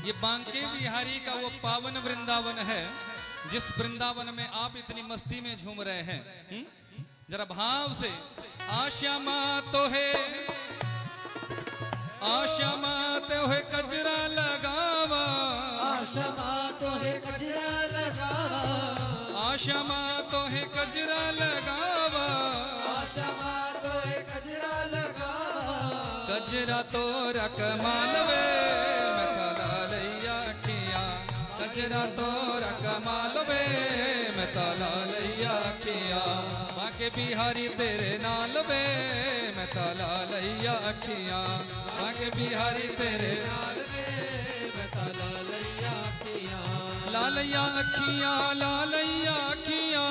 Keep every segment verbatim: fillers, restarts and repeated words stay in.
ये बांके बिहारी का वो पावन वृंदावन है जिस वृंदावन में आप इतनी मस्ती में झूम रहे हैं। हुँ? जरा भाव से आश्यामा तो है, आश्यामा तो है कजरा लगावा, आश्यामा तो है कजरा लगावा, आश्यामा तो है कजरा लगावा, आश्यामा तो है कजरा लगावा, कजरा तो रकमालवे मैं ताला लैया किया, कजरा तो रकमालवे मैं ताला लैया किया, बाके बिहारी तेरे नाल वे मैं ताला लैया अखियां, बाके बिहारी तेरे नाल वे मैं ताला लैया अखियां, लालैया अखियां लालैया अखियां,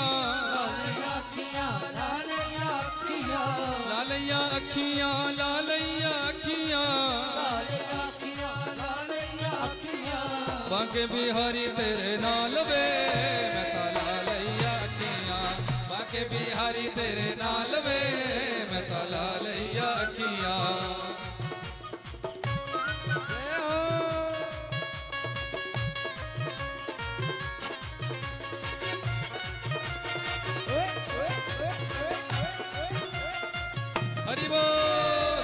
लालैया अखियां, लालैया लालैया अखियां, अखियां लालैया अखियां, लालैया अखियां, लालैया अखियां, बाके बिहारी तेरे नाल वे मैं ताला लैया अखियां, बाके बिहारी तेरे नाल वे मैं ताला लैया अखियां। हरि बोल।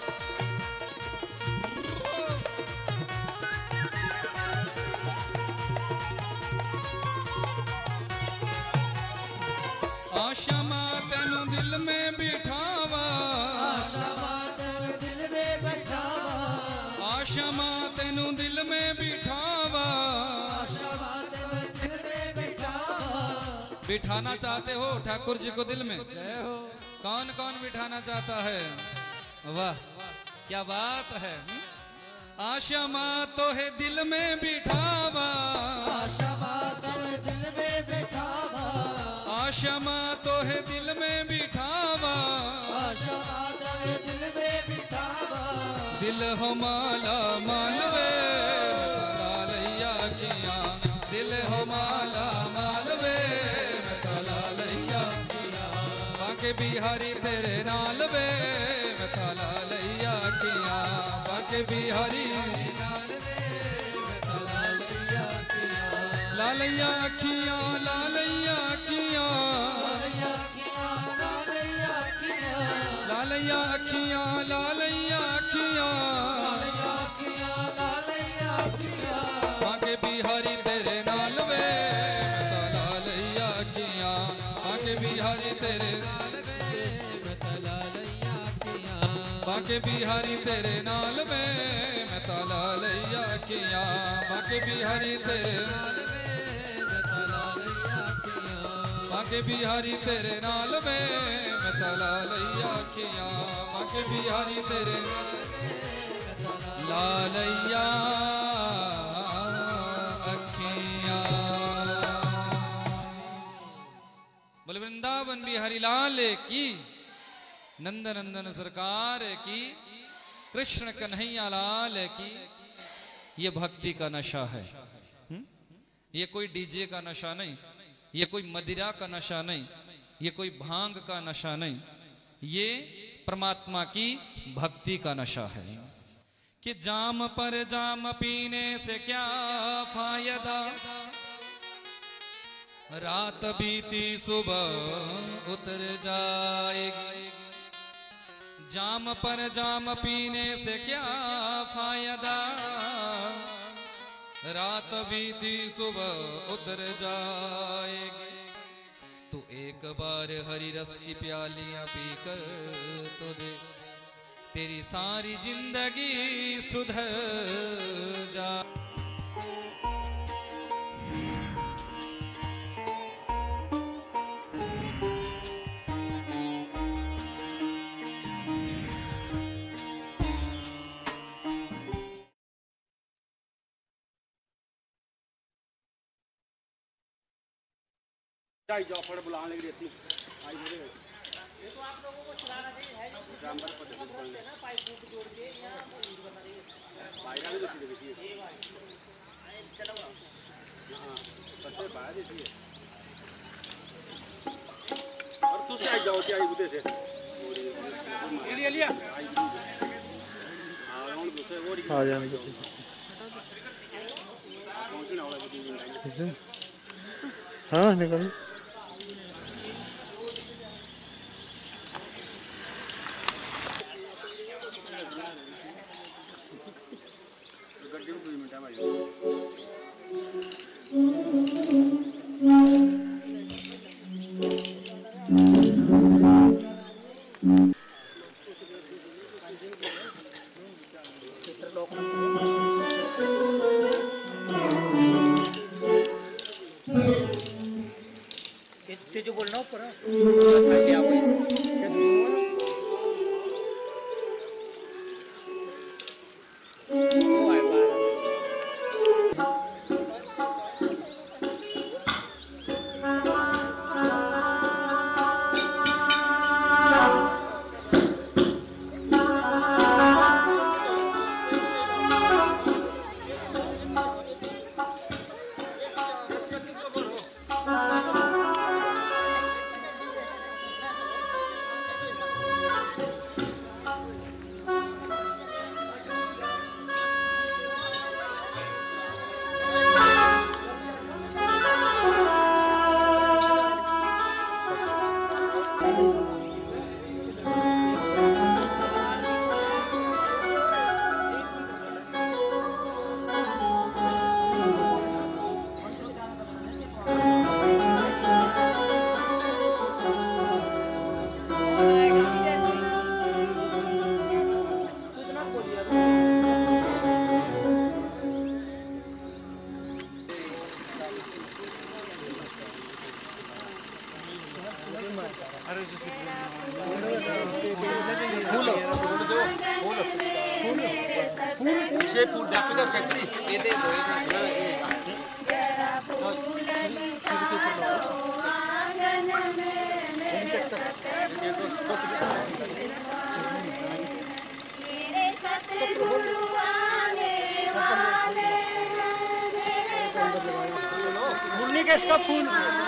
आश्यामा तेनू दिल में बिठावा, आश्यामा तेनू दिल में बिठावा, आश्यामा तेनू दिल में बिठावा, आश्यामा तेनू दिल में बिठावा, बिठाना चाहते हो ठाकुर जी को दिल में? जय हो। कौन कौन बिठाना चाहता है? वाह क्या बात है। आश्यामा तो है दिल में बिठावा, आश्यामा तेनू दिल में बिठावा, आश्यामा तो है दिल में बिठावा, आश्यामा तेनू दिल में बिठावा, दिल हो माला मालवे मैं ताला लैया किया, दिल हो माला मालवे मैं ताला लैया किया, बाके बिहारी तेरे नाल वे मैं ताला लैया किया, बाके बिहारी नाल वे मैं ताला लैया किया, लालैया अखियां लालैया अखियां, लालैया अखियां, लालैया अखियां, लालैया अखियां लालैया अखियां, लालैया अखियां, लालैया अखियां, बाके बिहारी तेरे नाल वे मैं ताला लैया किया, बाके बिहारी तेरे नाल वे मैं ताला लैया किया, बाके बिहारी तेरे नाल वे मैं ताला लैया किया, बाके बिहारी तेरे नाल वे मैं ताला लैया किया, बाके बिहारी तेरे नाल वे मैं ताला लैया किया, बाके बिहारी तेरे नाल वे मैं ताला लालैया अखियां। बोल वृंदावन बिहारी लाल की, नंद नंदन सरकार की, कृष्ण कन्हैया लाल की। ये भक्ति का नशा है। हुँ? ये कोई डीजे का नशा नहीं, ये कोई मदिरा का नशा नहीं, ये कोई भांग का नशा नहीं, ये परमात्मा की भक्ति का नशा है। कि जाम पर जाम पीने से क्या फायदा, रात बीती सुबह उतर जाएगी, जाम पर जाम पीने से क्या फायदा, रात बीती सुबह उतर जाएगी, तू एक बार हरी रस की प्यालियां पीकर तो दे, तेरी सारी जिंदगी सुधर जा। जॉफर बुलाने के लिए इतनी आई मेरे ये तो आप लोगों को चलाना चाहिए है जो ग्रामर पद्धति बोलते हैं ना, पाइप फूट जोड़ के यहां बता रही है पायरा भी देखी देखी है ये भाई चलो हां पत्ते पाया देखिए और तू से आई जाओ क्या आई बुते से ले लिया लिया हां और दूसरे वो आ जाने हाँ निकल जो बोलना ऊपर से फूल डापेगा सेक्रेटरी ये दे दो सिर के ऊपर फूल का इसका फूल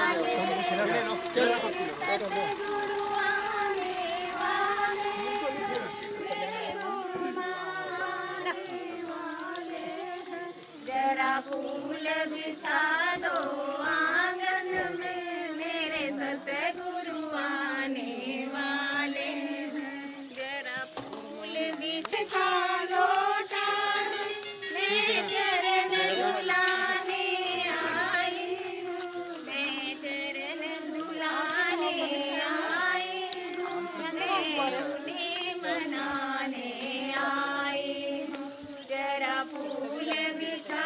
फूल बिछा दो आंगन में मेरे सतगुरु आने वाले हैं। जरा फूल बिछा लो मैं चरण धुलाने आई हूँ, मैं चरण धुलाने आई हूँ, मैं उन्हें मनाने आई हूँ। जरा फूल बिछा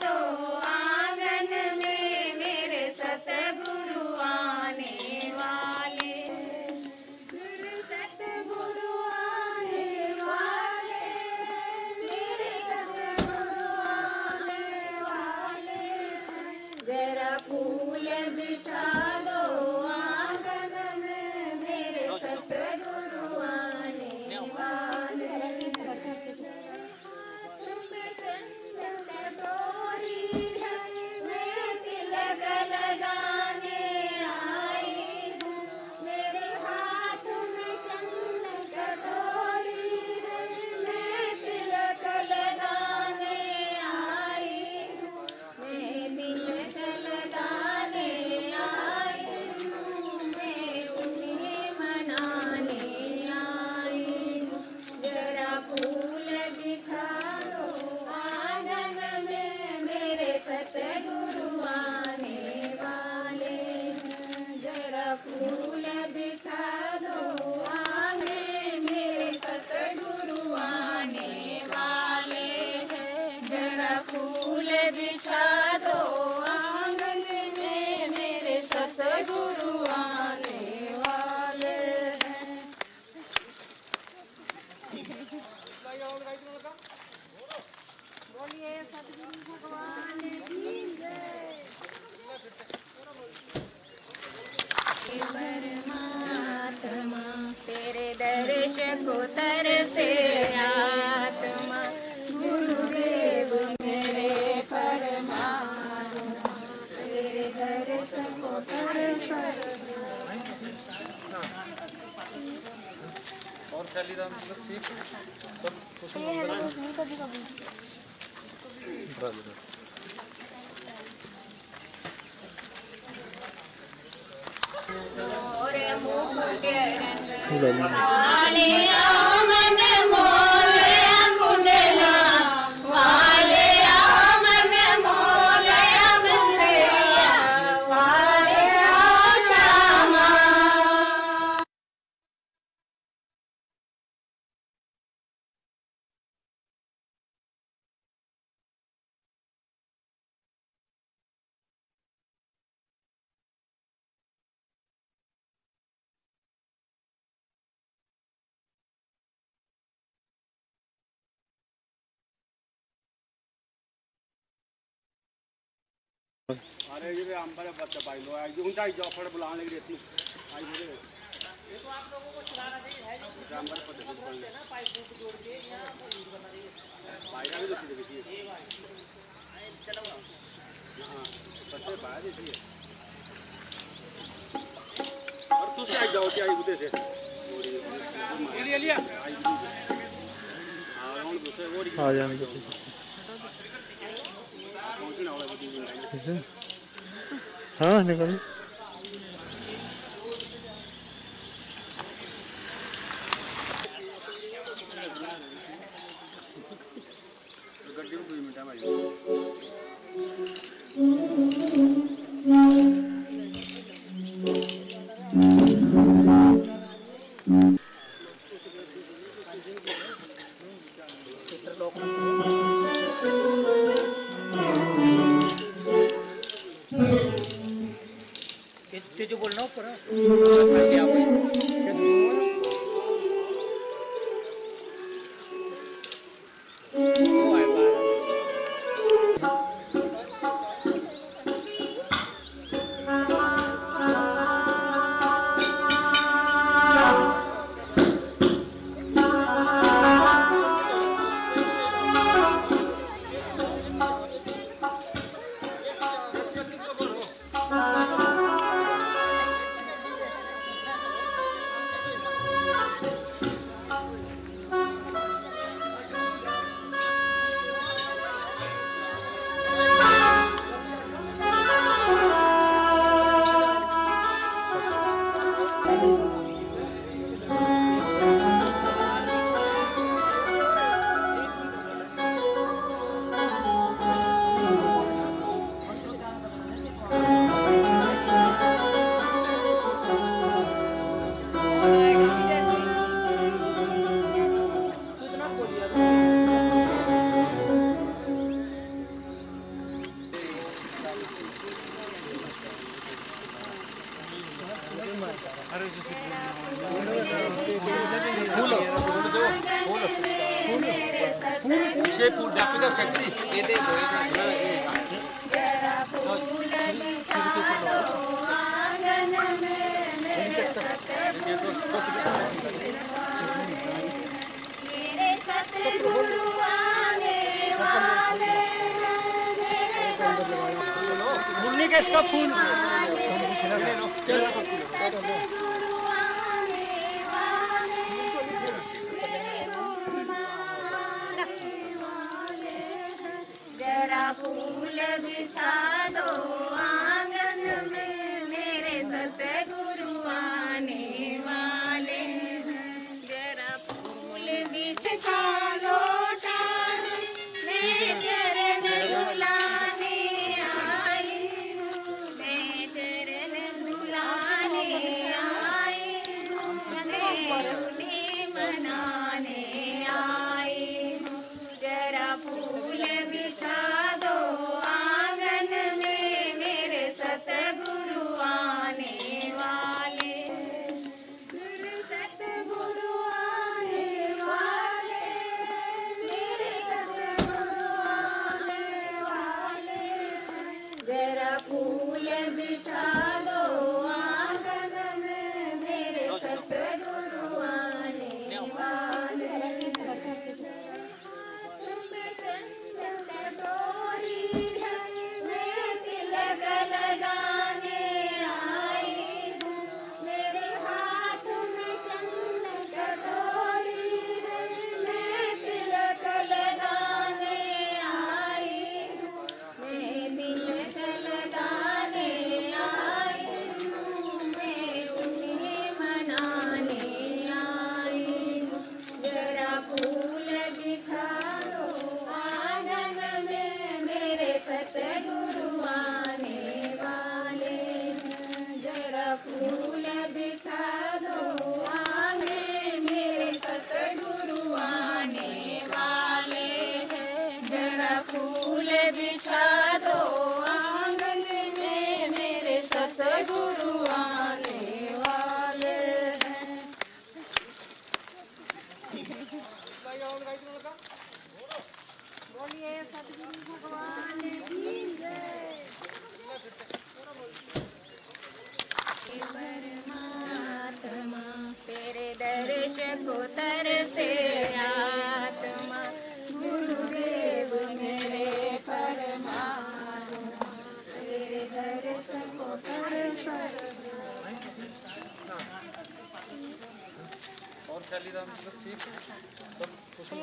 जरा फूल बिछा दो आंगन में मेरे सतगुरु आने वाले। तुम चंदन डोरी है मैं तिलक लगाने आई हूँ, मेरे हाथ में चंदन डोरी है मैं तिलक लगाने आई हूँ, मैं तिलक लगाने आई हूँ, मैं उन्हें मनाने आई हूँ। जरा फूल बिछा दो आंगन में मेरे सतगुरु आने वाले हैं। जरा फूल बिछा दो आंगन में मेरे सतगुरु आने वाले हैं। जरा फूल बिछा दो आंगन में मेरे सतगुरु आने वाले हैं। बोलिए सतगुरु भगवान की जय। परमात्मा तेरे दर्श को तरसे आत्मा, गुरुदेव मेरे परमात्मा तेरे दर्श को तरसे। और शालीराम ठीक सब वालिया मन मोलया कुंडला वालिया मन मोलया बंदरिया वालिया श्यामा अरे ये अंबर बच्चा भाई लो आई उनका ही जॉब पर बुलाने लगी रहती आई मुझे ये तो आप लोगों को चलाना चाहिए है अंबर पर देखो ना पाइप फूट जोड़ के यहां यूज बना रही है भाई का भी तो देखिए ये भाई चलो हां बच्चे बाहर देखिए और तू से आई जाओ क्या आई बुते से लिया लिया आई हां और दूसरे और आ जाने दो पहुंचने वाला बुते ठीक है हाँ निकल गड्डी में दो मिनट है भाई जो बोलना ऊपर मुन्नी का इसका फूल जरा फूल बिछा दो आंगन में मेरे सतगुरु आने वाले हैं जरा फूल बिछा लो मैं चरण धुलाने आई हूँ मैं चरण धुलाने आई हूँ मैं उन्हें मनाने आई हूँ जरा फूल बिछा दो आंगन में को तरसे आत्मा, गुरुदेव मेरे परमात्मा, तेरे दर्श को तरस। और शालीराम सब ठीक सब कुशल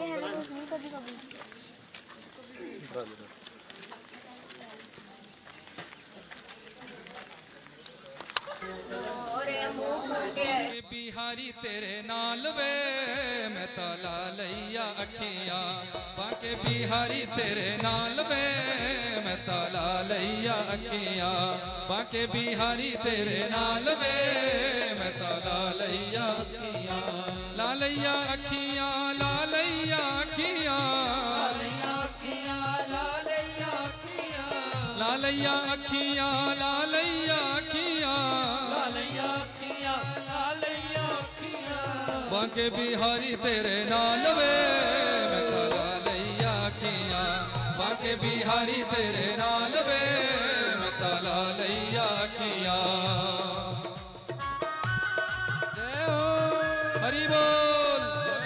बिहारी तेरे नाल वे मैं ताला लैया अखियां, बाके बिहारी तेरे नाल वे मैं ताला लैया अखियां, बाके बिहारी तेरे नाल वे मैं ताला लैया अखियां, ला लैया अखियां ला लैया अखियां, ला लैया अखियां ला लैया अखियां, बाके बिहारी तेरे नाल वे मैं ताला लैया अखियां, बाके बिहारी तेरे नाल वे मैं ताला लैया अखियां। जय हो हरि बोल।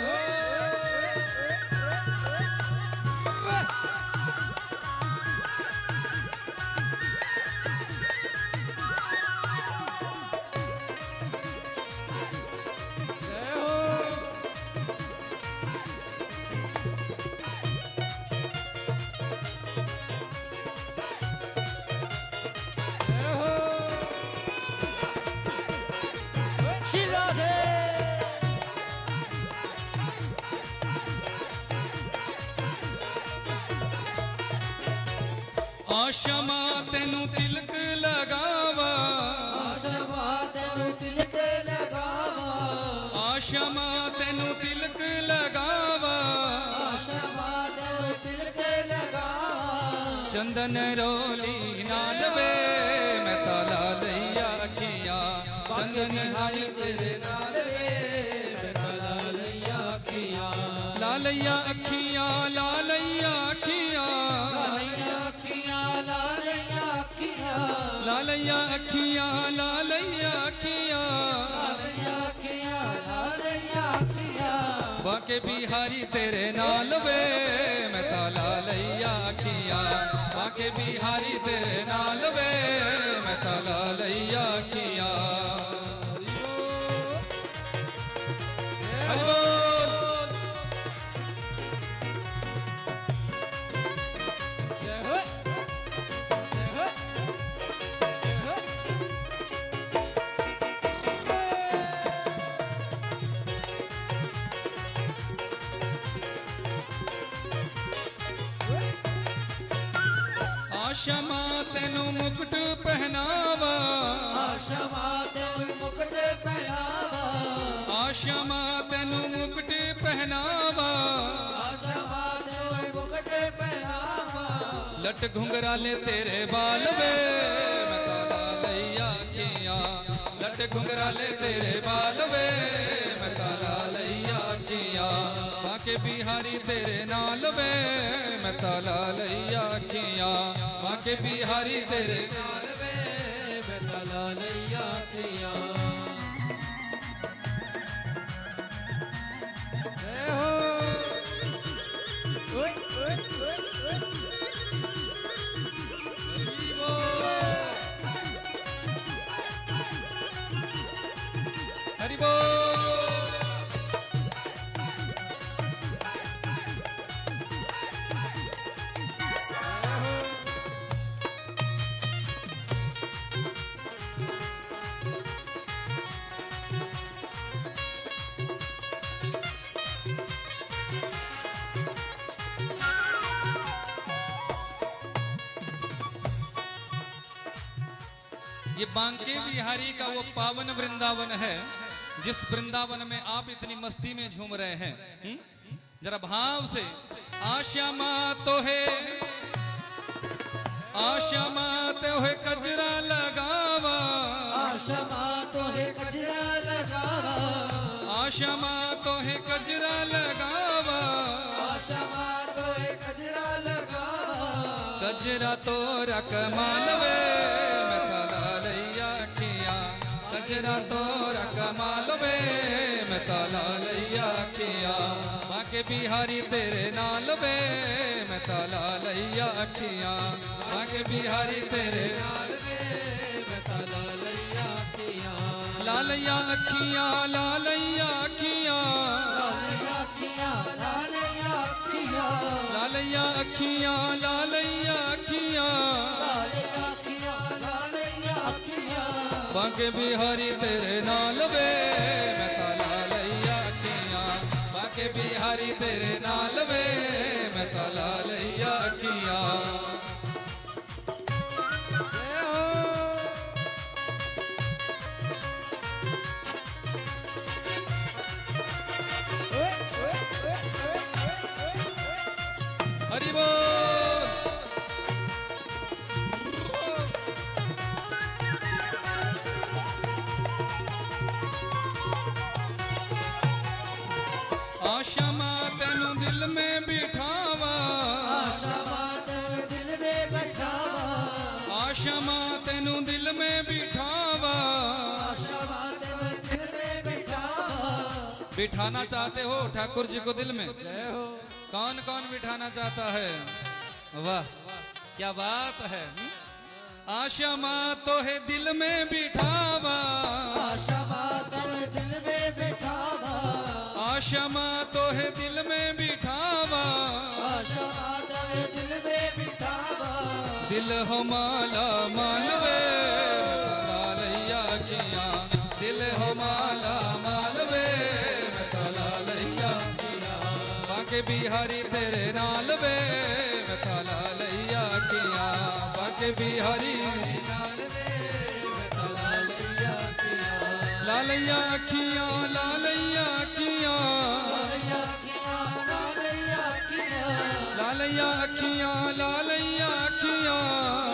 आशमा तेनू तिलक लगावा, आशमा तेनू तिलक लगावा, आशमा तेनू तिलक लगावा, आशमा तेनू तिलक लगावा, चंदन रोली नाल वे मैं ताला लैया अखियां, चंदन हरी तेरे नाल वे मैं ताला लैया अखियां, ला लैया अखियां ला लैया अखियां, ला लैया अखियां ला लैया अखियां, बाके बिहारी तेरे नाल वे मैं ताला लैया अखियां, बाके बिहारी तेरे नाल वे मैं ताला लैया अखियां। हरि बोल। आशमा तेनू मुकुट पहनावा, आशमा तेनू मुकुट पहनावा, आशमा तेनू मुकुट पहनावा, आशमा तेनू मुकुट पहनावा, लट घुंघराले तेरे बाल वे मैं ताला लैया अखियां, लट घुंघराले तेरे बाल वे मैं ताला लैया अखियां, बाके बिहारी तेरे नाल वे मैं ताला लैया अखियां, बाके बिहारी तेरे नाल वे मैं ताला लैया अखियां। जय हो हरि बोल। ये बांके बिहारी का वो पावन वृंदावन है जिस वृंदावन में आप इतनी मस्ती में झूम रहे हैं। हुँ? जरा भाव से आश्यामा तो है, आश्यामा तो है कजरा लगावा, आशमा तो है कजरा लगावा, आश्यामा तो है कजरा लगावा, आशमा तो है कजरा लगावा, कजरा तो रकमाल वे मैं ताला लैया अखियां, कजरा तो रकमाल वे मैं ताला लैया अखियां बाके बिहारी तेरे नाल वे मैं ताला लैया अखियां बाके बिहारी तेरे नाल वे मैं ताला लैया अखियां लालैया अखियां लालैया अखियां लालैया अखियां लालैया अखियां लालैया अखियां लालैया अखियां लालैया अखियां लालैया अखियां बाके बिहारी तेरे नाल वे मैं ताला लैया अखियां बाके बिहारी तेरे नाल वे मैं ताला लैया अखियां हरि बोल आशा मां तेनू दिल में बिठावा आशा बात दिल में बैठावा आशा मां तेनू दिल में बिठावा आशा बात दिल में बैठावा बिठाना चाहते हो ठाकुर जी को दिल में कौन कौन बिठाना चाहता है वाह क्या बात है आशा मां तो है दिल में बिठावा आशा बात दिल में बैठावा आशा मां तो है दिल में बिठावा आशा बात दिल में बैठावा दिल हो माला मालवे लालैया अखियां दिल हो माला मालवे मैं ताला लैया अखियां बाके बिहारी तेरे नाल वे मैं ताला लैया अखियां बाके बिहारी नाल वे मैं ताला लैया अखियां लालैया अखियां लालैया अखियां लालैया अखियां लालैया लालैया अखियां अखियां लालैया अखियां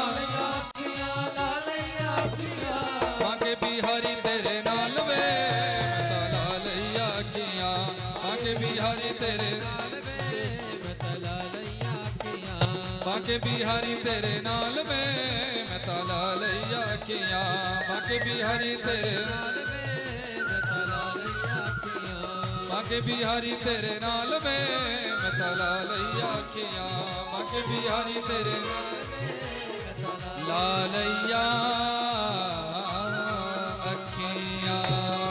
लालैया अखियां बाके बिहारी तेरे नाल वे मैं ताला लैया अखियां बाके बिहारी तेरे नाल वे मैं ताला लैया अखियां बाके बिहारी तेरे नाल वे मैं ताला लैया अखियां बाके बिहारी तेरे नाल वे मैं ताला लैया अखियां बाके बिहारी तेरे नाल वे मैं ताला लैया अखियां बाके बिहारी तेरे नाल वे मैं ताला लालैया अखियां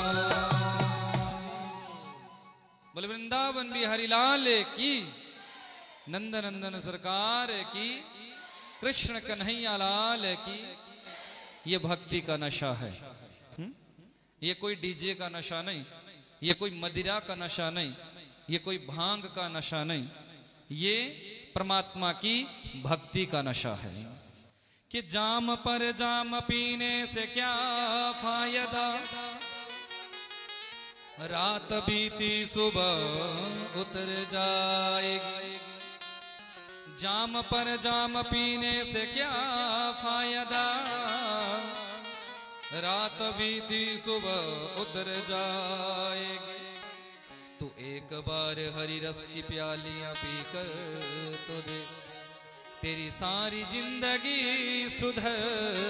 बोले वृंदावन बिहारी लाल की नंद नंदन सरकार की कृष्ण कन्हैया लाल की ये भक्ति का नशा है हुँ? ये कोई डीजे का नशा नहीं ये कोई मदिरा का नशा नहीं ये कोई भांग का नशा नहीं ये परमात्मा की भक्ति का नशा है कि जाम पर जाम पीने से क्या फायदा रात बीती सुबह उतर जाएगी जाम पर जाम पीने से क्या फायदा रात बीती सुबह उतर जाएगी तू एक बार हरी रस की प्यालियां पीकर तो दे तेरी सारी जिंदगी सुधर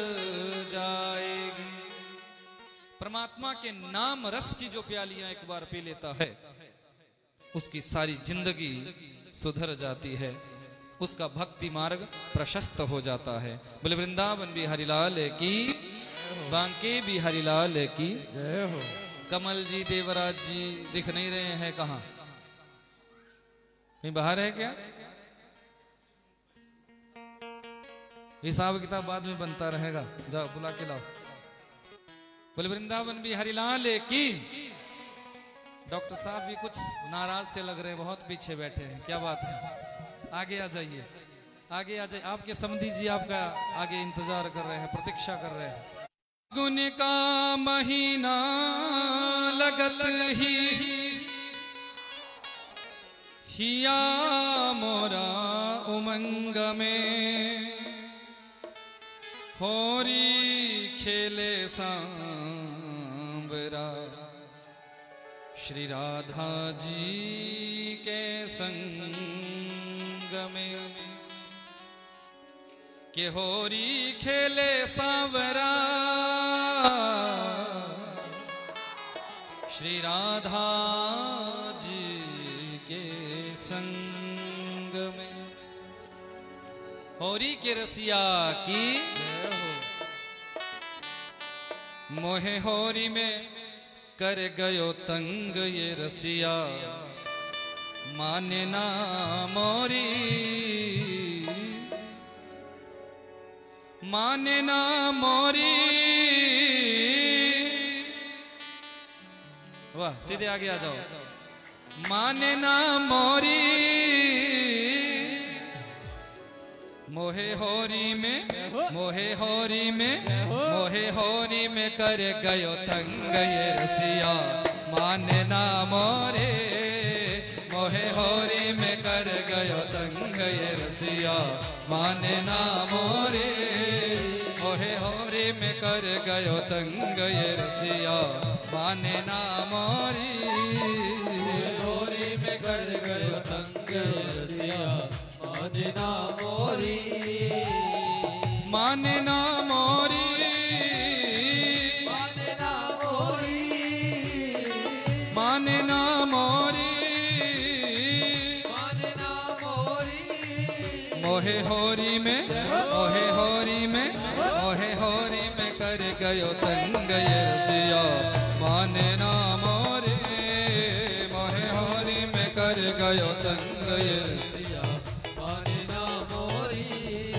जाएगी परमात्मा के नाम रस की जो प्यालियां एक बार पी लेता है उसकी सारी जिंदगी सुधर जाती है उसका भक्ति मार्ग प्रशस्त हो जाता है बोले वृंदावन बिहारी लाल की बांके बिहारी लाल की जय हो कमल जी देवराज जी दिख नहीं रहे हैं कहां कहीं बाहर है क्या हिसाब किताब बाद में बनता रहेगा जाओ बुला के लाओ बोले वृंदावन बिहारी लाल की डॉक्टर साहब भी कुछ नाराज से लग रहे हैं बहुत पीछे बैठे हैं क्या बात है आगे आ जाइए आगे आ जाइए आपके समधी जी आपका आगे इंतजार कर रहे हैं प्रतीक्षा कर रहे हैं गुण का महीना लगत ही हिया मोरा उमंग में होरी खेले सांबरा श्री राधा जी के संग में के होरी खेले सांवरा श्री राधा जी के संग में होरी के रसिया की मोहे होरी में कर गयो तंग ये रसिया माने ना मोरी माने ना मोरी। वाह सीधे आगे आ जाओ। माने ना मोरी मोहे होरी में मोहे होरी में मोहे होरी में कर गयो तंग ये रसिया माने ना मोरे मोहे होरी में कर गयो तंग ये रसिया माने ना मोरे मोहे होरी में कर गयो तंग ये रसिया माने ना मोरी होरी में कर गयो तंग ये रसिया माने ना मोरी माने ना मोरी माने ना मोरी माने ना मोरी माने ना मोरी मोहे होरी में मोहे होरी में मोहे होरी में कर गयो तंग ये रसिया माने ना मोरे मोहे होरी में कर गयो तंग ये रसिया माने ना मोरी।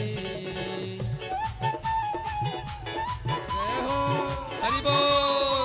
हरि बोल।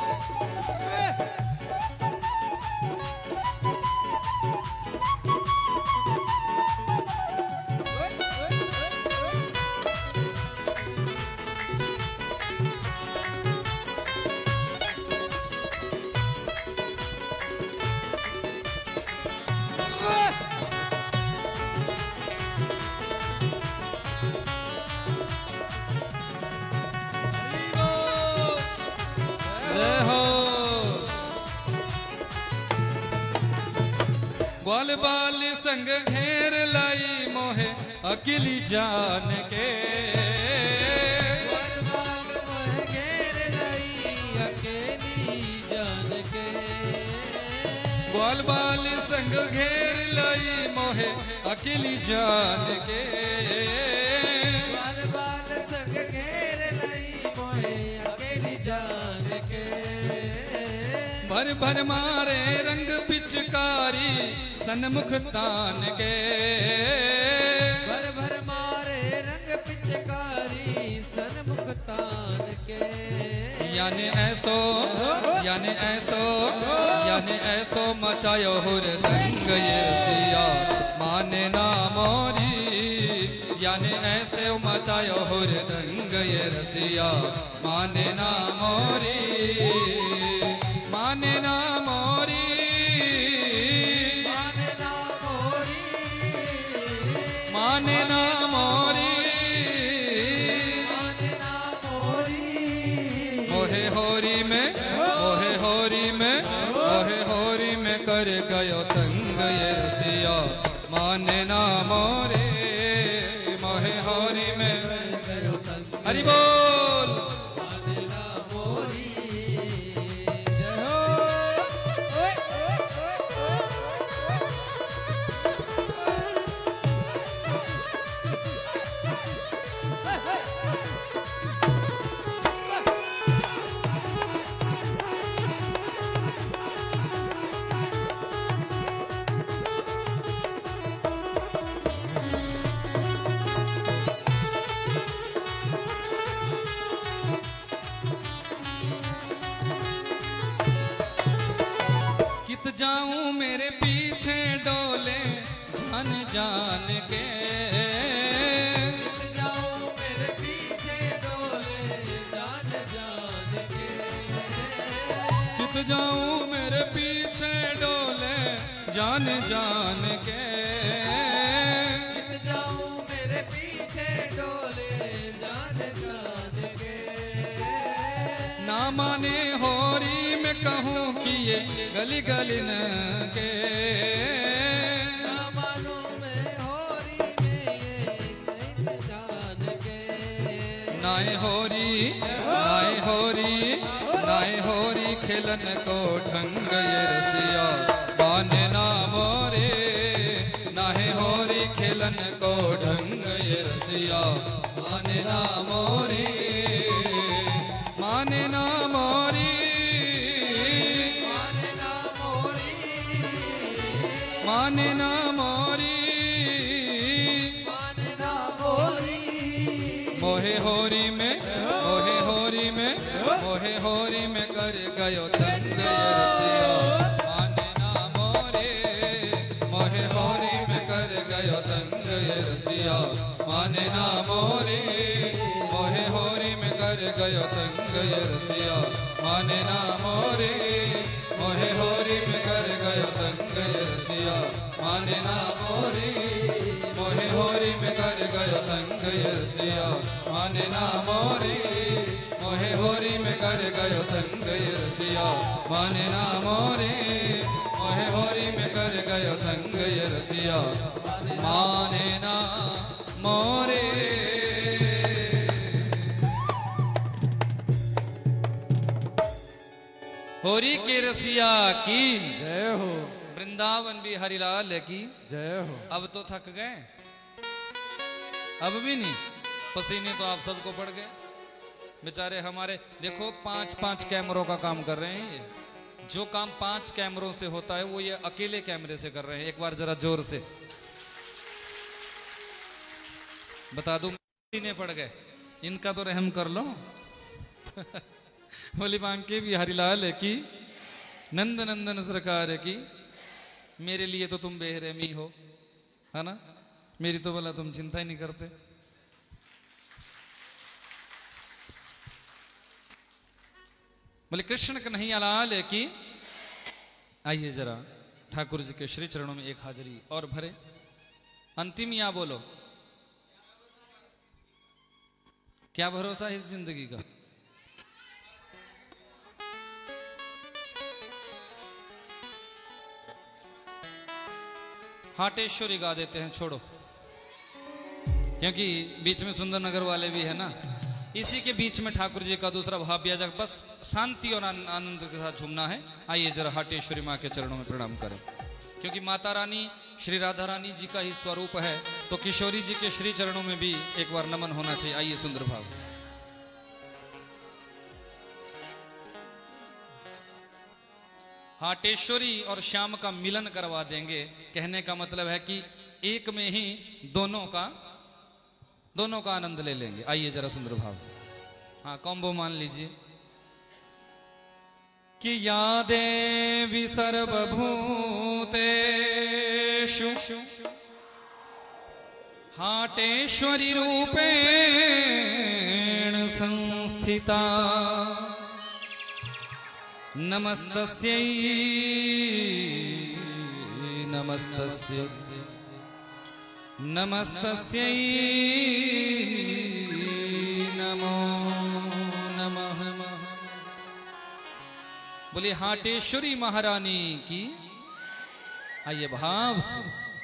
ग्वाल बाल संग घेर लाई मोहे अकेली जान के ग्वाल बाल मोहे घेर लाई अकेली जान के ग्वाल बाल संग घेर लाई मोहे अकेली जान के ग्वाल बाल संग घेर लाई मोहे अकेली जान के भर भर मारे रंग पिचकारी सन्मुख तान के भर भर मारे रंग पिचकारी सन्मुख तान के यानी ऐसो यानी ऐसो यानी ऐसो मचायो हुरदंग ये रसिया माने ना मोरी यानी ऐसे मचायो हुरदंग ये रसिया माने ना मोरी माने ना मोरी माने ना मोरी मोहे होरी में मोहे होरी में मोहे होरी में कर गयो तंग ये रसिया माने ना मोरे मोहे होरी में हरि बोल। माने ना मोरी जाऊं मेरे पीछे डोले जान जान के जाऊं मेरे पीछे डोले जान जान के कित जाऊं मेरे पीछे डोले जान जान के कित जाऊं मेरे पीछे डोले जान जान के ना माने होरी में कहूँ कि ये गली गली न के ना मालूम है होरी में ये जान के नाए होरी नाए होरी नाए होरी खेलन को ढंग ये रसिया माने ना मोरे, नाहे होरी खेलन को ढंग ये रसिया माने ना मोरे, माने ना मोरी, माने ना मोरी, माने ना मोरी, माने ना मोरी, मोहे होरी में, मोहे होरी में, मोहे होरी में कर गयो तंग ये रसिया माने ना मोरे, मोहे होरी में कर गयो तंग ये रसिया माने ना मोरे, मोहे होरी में कर गयो तंग ये रसिया माने ना मोरे, मोहे होरी में कर गयो तंग ये रसिया माने ना मोरे, मोहे होरी में कर गयो तंग ये रसिया माने ना मोरे, मोहे होरी में कर गयो तंग ये रसिया माने ना मोरे, मोहे होरी में कर गयो तंग ये रसिया माने ना मोरे। होरी के रसिया की जय हो, वृंदावन भी हरिलाल की जय हो। अब तो थक गए, अब भी नहीं, पसीने तो आप सबको पड़ गए बेचारे हमारे। देखो पांच पांच कैमरों का काम कर रहे हैं ये, जो काम पांच कैमरों से होता है वो ये अकेले कैमरे से कर रहे हैं। एक बार जरा जोर से बता दूं, पसीने पड़ गए, इनका तो रहम कर लो। बोली बांके भी हरिलाल की, नंद नंदन सरकार की, मेरे लिए तो तुम बेरहमी हो, है ना, मेरी तो बोला तुम चिंता ही नहीं करते। बोले कृष्ण कन्हैया लाल की। आइए जरा ठाकुर जी के श्री चरणों में एक हाजिरी और भरे। अंतिम या बोलो, क्या भरोसा है इस जिंदगी का? हाटेश्वरी गा देते हैं, छोड़ो, क्योंकि बीच में सुंदर नगर वाले भी है ना, इसी के बीच में ठाकुर जी का दूसरा भाव भी आ जाए, बस शांति और आनंद के साथ झूमना है। आइए जरा हाटेश्वरी माँ के चरणों में प्रणाम करें, क्योंकि माता रानी श्री राधा रानी जी का ही स्वरूप है, तो किशोरी जी के श्री चरणों में भी एक बार नमन होना चाहिए। आइए सुंदर भाव। हाटेश्वरी और श्याम का मिलन करवा देंगे, कहने का मतलब है कि एक में ही दोनों का दोनों का आनंद ले लेंगे। आइए जरा सुंदर भाव, हाँ कॉम्बो मान लीजिए कि या देवी सर्वभूतेषु हाटेश्वरी रूपेण संस्थिता नमस्तस्यै नमस्तस्यै नमस्तस्यै नमो नमः। बोले हाटेश्वरी महारानी की। आइए भाव से।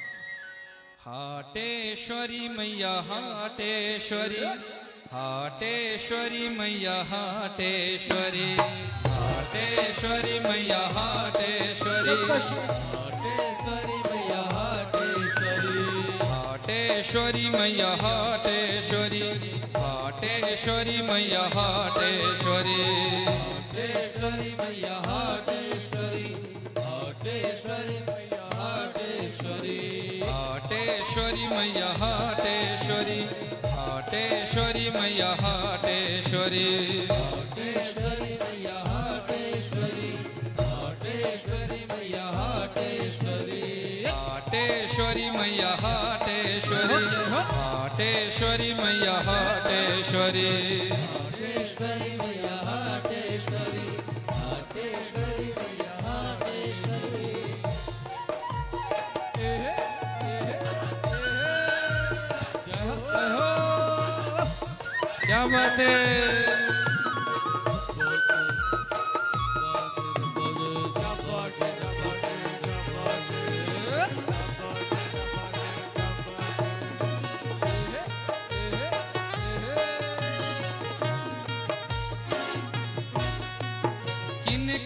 हाटेश्वरी मैया हाटेश्वरी, हाटेश्वरी मैया हाटेश्वरी, हाटेश्वरी मैया हाटेश्वरी, हाटेश्वरी मैया हाटेश्वरी, हाटेश्वरी मैया हाटेश्वरी, हाटेश्वरी मैया हाटेश्वरी, हाटेश्वरी मैया हाटेश्वरी, हाटेश्वरी मैया हाटेश्वरी, हाटेश्वरी मैया हाटेश्वरी, हाटेश्वरी मैया हाटेश्वरी, हाटेश्वरी मैया हाटेश्वरी, हाटेश्वरी मैया हाटेश्वरी, हाटेश्वरी मैया हाटेश्वरी, हाटेश्वरी मैया हाटेश्वरी, हाटेश्वरी मैया हाटेश्वरी, हाटेश्वरी मैया हाटेश्वरी। क्या बात है।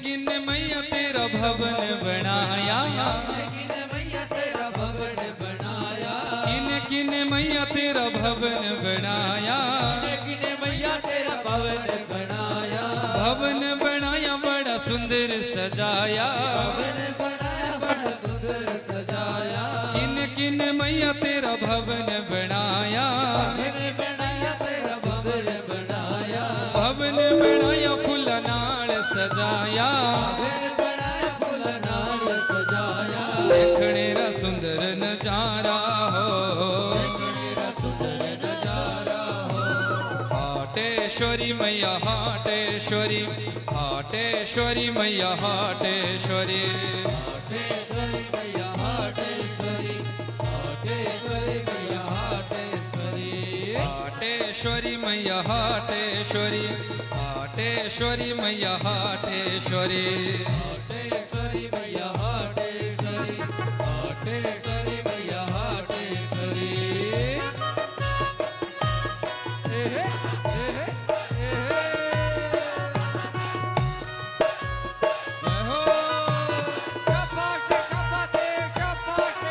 किन मैया तेरा भवन बनाया, किन मैया तेरा भवन बनाया, किन किन मैया तेरा भवन बनाया, किन मैया तेरा भवन बनाया, भवन बनाया बड़ा सुंदर सजाया, भवन बनाया बड़ा सुंदर सजाया, किन किन मैया तेरा भवन बनाया, भवन बनाया तेरा भवन बनाया, भवन बनाया फूल नाल सजाया, भवन बनाया फूल नाल सजाया, देखने रा सुंदर नजारा हो, मेरा सुंदर नजारा हो, हाटेश्वरी मैया हाटेश्वरी, हाटेश्वरी मैया हाटेश्वरी, हाटेश्वरी मैया हाटेश्वरी, हाटेश्वरी मैया हाटेश्वरी, हाटेश्वरी मैया हाटेश्वरी, हाटेश्वरी मैया हाटेश्वरी, हाटेश्वरी मैया हाटेश्वरी, हाटेश्वरी मैया हाटेश्वरी। एहे, एहे, एहे। जय हो। शाबाश, शाबाश, शाबाश।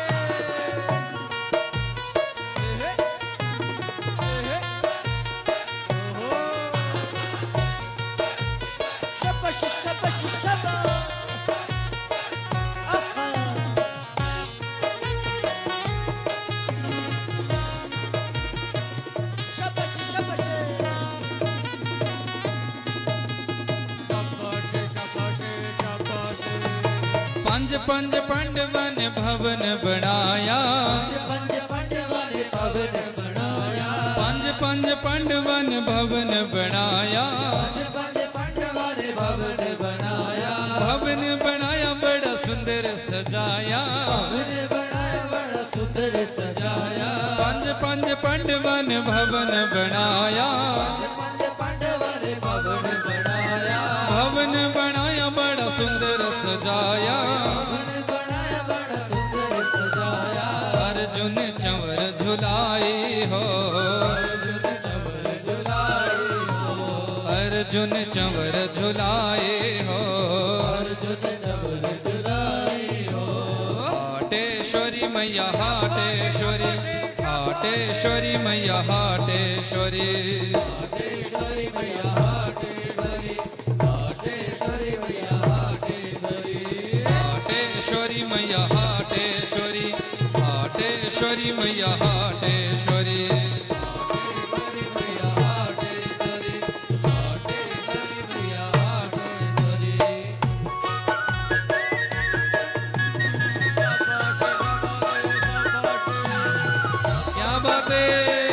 एहे, एहे। ओहो। शाबाश, शाबाश, शाबाश। आहा। शाबाश, शाबाश। शाबाश, शाबाश, शाबाश। पंज पंज पांडवन भवन बनाया, पंज पांडवां ने भवन बनाया, पंज पंज पांडवन भवन बनाया, पंज पंज पांडवां ने भवन बनाया, भवन बनाया बड़ा सुंदर सजाया, भवन बनाया बड़ा सुंदर सजाया, पंज पंज पांडवन भवन बनाया, पंज पंज पांडवां ने भवन बनाया, भवन बनाया बड़ा सुंदर सजाया, भवन बनाया बड़ा सुंदर सजाया, अर्जुन चंवर झुलाई हो, अर्जुन चंवर झुलाए हो, अर्जुन चंवर झुलाई हो, अर्जुन चंवर झुलाए हो, हाटेश्वरी मैया हाटेश्वरी, हाटेश्वरी मैया हाटेश्वरी, हाटेश्वरी मैया हाटेश्वरी, हाटेश्वरी मैया हाटेश्वरी, हाटेश्वरी मैया हाटेश्वरी, हाटेश्वरी मैया हाटेश्वरी, हाटेश्वरी मैया हाटेश्वरी, हाटेश्वरी मैया हाटेश्वरी। क्या बात है।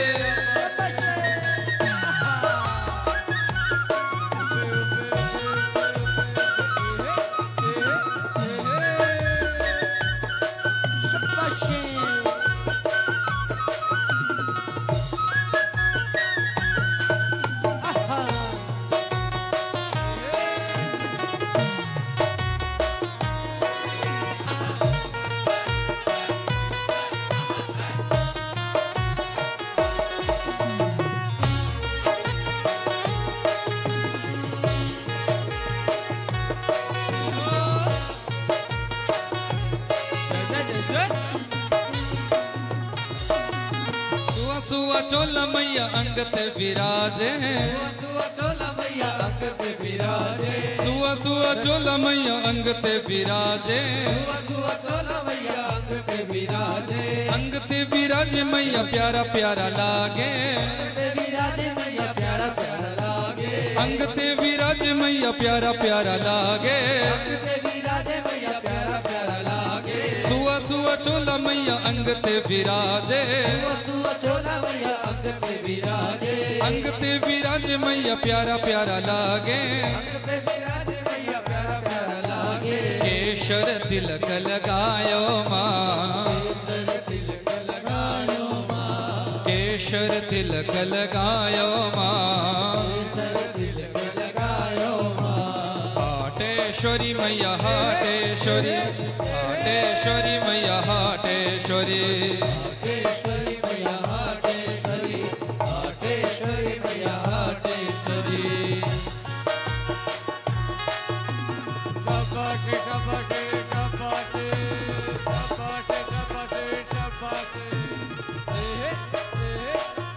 सुआ सुआ चोला मैया अंग ते विराजे, सुआ चोला मैया अंग पे विराजे, सुआ सुआ चोला मैया अंग ते विराजे, सुआ सुआ चोला मैया अंग पे विराजे, अंग ते विराजे मैया प्यारा प्यारा लागे, पे विराजे मैया प्यारा प्यारा लागे, अंग ते विराजे मैया प्यारा प्यारा लागे, अंग पे विराजे मैया प्यारा प्यारा लागे, सुआ सुआ चोला मैया अंग ते विराजे, सुआ सुआ चोला मैया अंग पे विराजे, अंग ते विराजे मैया प्यारा प्यारा लागे, अंग पे विराजे मैया प्यारा प्यारा लागे, केशर तिलक लगायो माँ, केसर तिलक लगायो माँ, केशर तिलक लगायो माँ, केसर तिलक लगायो माँ, हाटेश्वरी मैया हाटेश्वरी, हाटेश्वरी मैया हाटेश्वरी, हाटेश्वरी मैया हाटेश्वरी, हाटेश्वरी मैया हाटेश्वरी। शाबाश शाबाश शाबाश शाबाश शाबाश शाबाश ए ए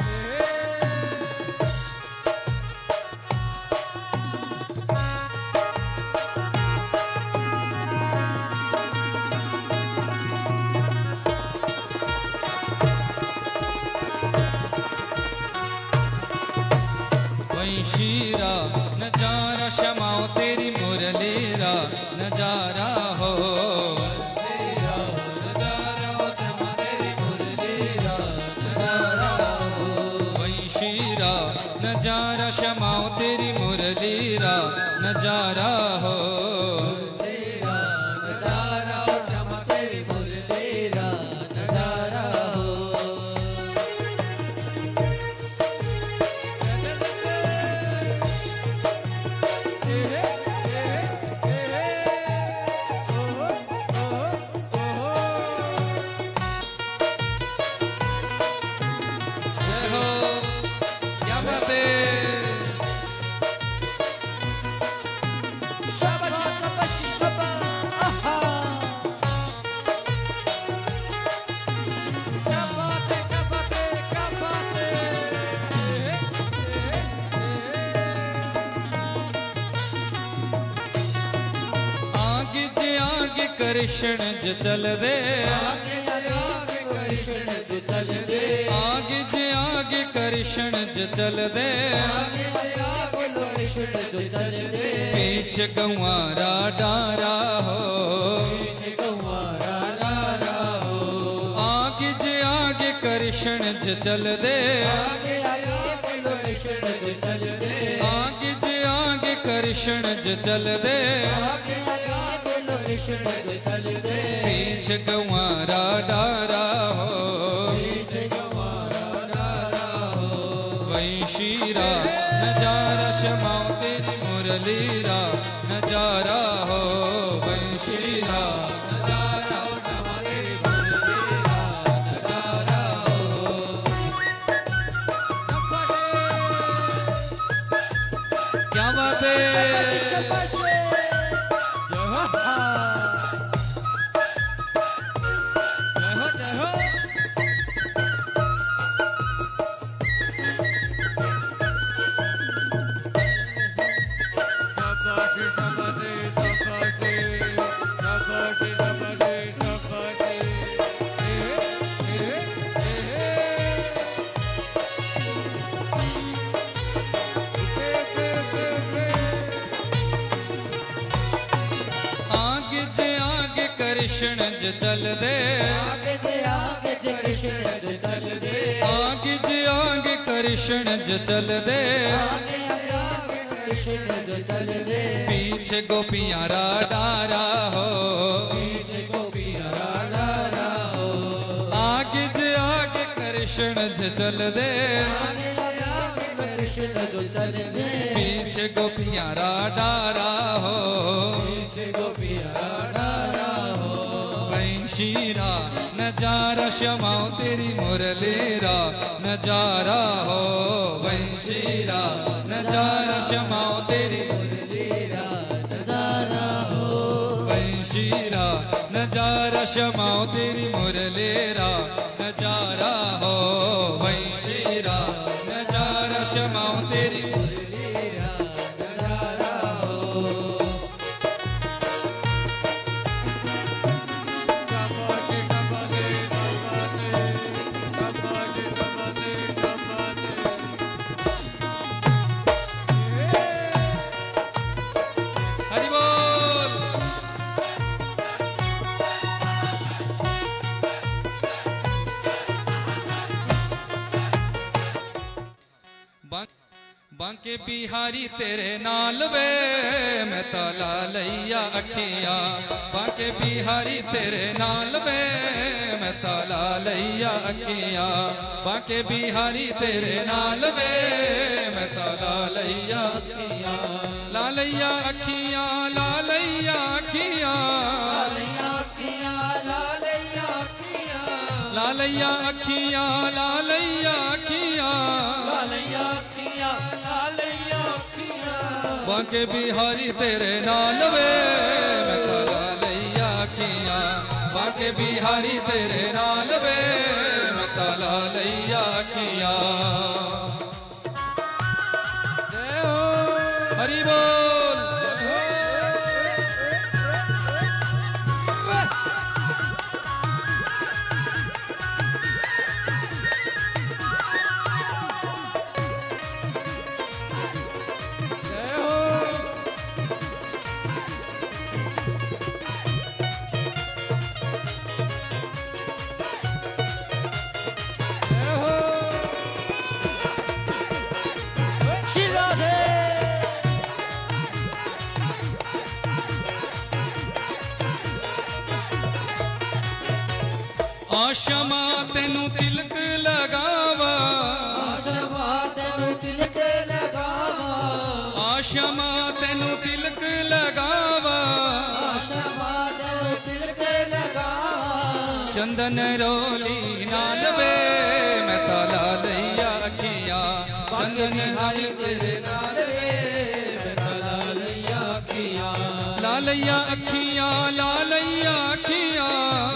शीरा नजारा शमाओ तेरी मुरलीरा नजारा हो वही शीरा नजारा शमाओ तेरी मुरलीरा नजारा हो कृष्ण ज चल दे आगे आगे कृष्ण ज चल दे आगे जे आगे कृष्ण ज चल दे आगे आगे कृष्ण ज चल दे पीछे गंवारा डारा हो पीछे गंवारा डारा हो आगे जे आगे कृष्ण ज चल दे आगे आगे कृष्ण ज चल दे आगे जे आगे कृष्ण ज चल दे आगे कृष्ण ज चल दे पीछे गंवारा डारा हो पीछे गंवारा डारा हो वही शीरा नजारा शमाओ तेरी मुरलीरा नजारा हो वही शीरा नजारा शमाओ तेरी मुरलीरा नजारा हो क्या बात है कृष्ण ज चल दे आगे जे आगे कृष्ण ज चल दे आगे जे आगे कृष्ण ज चल दे आगे आगे कृष्ण ज चल दे पीछे गोपियां रा डारा हो पीछे गोपियां रा डारा हो आगे जे आगे कृष्ण ज चल दे आगे आगे कृष्ण ज चल दे पीछे गोपियां रा डारा हो पीछे गोपियां रा डारा शीरा नजारा शमाओ तेरी मुरलीरा नजारा हो वही शीरा नजारा शमाओ तेरी मुरलीरा नजारा हो वही शीरा नजारा शमाओ तेरी मुरलीरा नजारा हो वही शीरा नजारा शमाओ तेरी मुरलीरा नजारा हो बांके बिहारी तेरे नाल वे मैं ताला लैया अखियां बांके बिहारी तेरे नाल वे मैं ताला लैया अखियां बांके बिहारी तेरे नाल वे मैं ताला लैया अखियां ला लैया अखियां ला लैया अखियां ला लैया अखियां ला लैया अखियां बांके बिहारी तेरे नाल वे आशमा तेनू तिलक लगावा आशमा तेनू तिलक लगावा आशमा तेनू तिलक लगावा आशमा तेनू तिलक लगावा चंदन रोली नाल वे मैं ताला लैया अखियां चंदन हरी तेरे नाल वे मैं ताला लैया अखियां लालैया अखियां लालैया अखियां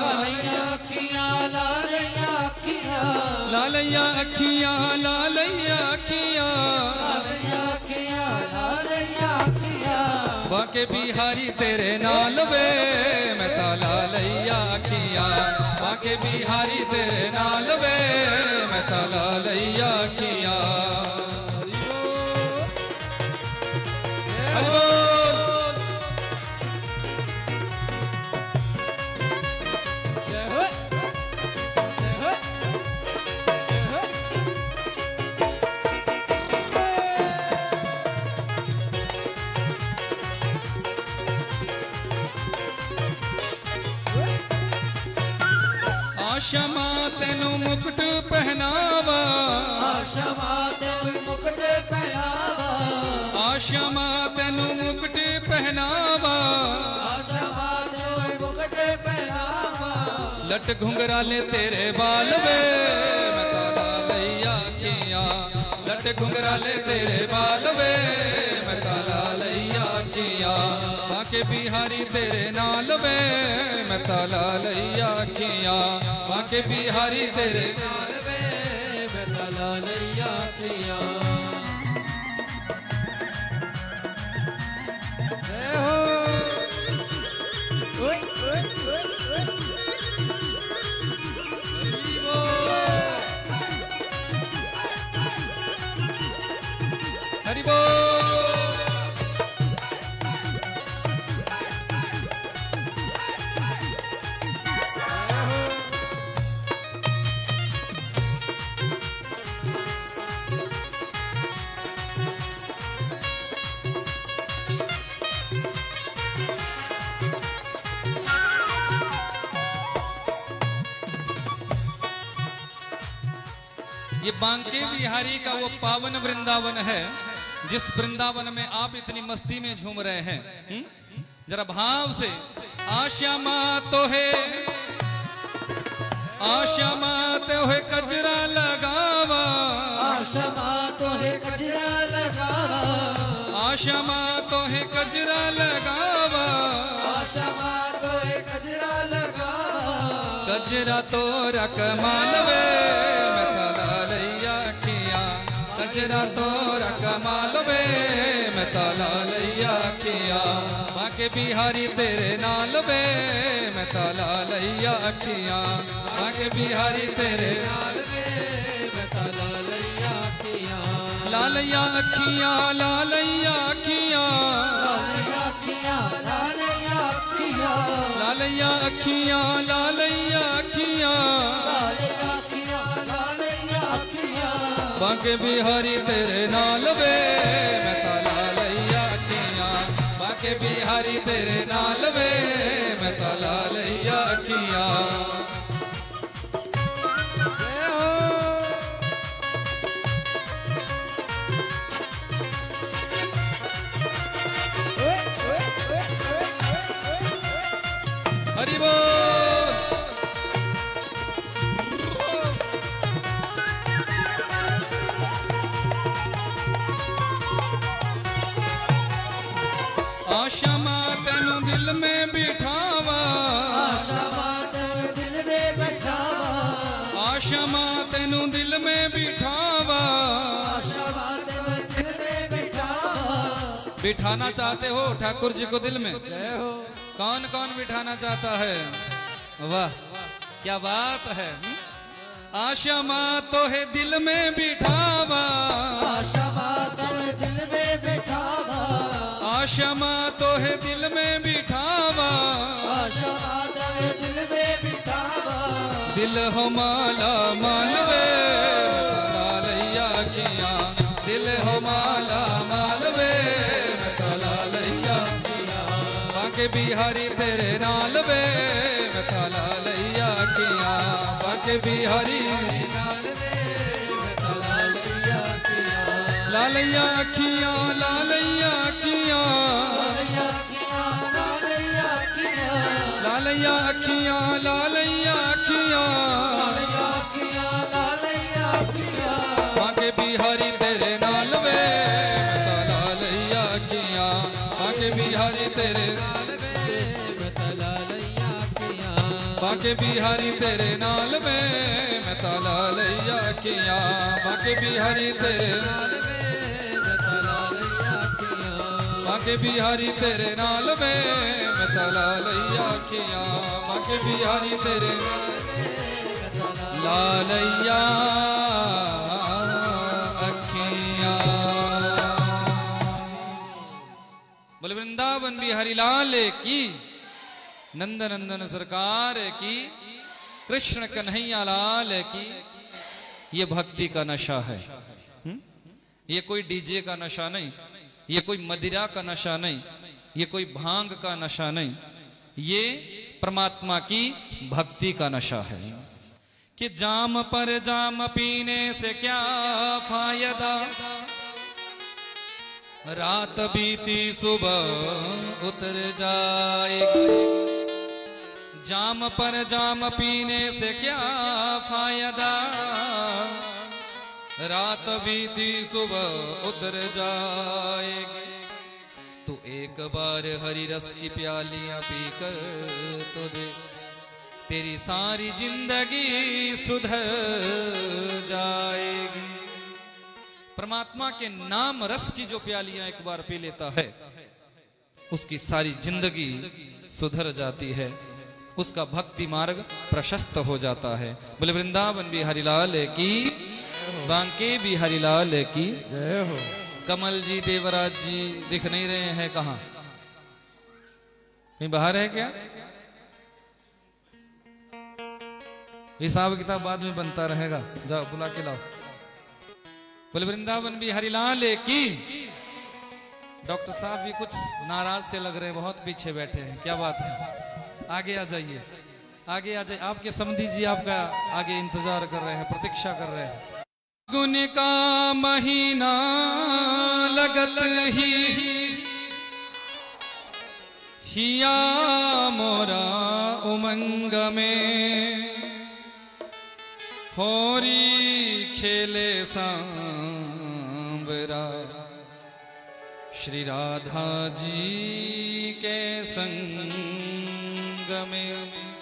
लालैया अखियां लालैया अखियां बाके बिहारी तेरे नाल वे मैं ताला लैया अखियां बाके बिहारी तेरे नाल वे मैं ताला लैया अखियां हरि बोल आशमा तेनू मुकुट पहनावा आशमा तेनू मुकुट पहनावा आशमा तेनू मुकुट पहनावा आशमा तेनू मुकुट पहनावा लट घुंघराले तेरे बाल वे मैं ताला लैया अखियां लट घुंघराले तेरे बाल वे मैं ताला लैया अखियां बाके बिहारी तेरे नाल वे मैं ताला लैया अखियां बाके बिहारी तेरे नाल वे मैं ताला लैया अखियां जय हो ओए ओए ओए ओए हरि बोल ये बांके बिहारी का वो पावन वृंदावन है जिस वृंदावन में आप इतनी मस्ती में झूम रहे हैं हुँ? जरा भाव से आशमा तो है आशमा तो है कजरा लगावा आशमा तो है कजरा लगावा आशमा तो है कजरा लगावा आशमा तो है कजरा लगावा कजरा तो रकमाल वे मैं ताला लैया अखियां कजरा तो रकमाल वे मैं ताला लैया अखियां बाके बिहारी तेरे नाल वे मैं ताला लैया अखियां बाके बिहारी तेरे नाल वे मैं ताला लैया अखियां लालैया अखियां लालैया अखियां लालैया अखियां लालैया लालैया अखियां अखियां लालैया अखियां लालैया अखियां लालैया अखियां बाके बिहारी तेरे नाल वे मैं ताला लैया अखियां बाके बिहारी तेरे नाल वे मैं ताला लैया अखियां जय हो ओए ओए ओए ओए हरि बोल आशमा तेनू दिल में बिठावा आशमा तेनू दिल में बैठावा आशमा तेनू दिल में बिठावा आशमा तेनू दिल में बैठावा बिठाना चाहते हो ठाकुर जी को दिल में जय हो कौन कौन बिठाना चाहता है वाह क्या बात है हुँ? आशमा तो है दिल में बिठावा आशमा तेनू दिल में बैठावा आशमा तो है दिल में बिठावा आशमा तेनू दिल में बैठावा दिल हो माला मालवे मैं ताला लैया अखियां दिल हो माला मालवे मैं ताला लैया अखियां बाके बिहारी तेरे नाल वे मैं ताला लैया अखियां बाके बिहारी नाल वे मैं ताला लैया अखियां लालैया अखियां लालैया अखियां लालैया अखियां लालैया अखियां बाके बिहारी तेरे नाल वे मैं ताला लैया अखियां बाके बिहारी तेरे नाल वे मैं ताला लैया अखियां बाके बिहारी तेरे नाल वे मैं ताला लैया अखियां बाके बिहारी तेरे नाल वे मैं ताला लैया अखियां बाके बिहारी तेरे नाल वे मैं ताला लैया अखियां बाके बिहारी तेरे नाल वे मैं ताला लालैया अखियां। बोले वृंदावन बिहारी लाल की नंद नंदन सरकार की कृष्ण कन्हैया लाल की। ये भक्ति का नशा है। हुँ? ये कोई डीजे का नशा नहीं, ये कोई मदिरा का नशा नहीं, ये कोई भांग का नशा नहीं, ये परमात्मा की भक्ति का नशा है। कि जाम पर जाम पीने से क्या फायदा रात बीती सुबह उतर जाएगी। जाम पर जाम पीने से क्या फायदा रात बीती सुबह उतर जाएगी। तू एक बार हरी रस की प्यालियां पीकर तो दे तेरी सारी जिंदगी सुधर जाएगी। परमात्मा के नाम रस की जो प्यालियां एक बार पी लेता है उसकी सारी जिंदगी सुधर जाती है, उसका भक्ति मार्ग प्रशस्त हो जाता है। बोले वृंदावन बिहारी लाल की बांके बिहारी लाल की जय हो। कमल जी देवराज जी दिख नहीं रहे हैं, कहां कहीं बाहर है क्या? हिसाब किताब बाद में बनता रहेगा, जाओ बुला के लाओ। बोले वृंदावन बिहारी लाल की। डॉक्टर साहब भी कुछ नाराज से लग रहे हैं, बहुत पीछे बैठे हैं, क्या बात है? आगे आ जाइए, आगे आ जाइए। आपके समधी जी आपका आगे इंतजार कर रहे हैं, प्रतीक्षा कर रहे हैं। गुण का महीना लगत ही हिया मोरा उमंग में होरी खेले सांवरा श्री राधा जी के संग में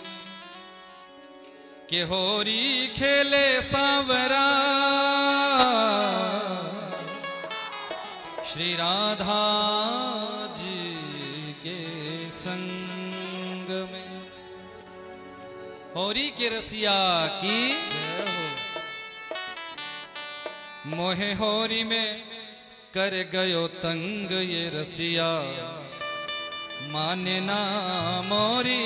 के होरी खेले सांवरा श्री राधा जी के संग में। होरी के रसिया की मोहे होरी में कर गयो तंग ये रसिया माने ना मोरी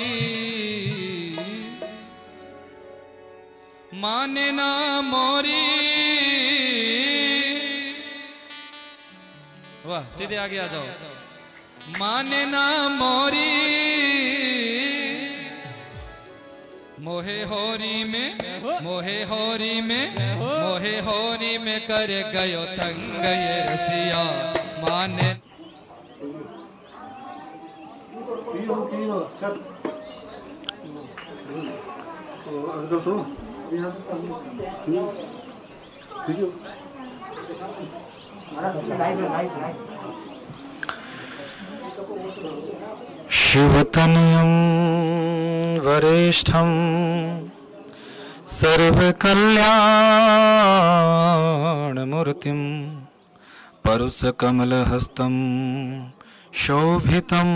माने ना मोरी। वाह, सीधे आगे आ जाओ। माने ना मोरी मोहे होरी में मोहे होरी में मोहे होरी में कर गयो तंग ये रसिया माने। शिवतनयं वरिष्ठं सर्वकल्याणमूर्तिं परुषकमलहस्तं शोभितं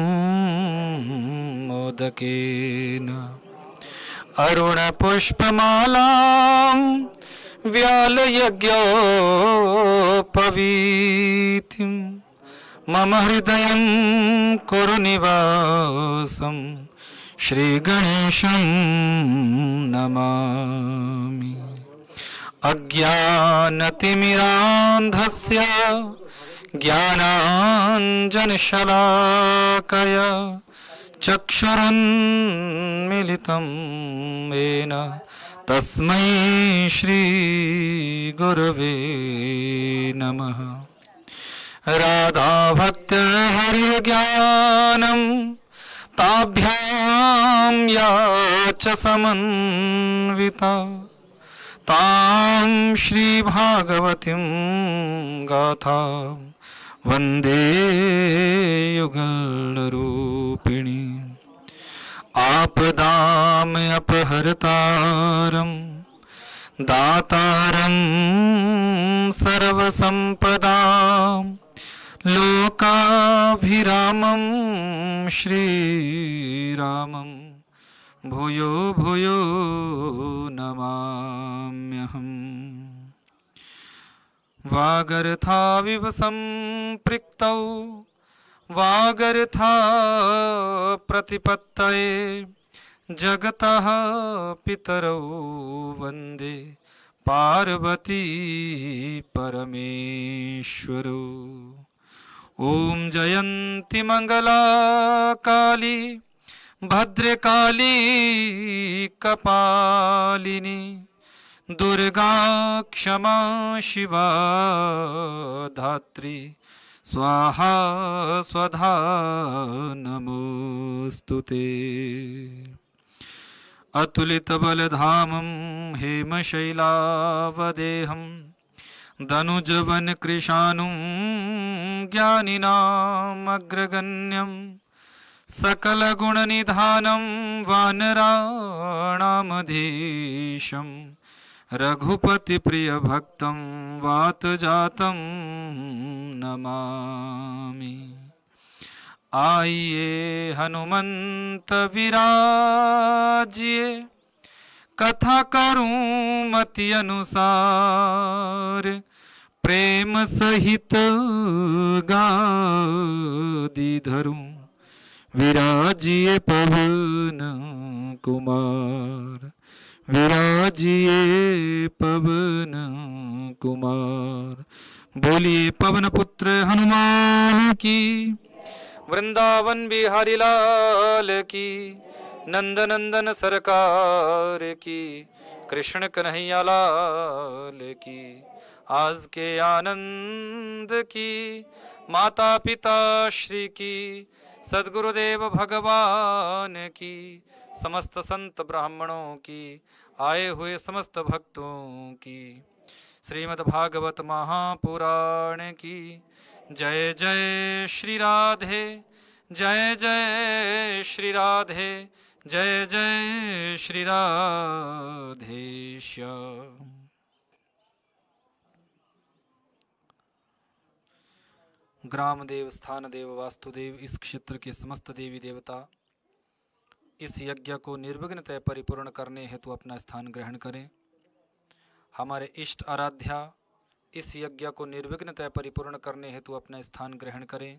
मोदकेन अरुणपुष्पमालां व्यालयज्ञोपवीतिं मम हृदयं कुरु निवासं श्रीगणेशं नमामि। अज्ञानतिमिरान्धस्य ज्ञानाञ्जनशलाकया चक्षुरुन्मिलितं येन तस्मै श्रीगुरवे नमः। राधाभक्तिर्हरिज्ञानं ताभ्यां या च समन्विता तां श्रीभागवतीं गाथा वन्दे युगलरूपिणी। आपदाम् अपहर्तारं दातारं सर्वसम्पदां लोकाभिरामं श्रीरामं भूयो भूयो नमाम्यहम्। वागर्थाविव सम्पृक्तौ वागर्था प्रतिपत्तये जगतः पितरौ वन्दे पार्वती परमेश्वरौ। ॐ जयन्ती मंगला काली भद्रकाली कपालिनी दुर्गा क्षमा शिवा धात्री स्वाहा स्वधा नमोस्तुते। अतुलितबलधामं हेमशैलावदेहं दनुजवनकृशानुं ज्ञानिनामग्रगण्यं सकलगुणनिधानं वानराणामधीशं रघुपतिप्रियभक्तं वातजातं नमामि। आइए हनुमंत विराजिए कथा करूं मति अनुसार प्रेम सहित गादी धरूं विराजिए पवन कुमार विराजिए पवन कुमार। बोलिए पवन पुत्र हनुमान की वृंदावन बिहारी लाल की नंदनंदन सरकार की कृष्ण कन्हैया लाल की। आज के आनंद की माता पिता श्री की सद्गुरुदेव भगवान की समस्त संत ब्राह्मणों की आए हुए समस्त भक्तों की श्रीमद् भागवत महापुराण की जय जय श्री राधे जय जय श्री राधे जय जय श्री राधेश्याम। ग्राम देव स्थान देव वास्तुदेव इस क्षेत्र के समस्त देवी देवता इस यज्ञ को निर्विघ्नतः परिपूर्ण करने हेतु अपना स्थान ग्रहण करें। हमारे इष्ट आराध्या इस यज्ञ को निर्विघ्नतः परिपूर्ण करने हेतु अपना स्थान ग्रहण करें।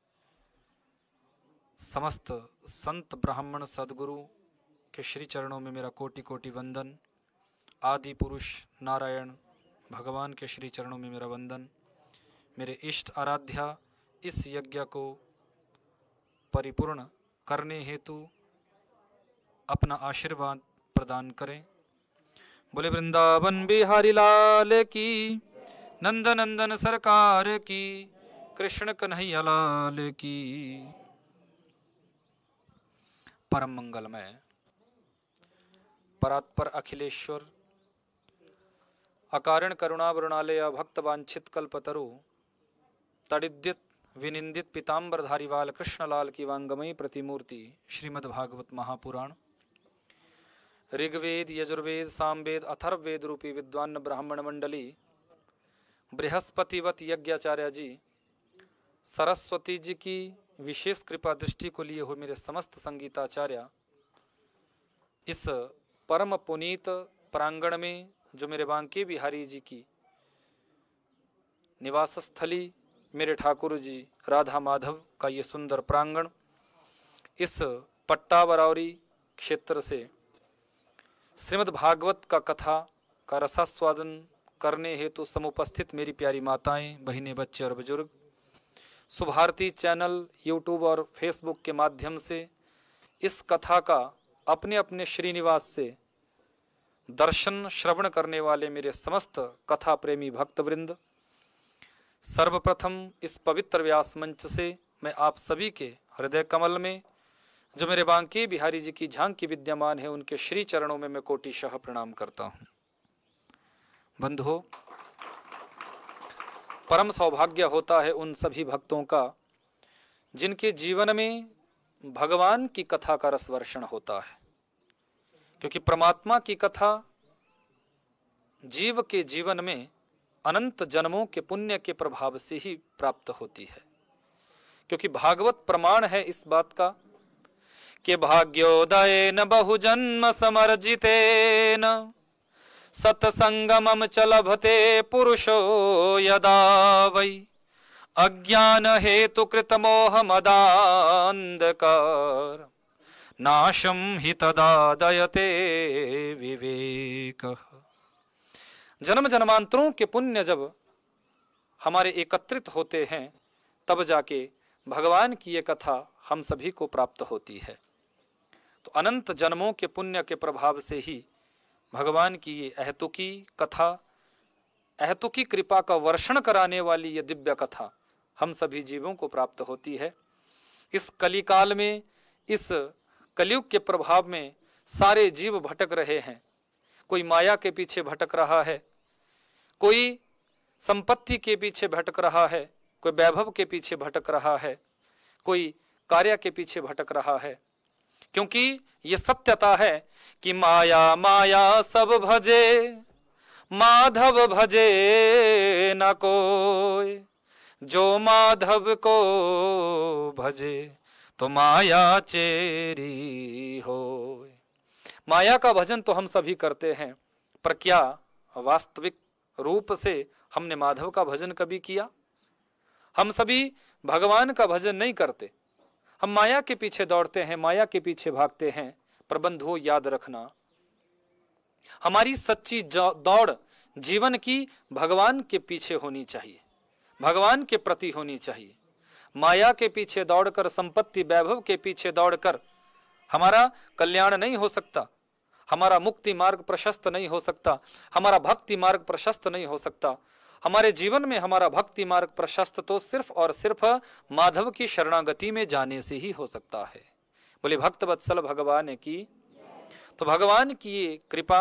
समस्त संत ब्राह्मण सद्गुरु के श्री चरणों में मेरा कोटि कोटि वंदन। आदि पुरुष नारायण भगवान के श्री चरणों में मेरा वंदन। मेरे इष्ट आराध्या इस यज्ञ को परिपूर्ण करने हेतु अपना आशीर्वाद प्रदान करें। बोले वृंदावन बिहारी लाल की नंदनंदन सरकार की कृष्ण कन्हैया लाल की। परम मंगलमय परात्पर अखिलेश्वर अकारण करुणा वरुणालय भक्त वांछित कल्पतरु तडिद्युत विनिंदित पीताम्बरधारी वाल कृष्णलाल की वांगमयी प्रतिमूर्ति श्रीमद् भागवत महापुराण ऋग्वेद यजुर्वेद सामवेद अथर्ववेद रूपी विद्वान ब्राह्मण मंडली बृहस्पतिवत यज्ञाचार्य जी सरस्वती जी की विशेष कृपा दृष्टि को लिए हुए मेरे समस्त संगीताचार्य इस परम पुनीत प्रांगण में जो मेरे बांके बिहारी जी की निवास स्थली मेरे ठाकुर जी राधा माधव का ये सुंदर प्रांगण इस पट्टा बरौरी क्षेत्र से श्रीमद् भागवत का कथा का रसास्वादन करने हेतु समुपस्थित मेरी प्यारी माताएं बहिनें बच्चे और बुजुर्ग सुभारती चैनल यूट्यूब और फेसबुक के माध्यम से इस कथा का अपने अपने श्रीनिवास से दर्शन श्रवण करने वाले मेरे समस्त कथा प्रेमी भक्तवृंद, सर्वप्रथम इस पवित्र व्यास मंच से मैं आप सभी के हृदय कमल में जो मेरे बांके बिहारी जी की झांकी विद्यमान है, उनके श्री चरणों में मैं कोटिशः प्रणाम करता हूं। बंधुओं, परम सौभाग्य होता है उन सभी भक्तों का जिनके जीवन में भगवान की कथा का रसवर्षण होता है, क्योंकि परमात्मा की कथा जीव के जीवन में अनंत जन्मों के पुण्य के प्रभाव से ही प्राप्त होती है। क्योंकि भागवत प्रमाण है इस बात का कि भाग्योदयेन बहुजन्म समर्जितेन सत्संगमं च लभते पुरुषो यदा वै अज्ञान हेतु कृत मोह मदान्धकार नाशं हि तदा दयते विवेकः। जन्म जन्मांतरों के पुण्य जब हमारे एकत्रित होते हैं तब जाके भगवान की ये कथा हम सभी को प्राप्त होती है। तो अनंत जन्मों के पुण्य के प्रभाव से ही भगवान की ये अहेतुकी कथा, अहेतुकी कृपा का वर्षण कराने वाली ये दिव्य कथा हम सभी जीवों को प्राप्त होती है। इस कलिकाल में, इस कलयुग के प्रभाव में सारे जीव भटक रहे हैं। कोई माया के पीछे भटक रहा है, कोई संपत्ति के पीछे भटक रहा है, कोई वैभव के पीछे भटक रहा है, कोई कार्य के पीछे भटक रहा है। क्योंकि ये सत्यता है कि माया माया सब भजे, माधव भजे न कोई, जो माधव को भजे तो माया चेरी हो। माया का भजन तो हम सभी करते हैं, पर क्या वास्तविक रूप से हमने माधव का भजन कभी किया? हम सभी भगवान का भजन नहीं करते, हम माया के पीछे दौड़ते हैं, माया के पीछे भागते हैं। पर बंधुओं, याद रखना, हमारी सच्ची दौड़ जीवन की भगवान के पीछे होनी चाहिए, भगवान के प्रति होनी चाहिए। माया के पीछे दौड़कर, संपत्ति वैभव के पीछे दौड़कर हमारा कल्याण नहीं हो सकता, हमारा मुक्ति मार्ग प्रशस्त नहीं हो सकता, हमारा भक्ति मार्ग प्रशस्त नहीं हो सकता। हमारे जीवन में हमारा भक्ति मार्ग प्रशस्त तो सिर्फ और सिर्फ माधव की शरणागति में जाने से ही हो सकता है। बोले भक्त वत्सल भगवान की। तो भगवान की ये कृपा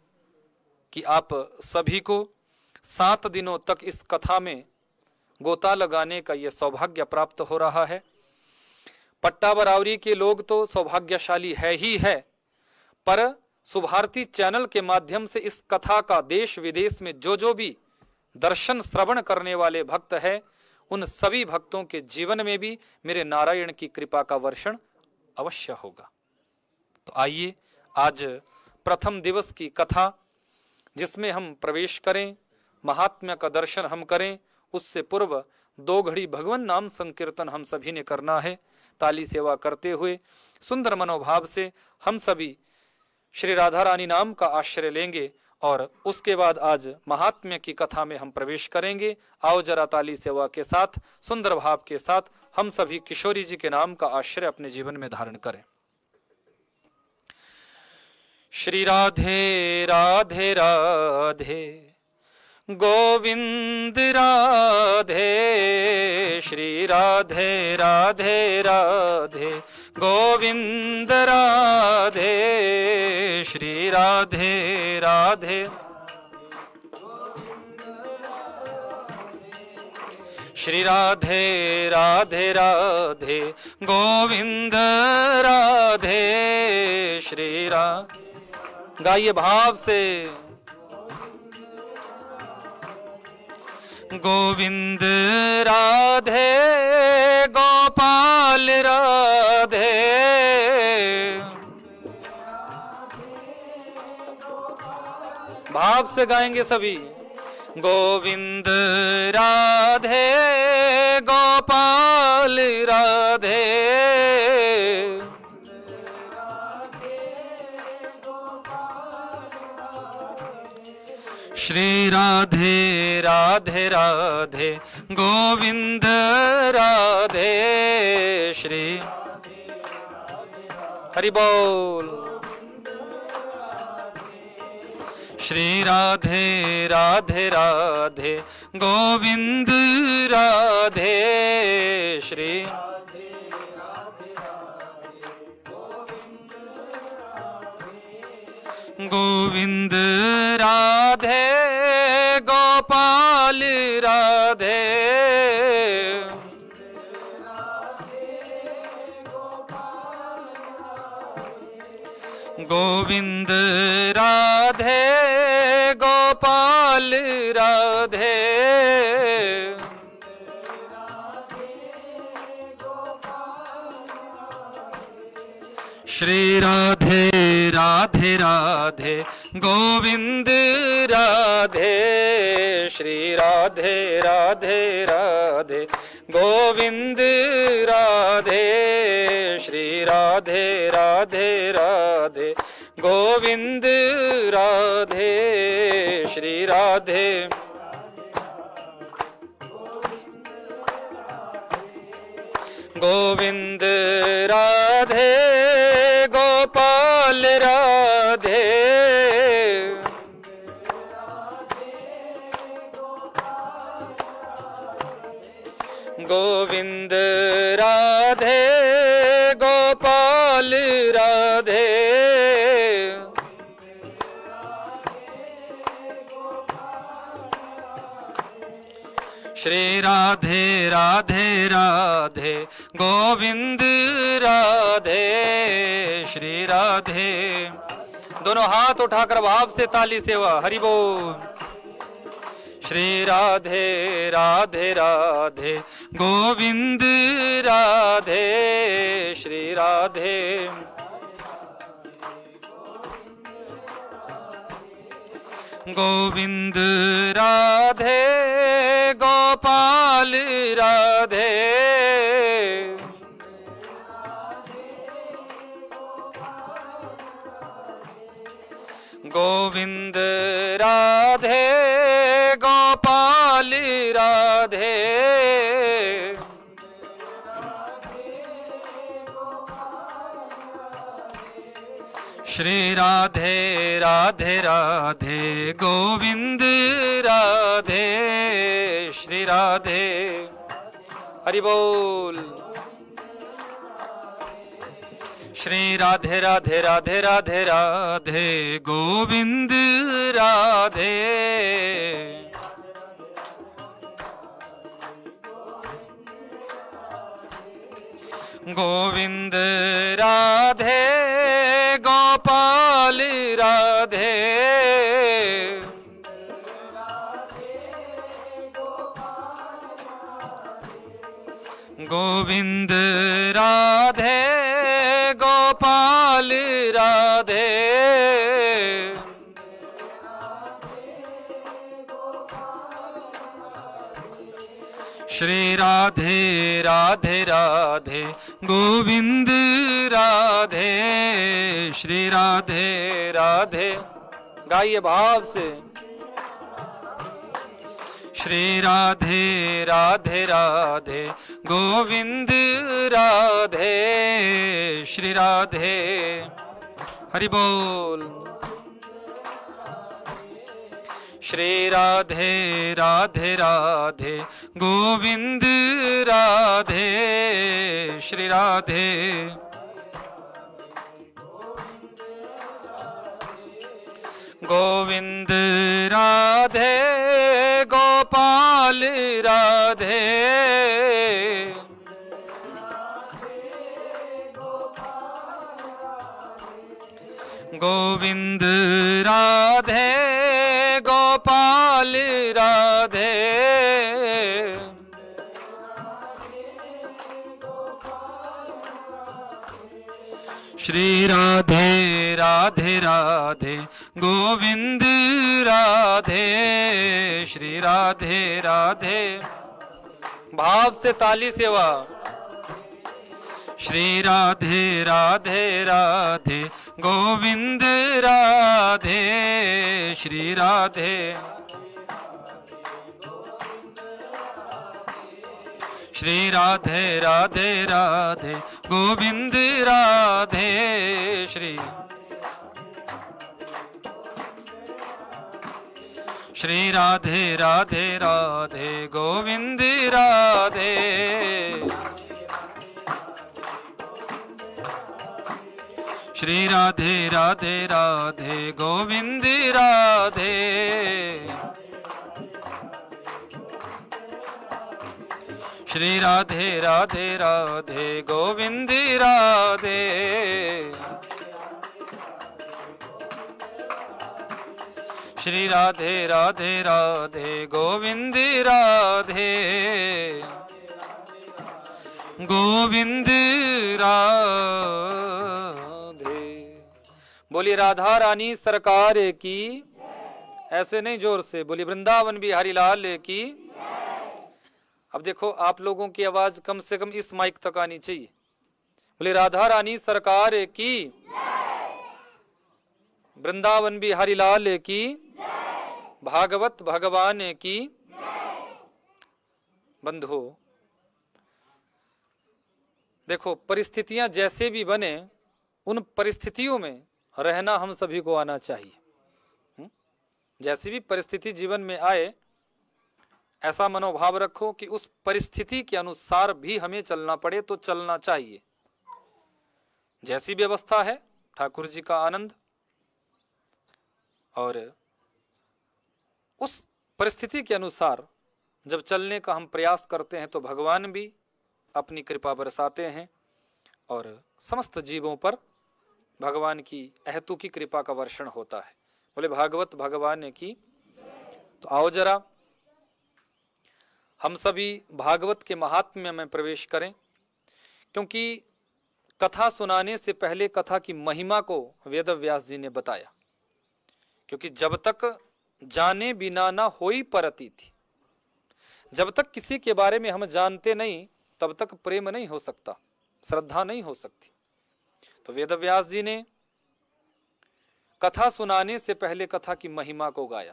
कि आप सभी को सात दिनों तक इस कथा में गोता लगाने का ये सौभाग्य प्राप्त हो रहा है। पट्टा बरावरी के लोग तो सौभाग्यशाली है ही है, पर सुभारती चैनल के माध्यम से इस कथा का देश विदेश में जो जो भी दर्शन श्रवण करने वाले भक्त हैं, उन सभी भक्तों के जीवन में भी मेरे नारायण की कृपा का वर्षण अवश्य होगा। तो आइए आज प्रथम दिवस की कथा जिसमें हम प्रवेश करें, महात्म्य का दर्शन हम करें, उससे पूर्व दो घड़ी भगवान नाम संकीर्तन हम सभी ने करना है। ताली सेवा करते हुए सुंदर मनोभाव से हम सभी श्री राधा रानी नाम का आश्रय लेंगे और उसके बाद आज महात्म्य की कथा में हम प्रवेश करेंगे। आओ जरा ताली सेवा के साथ, सुंदर भाव के साथ हम सभी किशोरी जी के नाम का आश्रय अपने जीवन में धारण करें। श्री राधे राधे राधे गोविंद राधे, श्री राधे राधे राधे गोविंद राधे, श्री राधे राधे श्री राधे राधे राधे गोविंद राधे, श्री राधे। गाइए भाव से। गोविंद राधे गोपाल राधे, भाव से गाएंगे सभी। गोविंद राधे गोपाल राधे, श्री राधे राधे राधे गोविंद राधे, श्री हरि बोल। श्री राधे राधे राधे गोविंद राधे श्री गोविंद राधे गोपाल राधे गोविंद राधे गोपाल राधे श्री राधे राधे राधे गोविंद राधे श्री राधे राधे राधे गोविंद राधे श्री राधे राधे राधे गोविंद राधे श्री राधे गोविंद राधे गोपाल राधे गोविंद राधे गोपाल राधे श्री राधे राधे राधे गोविंद राधे श्री राधे। दोनों हाथ उठाकर भाव से ताली सेवा हरि बोल। श्री राधे राधे राधे गोविंद राधे श्री राधे गोविंद राधे गोपाल राधे गोविंद राधे गोपाल राधे श्री राधे राधे राधे गोविंद राधे श्री राधे हरि बोल। श्री राधे राधे राधे राधे राधे गोविंद राधे गोविंद राधे गोपाल राधे गोविंद राधे गोपाल राधे श्री राधे राधे राधे गोविंद राधे श्री राधे राधे। गाइए भाव से। श्री राधे राधे राधे गोविंद राधे श्री राधे हरि बोल। श्री राधे राधे राधे गोविंद राधे श्री राधे गोविंद राधे गोपाल राधे गोविंद राधे गोपाल राधे श्री राधे राधे राधे गोविंद राधे श्री राधे राधे। भाव से ताली सेवा। श्री राधे राधे राधे गोविंद राधे श्री राधे श्री राधे राधे राधे गोविंद राधे श्री श्री राधे राधे राधे गोविंद राधे श्री राधे राधे राधे गोविंद राधे श्री राधे राधे राधे गोविंद राधे श्री राधे राधे राधे गोविंद राधे गोविंद राधे। बोली राधा रानी सरकार की, ऐसे नहीं जोर से बोली, वृंदावन बिहारी लाल की। अब देखो आप लोगों की आवाज कम से कम इस माइक तक आनी चाहिए। बोले राधा रानी सरकार की, वृंदावन बिहारी लाल की, भागवत भगवान की। बंधु देखो परिस्थितियां जैसे भी बने उन परिस्थितियों में रहना हम सभी को आना चाहिए। जैसी भी परिस्थिति जीवन में आए ऐसा मनोभाव रखो कि उस परिस्थिति के अनुसार भी हमें चलना पड़े तो चलना चाहिए। जैसी व्यवस्था है ठाकुर जी का आनंद, और उस परिस्थिति के अनुसार जब चलने का हम प्रयास करते हैं तो भगवान भी अपनी कृपा बरसाते हैं और समस्त जीवों पर भगवान की अहेतु की कृपा का वर्षण होता है। बोले भागवत भगवान की। तो आओ जरा हम सभी भागवत के महात्म्य में प्रवेश करें, क्योंकि कथा सुनाने से पहले कथा की महिमा को वेद व्यास जी ने बताया। क्योंकि जब तक जाने बिना ना होई परती थी, जब तक किसी के बारे में हम जानते नहीं तब तक प्रेम नहीं हो सकता, श्रद्धा नहीं हो सकती। तो वेद व्यास जी ने कथा सुनाने से पहले कथा की महिमा को गाया।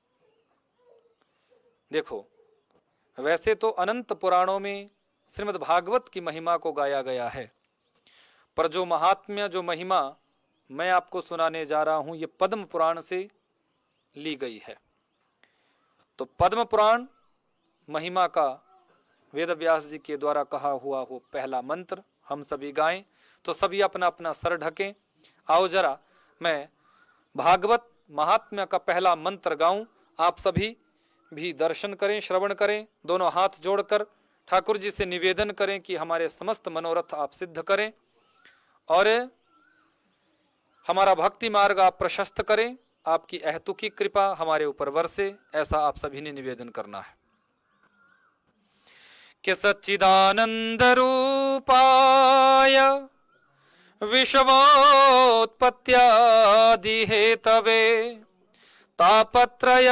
देखो वैसे तो अनंत पुराणों में श्रीमद् भागवत की महिमा को गाया गया है, पर जो महात्म्य जो महिमा मैं आपको सुनाने जा रहा हूं ये पद्म पुराण से ली गई है। तो पद्म पुराण महिमा का वेद व्यास जी के द्वारा कहा हुआ वो पहला मंत्र हम सभी गाएं। तो सभी अपना अपना सर ढकें। आओ जरा मैं भागवत महात्म्य का पहला मंत्र गाऊं, आप सभी भी दर्शन करें, श्रवण करें, दोनों हाथ जोड़कर ठाकुर जी से निवेदन करें कि हमारे समस्त मनोरथ आप सिद्ध करें और हमारा भक्ति मार्ग आप प्रशस्त करें, आपकी अहेतु की कृपा हमारे ऊपर बरसे, ऐसा आप सभी ने निवेदन करना है। कि सच्चिदानंद रूपाय विश्वोत्पत्त्यादि हेतवे तापत्रय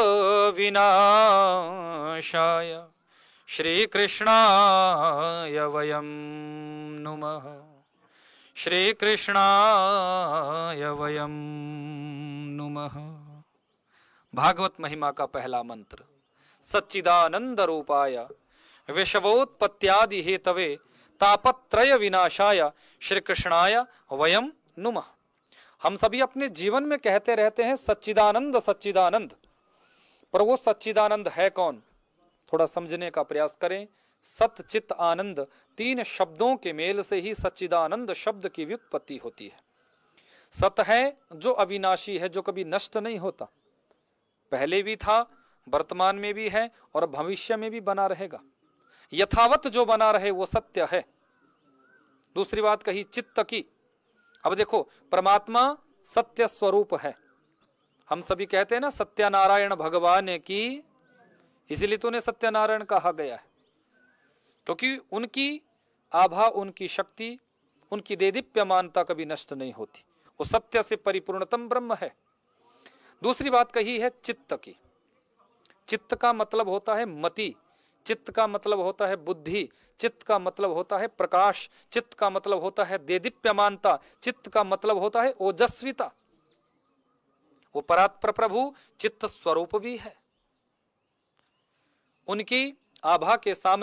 विनाशाय श्री कृष्णाय वयं नुमः श्री कृष्णाय वयं नुमः। भागवत महिमा का पहला मंत्र सच्चिदानंद रूपाय विश्वोत्पत्त्यादि हेतवे तापत्रय विनाशाय श्री कृष्णाय वयं नुमः। हम सभी अपने जीवन में कहते रहते हैं सच्चिदानंद सच्चिदानंद, पर वो सच्चिदानंद है कौन? थोड़ा समझने का प्रयास करें। सत चित आनंद तीन शब्दों के मेल से ही सच्चिदानंद शब्द की व्युत्पत्ति होती है। सत है जो अविनाशी है, जो कभी नष्ट नहीं होता, पहले भी था, वर्तमान में भी है और भविष्य में भी बना रहेगा। यथावत जो बना रहे वो सत्य है। दूसरी बात कही चित्त की। अब देखो परमात्मा सत्य स्वरूप है। हम सभी कहते हैं ना सत्यनारायण भगवान की, इसीलिए तो उन्हें सत्यनारायण कहा गया है, क्योंकि उनकी आभा, उनकी शक्ति, उनकी देदीप्यमानता कभी नष्ट नहीं होती। वो सत्य से परिपूर्णतम ब्रह्म है। दूसरी बात कही है चित्त की। चित्त का मतलब होता है मति, चित्त का मतलब होता है बुद्धि, चित्त का मतलब होता है प्रकाश, चित्त का मतलब होता है देदीप्यमानता, चित्त का मतलब होता है ओजस्विता। वो परात्पर प्रभु चित्त स्वरूप भी है। उनकी आभा के सामने,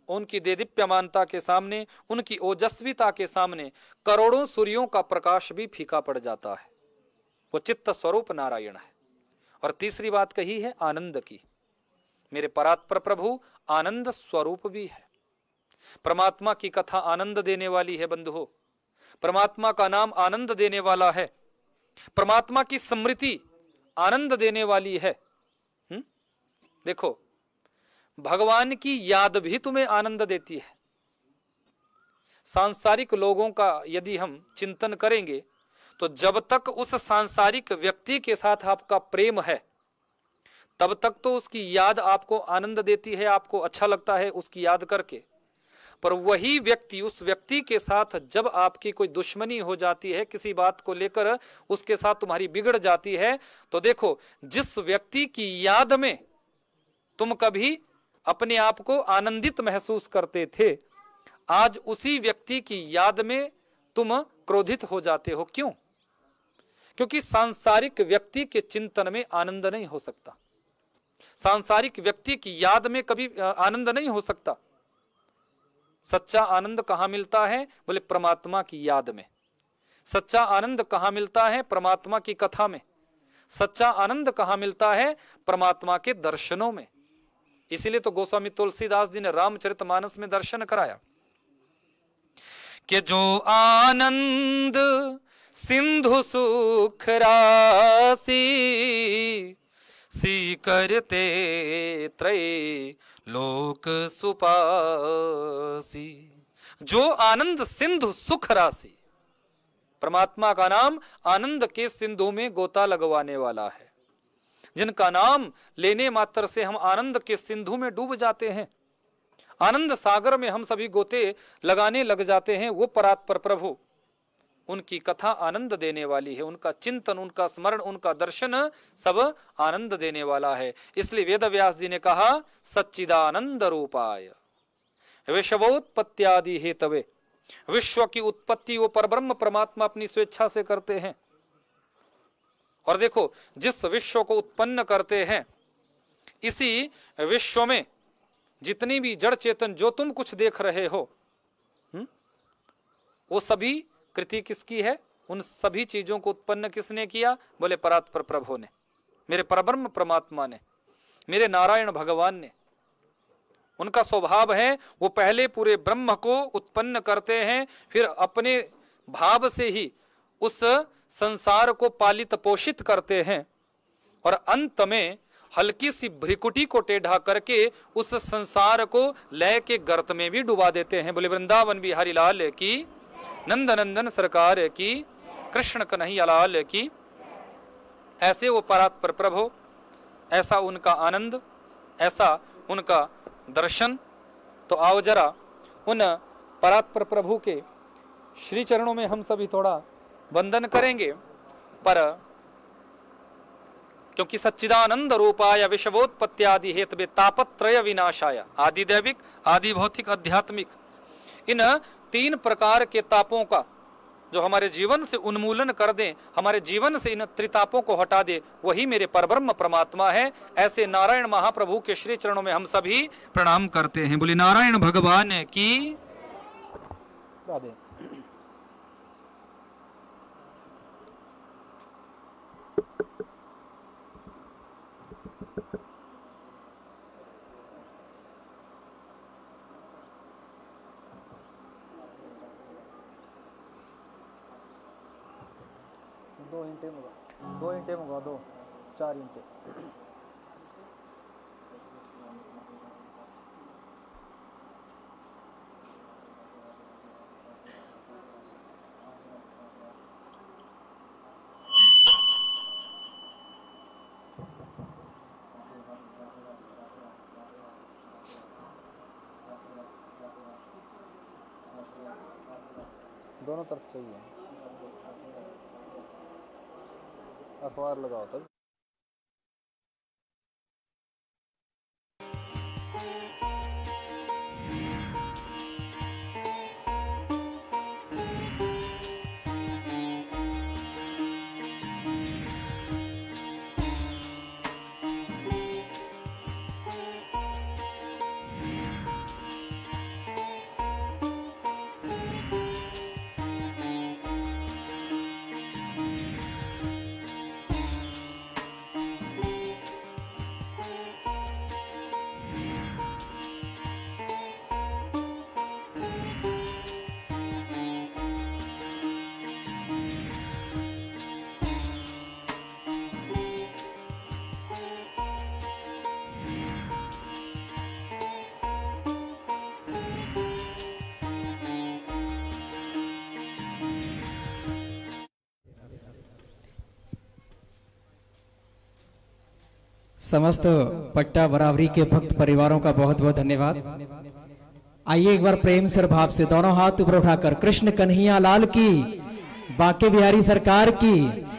उनकी देदीप्यमानता के सामने, उनकी ओजस्विता के सामने करोड़ों सूर्यों का प्रकाश भी फीका पड़ जाता है। वो चित्त स्वरूप नारायण है। और तीसरी बात कही है आनंद की। मेरे परात्पर प्रभु आनंद स्वरूप भी है। परमात्मा की कथा आनंद देने वाली है बंधुओं। परमात्मा का नाम आनंद देने वाला है। परमात्मा की स्मृति आनंद देने वाली है। हुँ? देखो, भगवान की याद भी तुम्हें आनंद देती है। सांसारिक लोगों का यदि हम चिंतन करेंगे तो जब तक उस सांसारिक व्यक्ति के साथ आपका प्रेम है तब तक तो उसकी याद आपको आनंद देती है, आपको अच्छा लगता है उसकी याद करके। पर वही व्यक्ति, उस व्यक्ति के साथ जब आपकी कोई दुश्मनी हो जाती है, किसी बात को लेकर उसके साथ तुम्हारी बिगड़ जाती है, तो देखो, जिस व्यक्ति की याद में तुम कभी अपने आप को आनंदित महसूस करते थे, आज उसी व्यक्ति की याद में तुम क्रोधित हो जाते हो। क्यों? क्योंकि सांसारिक व्यक्ति के चिंतन में आनंद नहीं हो सकता, सांसारिक व्यक्ति की याद में कभी आनंद नहीं हो सकता। सच्चा आनंद कहां मिलता है? बोले परमात्मा की याद में। सच्चा आनंद कहां मिलता है? परमात्मा की कथा में। सच्चा आनंद कहां मिलता है? परमात्मा के दर्शनों में। इसीलिए तो गोस्वामी तुलसीदास जी ने रामचरितमानस में दर्शन कराया कि जो आनंद सिंधु सुख राशि सी करते त्रय लोक सुपासी। जो आनंद सिंधु सुख राशि, परमात्मा का नाम आनंद के सिंधु में गोता लगवाने वाला है। जिनका नाम लेने मात्र से हम आनंद के सिंधु में डूब जाते हैं, आनंद सागर में हम सभी गोते लगाने लग जाते हैं, वो परात्पर प्रभु, उनकी कथा आनंद देने वाली है। उनका चिंतन, उनका स्मरण, उनका दर्शन सब आनंद देने वाला है। इसलिए वेद व्यास जी ने कहा सच्चिदानंद रूपाय विश्वोत्पत्त्यादि हेतवे। विश्व की उत्पत्ति वो परब्रह्म परमात्मा अपनी स्वेच्छा से करते हैं। और देखो, जिस विश्व को उत्पन्न करते हैं, इसी विश्व में जितनी भी जड़ चेतन जो तुम कुछ देख रहे हो, हुँ? वो सभी कृति किसकी है? उन सभी चीजों को उत्पन्न किसने किया? बोले परात्पर प्रभु ने, मेरे परब्रह्म परमात्मा ने, मेरे नारायण भगवान ने। उनका स्वभाव है वो पहले पूरे ब्रह्म को उत्पन्न करते हैं, फिर अपने भाव से ही उस संसार को पालित पोषित करते हैं, और अंत में हल्की सी भ्रिकुटी को टेढ़ा करके उस संसार को लय के गर्त में भी डुबा देते हैं। बोले वृंदावन बिहारी लाल की, नंद नंदन सरकार की, कृष्ण कन्हैया लाल की। ऐसे वो परात्पर प्रभु, ऐसा उनका आनंद, ऐसा उनका दर्शन। तो आओ जरा उन परात्पर प्रभु के श्री चरणों में हम सभी थोड़ा वंदन करेंगे। पर क्योंकि सच्चिदानंद रूपाय विश्वोत्पत्त्यादि हेतवे तापत्रय विनाशाय, आदि दैविक, आदि भौतिक, आध्यात्मिक, इन तीन प्रकार के तापों का जो हमारे जीवन से उन्मूलन कर दे, हमारे जीवन से इन त्रितापों को हटा दे, वही मेरे परब्रह्म परमात्मा है। ऐसे नारायण महाप्रभु के श्री चरणों में हम सभी प्रणाम करते हैं। बोले नारायण भगवान की राधे। दो इंटे मंगा दो इंटे मंगा दो चार इंटे। दोनों तरफ चाहिए, अखबार लगाओ तब। समस्त पट्टा बराबरी के भक्त परिवारों का बहुत बहुत धन्यवाद। आइए एक बार प्रेम से और भाव से दोनों हाथ ऊपर उठाकर कृष्ण कन्हैया लाल की, बांके बिहारी सरकार की।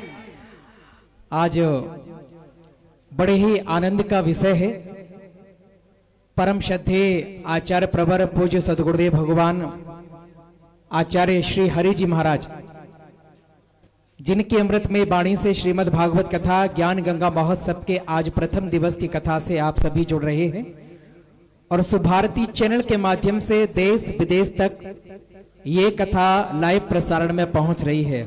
आज बड़े ही आनंद का विषय है। परम श्रद्धेय आचार्य प्रवर पूज्य सद्गुरुदेव भगवान आचार्य श्री हरि जी महाराज, जिनकी अमृतमय वाणी से श्रीमद् भागवत कथा ज्ञान गंगा महोत्सव के आज प्रथम दिवस की कथा से आप सभी जुड़ रहे हैं और सुभारती चैनल के माध्यम से देश विदेश तक ये कथा लाइव प्रसारण में पहुंच रही है।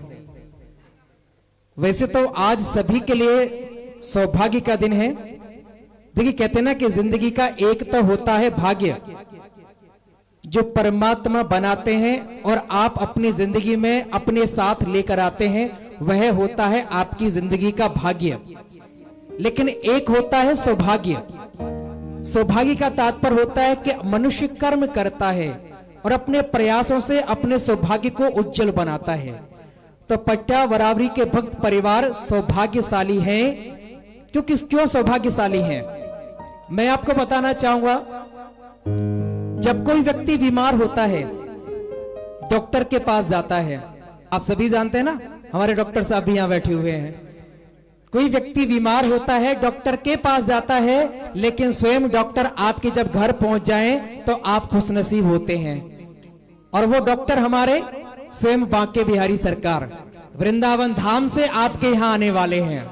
वैसे तो आज सभी के लिए सौभाग्य का दिन है। देखिए, कहते हैं ना कि जिंदगी का एक तो होता है भाग्य, जो परमात्मा बनाते हैं और आप अपनी जिंदगी में अपने साथ लेकर आते हैं, वह होता है आपकी जिंदगी का भाग्य। लेकिन एक होता है सौभाग्य। सौभाग्य का तात्पर्य होता है कि मनुष्य कर्म करता है और अपने प्रयासों से अपने सौभाग्य को उज्जवल बनाता है। तो पट्टा बराबरी के भक्त परिवार सौभाग्यशाली हैं। क्योंकि क्यों सौभाग्यशाली हैं, मैं आपको बताना चाहूंगा। जब कोई व्यक्ति बीमार होता है, डॉक्टर के पास जाता है। आप सभी जानते हैं ना, हमारे डॉक्टर साहब भी यहां बैठे हुए हैं। कोई व्यक्ति बीमार होता है, डॉक्टर के पास जाता है, लेकिन स्वयं डॉक्टर आपके जब घर पहुंच जाएं तो आप खुशनसीब होते हैं। और वो डॉक्टर हमारे स्वयं बांके बिहारी सरकार वृंदावन धाम से आपके यहां आने वाले हैं।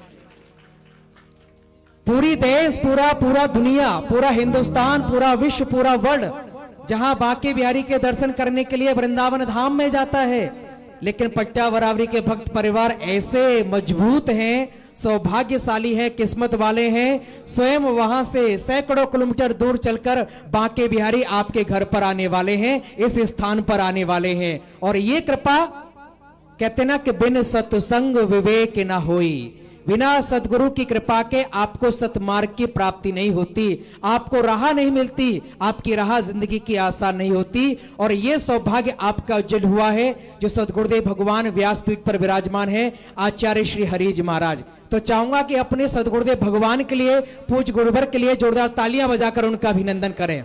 पूरी देश, पूरा पूरा दुनिया, पूरा हिंदुस्तान, पूरा विश्व, पूरा वर्ल्ड जहां बांके बिहारी के दर्शन करने के लिए वृंदावन धाम में जाता है, लेकिन पट्टा बराबरी के भक्त परिवार ऐसे मजबूत हैं, सौभाग्यशाली हैं, किस्मत वाले हैं, स्वयं वहां से सैकड़ों किलोमीटर दूर चलकर बांके बिहारी आपके घर पर आने वाले हैं, इस स्थान पर आने वाले हैं। और ये कृपा, कहते ना कि बिन सत्संग विवेक ना होई। बिना सदगुरु की कृपा के आपको सतमार्ग की प्राप्ति नहीं होती, आपको राह नहीं मिलती, आपकी राह जिंदगी की आसान नहीं होती। और ये सौभाग्य आपका उज्जवल हुआ है जो सदगुरुदेव भगवान व्यासपीठ पर विराजमान है, आचार्य श्री हरि जी महाराज। तो चाहूंगा कि अपने सदगुरुदेव भगवान के लिए, पूज्य गुरुवर के लिए जोरदार तालियां बजाकर उनका अभिनंदन करें।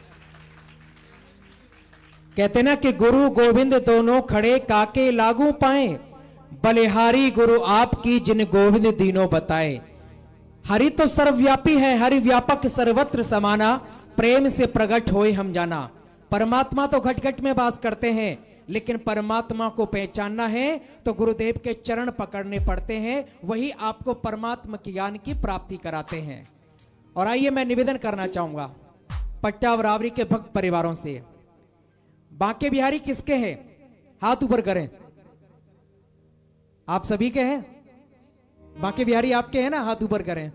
कहते ना कि गुरु गोविंद दोनों खड़े, काके लागू पाए, बलिहारी गुरु आपकी जिन गोविंद दीनों बताए। हरि तो सर्वव्यापी है, हरि व्यापक सर्वत्र समाना, प्रेम से प्रकट होए हम जाना। परमात्मा तो घट घट में वास करते हैं, लेकिन परमात्मा को पहचानना है तो गुरुदेव के चरण पकड़ने पड़ते हैं, वही आपको परमात्मा ज्ञान की प्राप्ति कराते हैं। और आइए मैं निवेदन करना चाहूंगा पट्टा बराबरी के भक्त परिवारों से, बांके बिहारी किसके हैं? हाथ ऊपर करें। आप सभी के हैं? बांके बिहारी आपके हैं ना? हाथ ऊपर करें।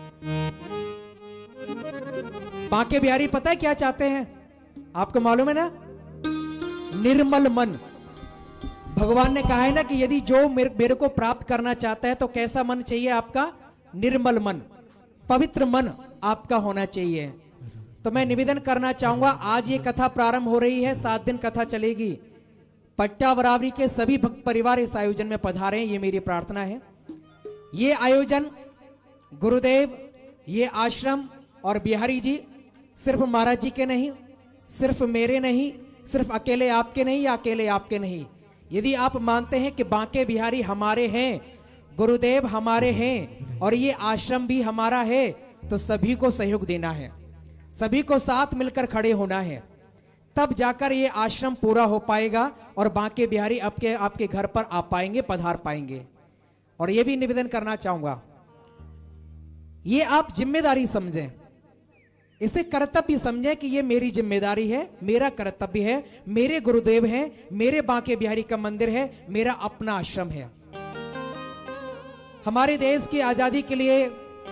बांके बिहारी पता है क्या चाहते हैं? आपको मालूम है ना? निर्मल मन। भगवान ने कहा है ना कि यदि जो मेरे, मेरे को प्राप्त करना चाहता है तो कैसा मन चाहिए आपका? निर्मल मन, पवित्र मन आपका होना चाहिए। तो मैं निवेदन करना चाहूंगा, आज ये कथा प्रारंभ हो रही है, सात दिन कथा चलेगी। पट्टा बराबरी के सभी भक्त परिवार इस आयोजन में पधारें, ये मेरी प्रार्थना है। ये आयोजन गुरुदेव, ये आश्रम और बिहारी जी सिर्फ महाराज जी के नहीं, सिर्फ मेरे नहीं, सिर्फ अकेले आपके नहीं या अकेले आपके नहीं। यदि आप मानते हैं कि बांके बिहारी हमारे हैं, गुरुदेव हमारे हैं और ये आश्रम भी हमारा है, तो सभी को सहयोग देना है, सभी को साथ मिलकर खड़े होना है, तब जाकर ये आश्रम पूरा हो पाएगा और बांके बिहारी आपके आपके घर पर आ पाएंगे, पधार पाएंगे। और ये भी निवेदन करना चाहूंगा, ये आप जिम्मेदारी समझें, इसे कर्तव्य समझें कि ये मेरी जिम्मेदारी है, मेरा कर्तव्य है, मेरे गुरुदेव हैं, मेरे बांके बिहारी का मंदिर है, मेरा अपना आश्रम है। हमारे देश की आजादी के लिए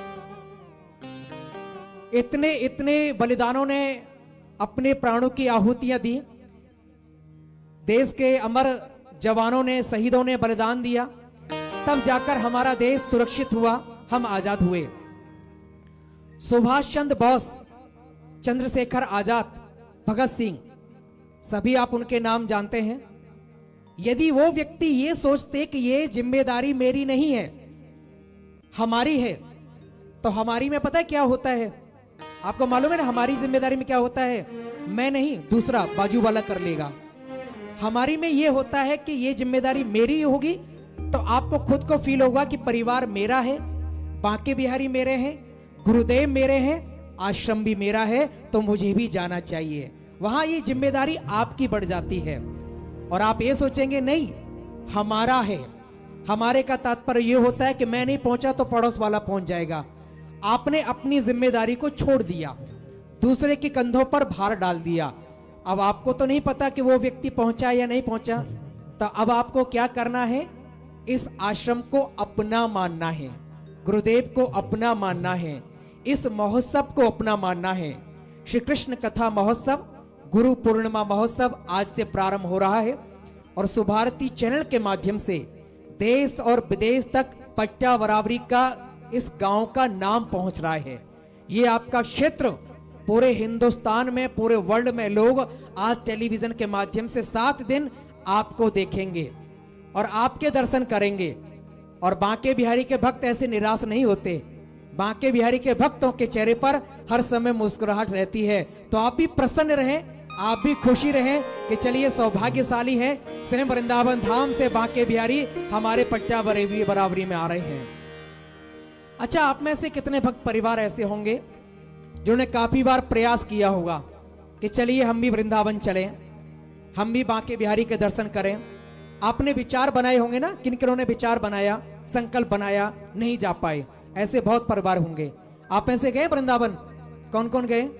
इतने इतने बलिदानों ने अपने प्राणों की आहुतियां दी, देश के अमर जवानों ने, शहीदों ने बलिदान दिया, तब जाकर हमारा देश सुरक्षित हुआ, हम आजाद हुए। सुभाष चंद्र बोस, चंद्रशेखर आजाद, भगत सिंह, सभी आप उनके नाम जानते हैं। यदि वो व्यक्ति ये सोचते कि ये जिम्मेदारी मेरी नहीं है, हमारी है, तो हमारी में पता है क्या होता है, आपको मालूम है ना हमारी जिम्मेदारी में क्या होता है? मैं नहीं, दूसरा बाजू वाला कर लेगा। हमारी में ये होता है कि ये जिम्मेदारी मेरी होगी, तो आपको खुद को फील होगा कि परिवार मेरा है, बांके बिहारी मेरे हैं, गुरुदेव मेरे हैं, आश्रम भी मेरा है, तो मुझे भी जाना चाहिए। वहां ये जिम्मेदारी आपकी बढ़ जाती है और आप ये सोचेंगे नहीं हमारा है। हमारे का तात्पर्य ये होता है कि मैं नहीं पहुंचा तो पड़ोस वाला पहुंच जाएगा। आपने अपनी जिम्मेदारी को छोड़ दिया, दूसरे के कंधों पर भार डाल दिया। अब आपको तो नहीं पता कि वो व्यक्ति पहुंचा या नहीं पहुंचा, तो अब आपको क्या करना है? इस आश्रम को अपना मानना है, गुरुदेव को अपना मानना है, इस महोत्सव को अपना मानना है। श्री कृष्ण कथा महोत्सव, गुरु पूर्णिमा महोत्सव आज से प्रारंभ हो रहा है और सुभारती चैनल के माध्यम से देश और विदेश तक पट्टा बराबरी का इस गांव का नाम पहुंच रहा है। ये आपका क्षेत्र पूरे हिंदुस्तान में, पूरे वर्ल्ड में लोग आज टेलीविजन के माध्यम से सात दिन आपको देखेंगे और आपके दर्शन करेंगे। और बांके बिहारी के भक्त ऐसे निराश नहीं होते, बांके बिहारी के भक्तों के चेहरे पर हर समय मुस्कुराहट रहती है। तो आप भी प्रसन्न रहें, आप भी खुशी रहें कि चलिए सौभाग्यशाली है, स्वयं वृंदावन धाम से बांके बिहारी हमारे पट्टा बराबरी बराबरी में आ रहे हैं। अच्छा, आप में से कितने भक्त परिवार ऐसे होंगे जिन्होंने काफी बार प्रयास किया होगा कि चलिए हम भी वृंदावन चलें, हम भी बांके बिहारी के दर्शन करें। आपने विचार बनाए होंगे ना, किन किन्होंने विचार बनाया, संकल्प बनाया, नहीं जा पाए, ऐसे बहुत परिवार होंगे। आप में से गए वृंदावन? कौन कौन गए?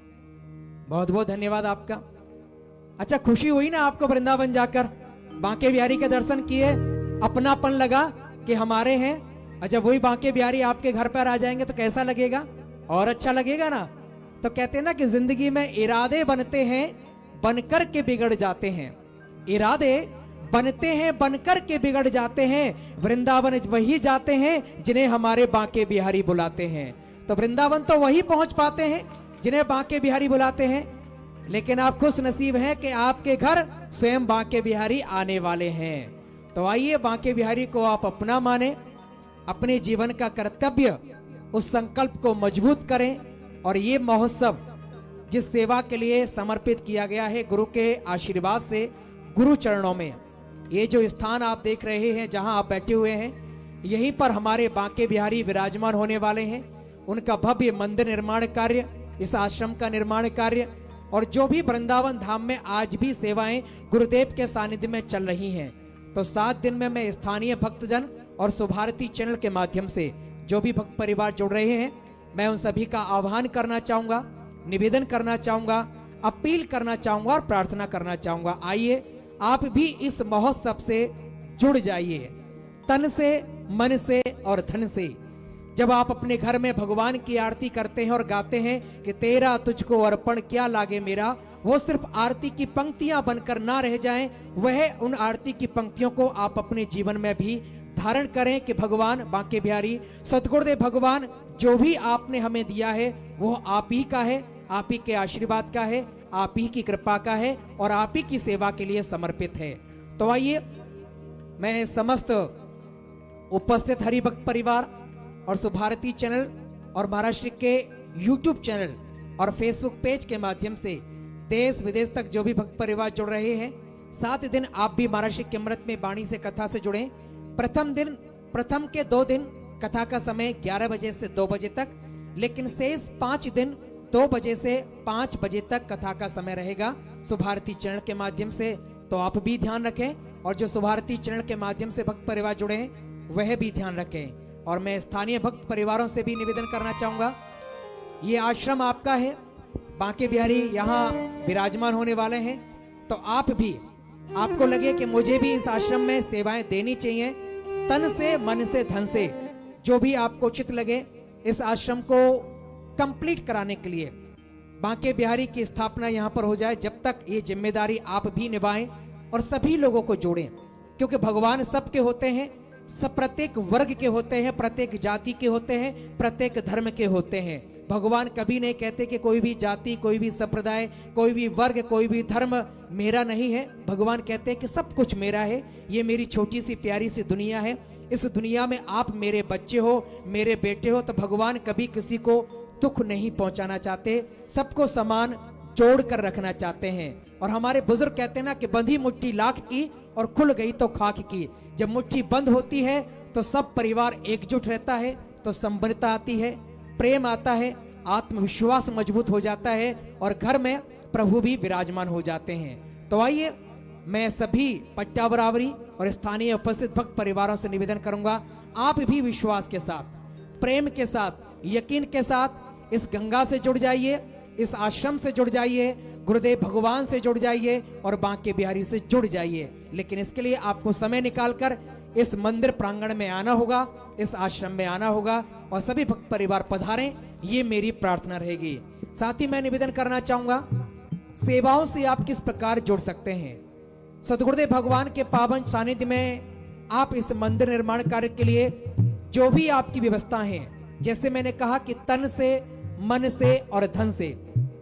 बहुत बहुत धन्यवाद आपका। अच्छा, खुशी हुई ना आपको वृंदावन जाकर, बांके बिहारी के दर्शन किए, अपनापन लगा कि हमारे हैं। अच्छा, वही बांके बिहारी आपके घर पर आ जाएंगे तो कैसा लगेगा? और अच्छा लगेगा ना। तो कहते हैं ना कि जिंदगी में इरादे बनते हैं, बनकर के बिगड़ जाते हैं। इरादे बनते हैं, बनकर के बिगड़ जाते हैं। वृंदावन वही जाते हैं जिन्हें हमारे बांके बिहारी बुलाते हैं। तो वृंदावन तो वही पहुंच पाते हैं जिन्हें बांके बिहारी बुलाते हैं। लेकिन आप खुश नसीब हैं कि आपके घर स्वयं बांके बिहारी आने वाले हैं। तो आइए बांके बिहारी को आप अपना माने, अपने जीवन का कर्तव्य उस संकल्प को मजबूत करें। और ये महोत्सव जिस सेवा के लिए समर्पित किया गया है गुरु के आशीर्वाद से, गुरु चरणों में, ये जो स्थान आप देख रहे हैं जहां आप बैठे हुए हैं, यहीं पर हमारे बांके बिहारी विराजमान होने वाले हैं। उनका भव्य मंदिर निर्माण कार्य, इस आश्रम का निर्माण कार्य और जो भी वृंदावन धाम में आज भी सेवाएं गुरुदेव के सानिध्य में चल रही हैं। तो सात दिन में मैं स्थानीय भक्तजन और सुभारती चैनल के माध्यम से जो भी भक्त परिवार जुड़ रहे हैं, मैं उन सभी का आह्वान करना चाहूंगा, निवेदन करना चाहूंगा, अपील करना चाहूंगा और प्रार्थना करना चाहूंगा। आइए आप भी इस महोत्सव से जुड़ जाइए, तन से, मन से और धन से। जब आप अपने घर में भगवान की आरती करते हैं और गाते हैं कि तेरा तुझको अर्पण क्या लागे मेरा, वो सिर्फ आरती की पंक्तियां बनकर ना रह जाएं, वह उन आरती की पंक्तियों को आप अपने जीवन में भी धारण करें कि भगवान बांके बिहारी सतगुरुदेव भगवान जो भी आपने हमें दिया है वो आप ही का है, आप ही के आशीर्वाद का है, आप ही की कृपा का है और आप ही की सेवा के लिए समर्पित है। तो आइए मैं समस्त उपस्थित हरिभक्त परिवार और सुभारती चैनल और महाराष्ट्र के यूट्यूब चैनल और फेसबुक पेज के माध्यम से देश विदेश तक जो भी भक्त परिवार जुड़ रहे हैं, सात दिन आप भी महाराष्ट्र के अमृत में वाणी से कथा से जुड़े। प्रथम दिन, प्रथम के दो दिन कथा का समय ग्यारह बजे से दो बजे तक, लेकिन शेष पांच दिन दो बजे से पांच बजे तक कथा का समय रहेगा सुभारती चैनल के माध्यम से। तो आप भी ध्यान रखें और जो सुभारती चैनल के माध्यम से भक्त परिवार जुड़े हैं वह भी ध्यान रखें। और मैं स्थानीय भक्त परिवारों से भी निवेदन करना चाहूंगा, ये आश्रम आपका है, बांके बिहारी यहाँ विराजमान होने वाले हैं। तो आप भी, आपको लगे कि मुझे भी इस आश्रम में सेवाएं देनी चाहिए, तन से, मन से, धन से, जो भी आपको उचित लगे, इस आश्रम को कंप्लीट कराने के लिए बांके बिहारी की स्थापना यहाँ पर हो जाए। जब तक ये जिम्मेदारी आप भी निभाएं और सभी लोगों को जोड़ें, क्योंकि भगवान सबके होते हैं, सब प्रत्येक वर्ग के होते हैं, प्रत्येक जाति के होते हैं, प्रत्येक धर्म के होते हैं। भगवान कभी नहीं कहते कि कोई भी जाति, कोई भी संप्रदाय, कोई भी वर्ग, कोई भी धर्म मेरा नहीं है। भगवान कहते हैं कि सब कुछ मेरा है, ये मेरी छोटी सी प्यारी सी दुनिया है, इस दुनिया में आप मेरे बच्चे हो, मेरे बेटे हो। तो भगवान कभी किसी को दुख नहीं पहुंचाना चाहते, सबको समान जोड़ कर रखना चाहते हैं। और हमारे बुजुर्ग कहते हैं ना कि बंधी मुट्ठी लाख की और खुल गई तो खाक की। जब मुट्ठी बंद होती है तो सब परिवार एकजुट रहता है, तो संबंधता आती है, प्रेम आता है, आत्मविश्वास मजबूत हो जाता है और घर में प्रभु भी विराजमान हो जाते हैं। तो आइए मैं सभी पट्टा बराबरी और स्थानीय उपस्थित भक्त परिवारों से निवेदन करूंगा, आप भी विश्वास के साथ, प्रेम के साथ, यकीन के साथ इस गंगा से जुड़ जाइए, इस आश्रम से जुड़ जाइए, गुरुदेव भगवान से जुड़ जाइए और बांके बिहारी से जुड़ जाइए। लेकिन इसके लिए आपको समय निकालकर इस मंदिर प्रांगण में आना होगा, इस आश्रम में आना होगा और सभी भक्त परिवार पधारें, ये मेरी प्रार्थना रहेगी। साथ ही मैं निवेदन करना चाहूंगा, सेवाओं से आप किस प्रकार जुड़ सकते हैं। सद्गुरुदेव भगवान के पावन सानिध्य में आप इस मंदिर निर्माण कार्य के लिए जो भी आपकी व्यवस्था है, जैसे मैंने कहा कि तन से, मन से और धन से।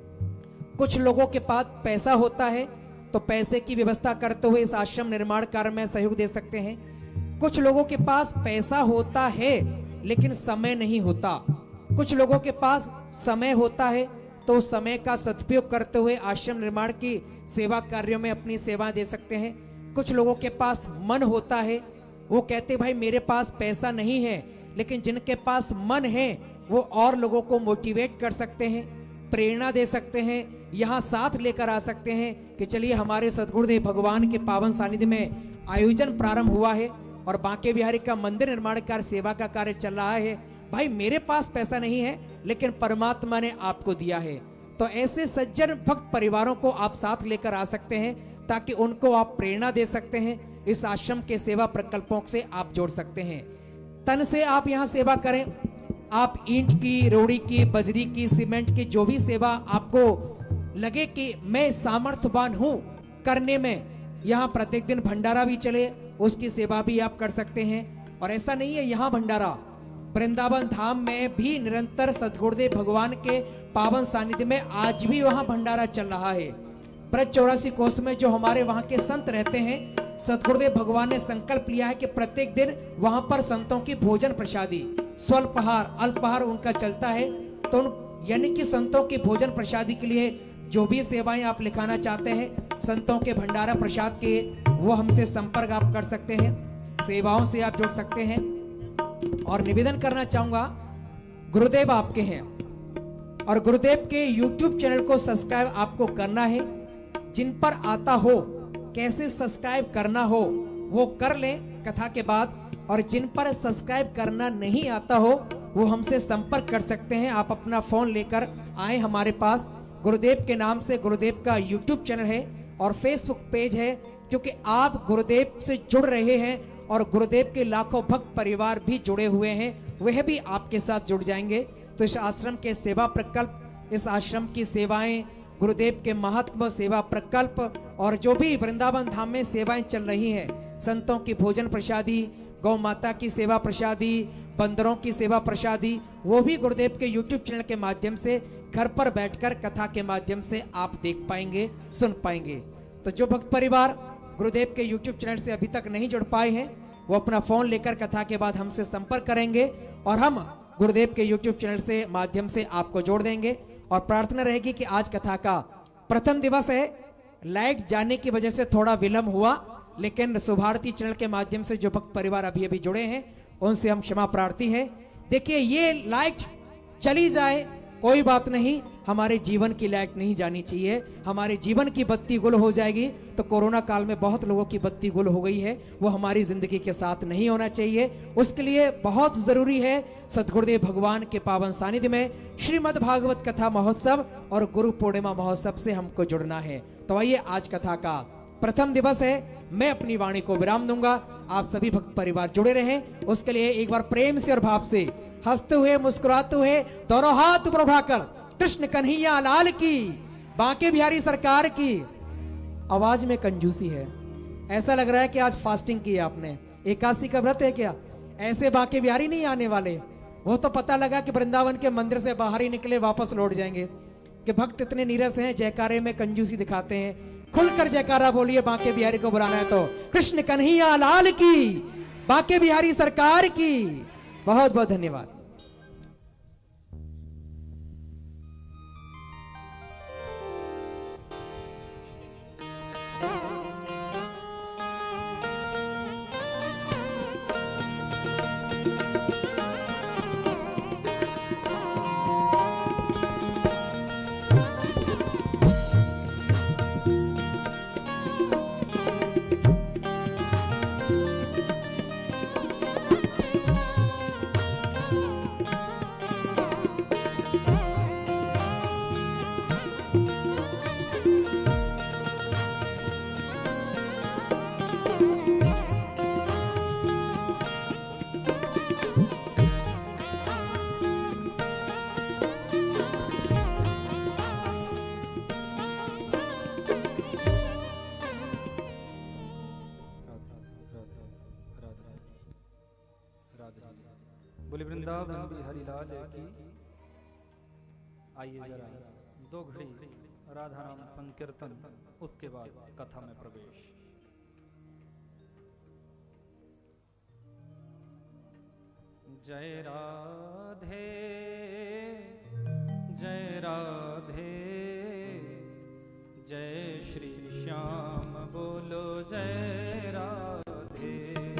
कुछ लोगों के पास पैसा होता है तो पैसे की व्यवस्था करते हुए इस आश्रम निर्माण कार्य में सहयोग दे सकते हैं। कुछ लोगों के पास पैसा होता है लेकिन समय नहीं होता। कुछ लोगों के पास समय होता है तो उस समय का सदुपयोग करते हुए आश्रम निर्माण की सेवा कार्यों में अपनी सेवा दे सकते हैं। कुछ लोगों के पास मन होता है, वो कहते भाई मेरे पास पैसा नहीं है, लेकिन जिनके पास मन है वो और लोगों को मोटिवेट कर सकते हैं, प्रेरणा दे सकते हैं, यहाँ साथ लेकर आ सकते हैं कि चलिए हमारे सद्गुरुदेव भगवान के पावन सानिध्य में आयोजन प्रारंभ हुआ है और बांके बिहारी का मंदिर निर्माण कार्य, सेवा का कार्य चल रहा है। भाई मेरे पास पैसा नहीं है लेकिन परमात्मा ने आपको दिया है। तो ऐसे सज्जन भक्त परिवारों को आप साथ लेकर आ सकते हैं ताकि उनको आप प्रेरणा दे सकते हैं, इस आश्रम के सेवा प्रकल्पों से आप जोड़ सकते हैं। तन से आप यहाँ सेवा करें, आप ईंट की, रोड़ी की, बजरी की, सीमेंट की जो भी सेवा आपको लगे कि मैं सामर्थ्यवान हूं करने में, यहाँ प्रत्येक दिन भंडारा भी चले उसकी सेवा भी आप कर सकते हैं। और ऐसा नहीं है यहाँ भंडारा, वृंदावन धाम में भी निरंतर सद्गुरुदेव भगवान के पावन सानिध्य में आज भी वहाँ भंडारा चल रहा है। ब्रज चौरासी कोस में जो हमारे वहाँ के संत रहते हैं, सद्गुरुदेव भगवान ने संकल्प लिया है कि प्रत्येक दिन वहाँ पर संतों की भोजन प्रसादी, स्वल्पहार अल्पहार उनका चलता है। तो यानी कि संतों की भोजन प्रसादी के लिए जो भी सेवाएं आप लिखाना चाहते हैं संतों के भंडारा प्रसाद के, वो हमसे संपर्क आप कर सकते हैं, सेवाओं से आप जुड़ सकते हैं। और निवेदन करना चाहूंगा, गुरुदेव आपके हैं और गुरुदेव के यूट्यूब चैनल को सब्सक्राइब आपको करना है। जिन पर आता हो कैसे सब्सक्राइब करना हो वो कर लें कथा के बाद, और जिन पर सब्सक्राइब करना नहीं आता हो वो हमसे संपर्क कर सकते हैं। आप अपना फोन लेकर आए हमारे पास। गुरुदेव के नाम से गुरुदेव का यूट्यूब चैनल है और फेसबुक पेज है, क्योंकि आप गुरुदेव से जुड़ रहे हैं और गुरुदेव के लाखों भक्त परिवार भी जुड़े हुए हैं, वह भी आपके साथ जुड़ जाएंगे। तो इस आश्रम के सेवा प्रकल्प, इस आश्रम की सेवाएं, गुरुदेव के महात्मा सेवा प्रकल्प और जो भी वृंदावन धाम में सेवाएं चल रही हैं, संतों की भोजन प्रसादी, गौ माता की सेवा प्रसादी, बंदरों की सेवा प्रसादी, वो भी गुरुदेव के यूट्यूब चैनल के माध्यम से घर पर बैठकर कथा के माध्यम से आप देख पाएंगे, सुन पाएंगे। तो जो भक्त परिवार गुरुदेव के यूट्यूब चैनल से अभी तक नहीं जुड़ पाए हैं वो अपना फोन लेकर कथा के बाद हमसे संपर्क करेंगे और हम गुरुदेव के यूट्यूब चैनल से माध्यम से आपको जोड़ देंगे। और प्रार्थना रहेगी कि आज कथा का प्रथम दिवस है, लाइट जाने की वजह से थोड़ा विलंब हुआ, लेकिन शुभारती चैनल के माध्यम से जो भक्त परिवार अभी अभी जुड़े हैं उनसे हम क्षमा प्रार्थी हैं। देखिए ये लाइट चली जाए कोई बात नहीं, हमारे जीवन की लाइट नहीं जानी चाहिए, हमारे जीवन की बत्ती गुल हो जाएगी। तो कोरोना काल में बहुत लोगों की बत्ती गुल हो गई है, वो हमारी जिंदगी के साथ नहीं होना चाहिए। उसके लिए बहुत जरूरी है सद्गुरुदेव भगवान के पावन सानिध्य में श्रीमद् भागवत कथा महोत्सव और गुरु पूर्णिमा महोत्सव से हमको जुड़ना है। तो आइए, आज कथा का प्रथम दिवस है, मैं अपनी वाणी को विराम दूंगा, आप सभी भक्त परिवार जुड़े रहें। उसके लिए एक बार प्रेम से और भाव से हंसते हुए मुस्कुराते हुए दोनों हाथ ऊपर उठाकर कृष्ण कन्हैया लाल की, बांके बिहारी सरकार की। आवाज में कंजूसी है, ऐसा लग रहा है कि आज फास्टिंग की है आपने, एकादशी का व्रत है क्या? ऐसे बांके बिहारी नहीं आने वाले, वो तो पता लगा कि वृंदावन के मंदिर से बाहर ही निकले, वापस लौट जाएंगे। कि भक्त इतने नीरस हैं, जयकारे में कंजूसी दिखाते हैं। खुलकर जयकारा बोलिए, बांके बिहारी को बुलाना है तो। कृष्ण कन्हैया लाल की, बांके बिहारी सरकार की। बहुत बहुत धन्यवाद। बोले वृंदावन बिहारी लाल की। आइए जरा दो घड़ी राधा नाम संकीर्तन, उसके बाद कथा में प्रवेश। जय राधे जय राधे, जय श्री श्याम बोलो जय राधे।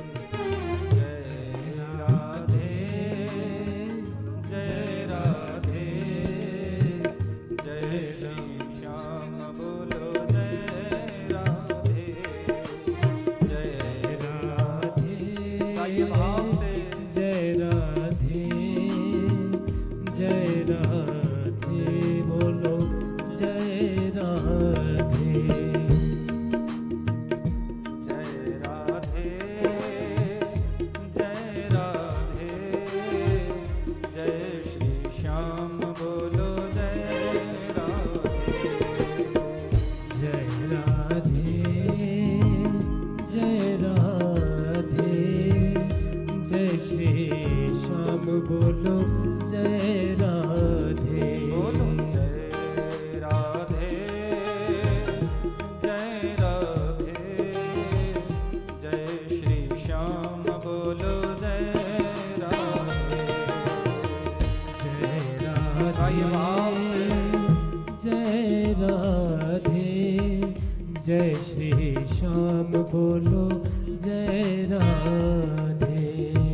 जय श्री श्याम बोलो जय राधे।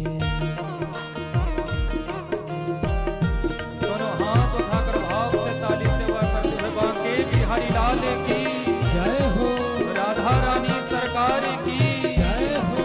दोनों हाथ उठाकर भाव से ताली सेवा करते हुए बांके बिहारी लाल की जय हो, राधा रानी सरकार की जय हो।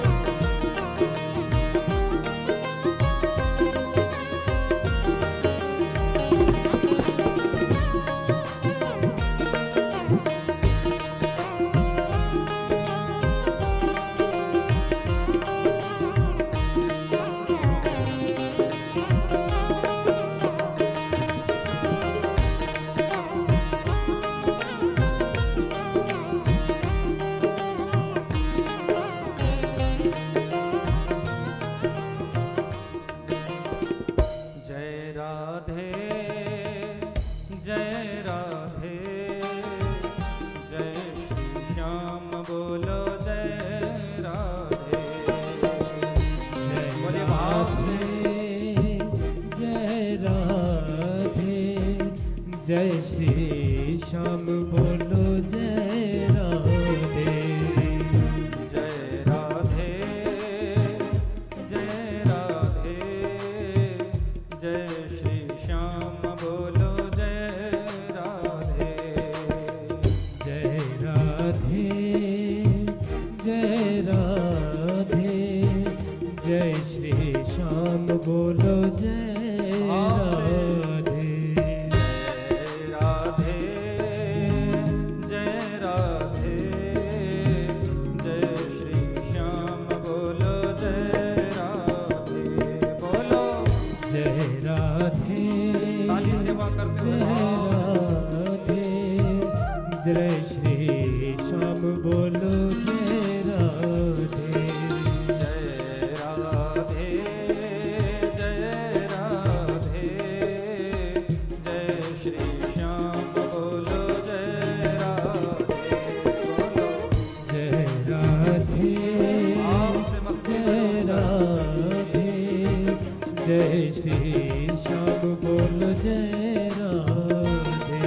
जय श्री श्याम बोलो जय राधे। जय राधे जय राधे, जय श्री श्याम बोलो जय राधे। जय राधे जय राधे, जय श्री श्याम बोलो जय राधे। जय श्री श्याम बोलो जय राधे। जय राधे जय जय श्री श्याम बोलो जय राधे।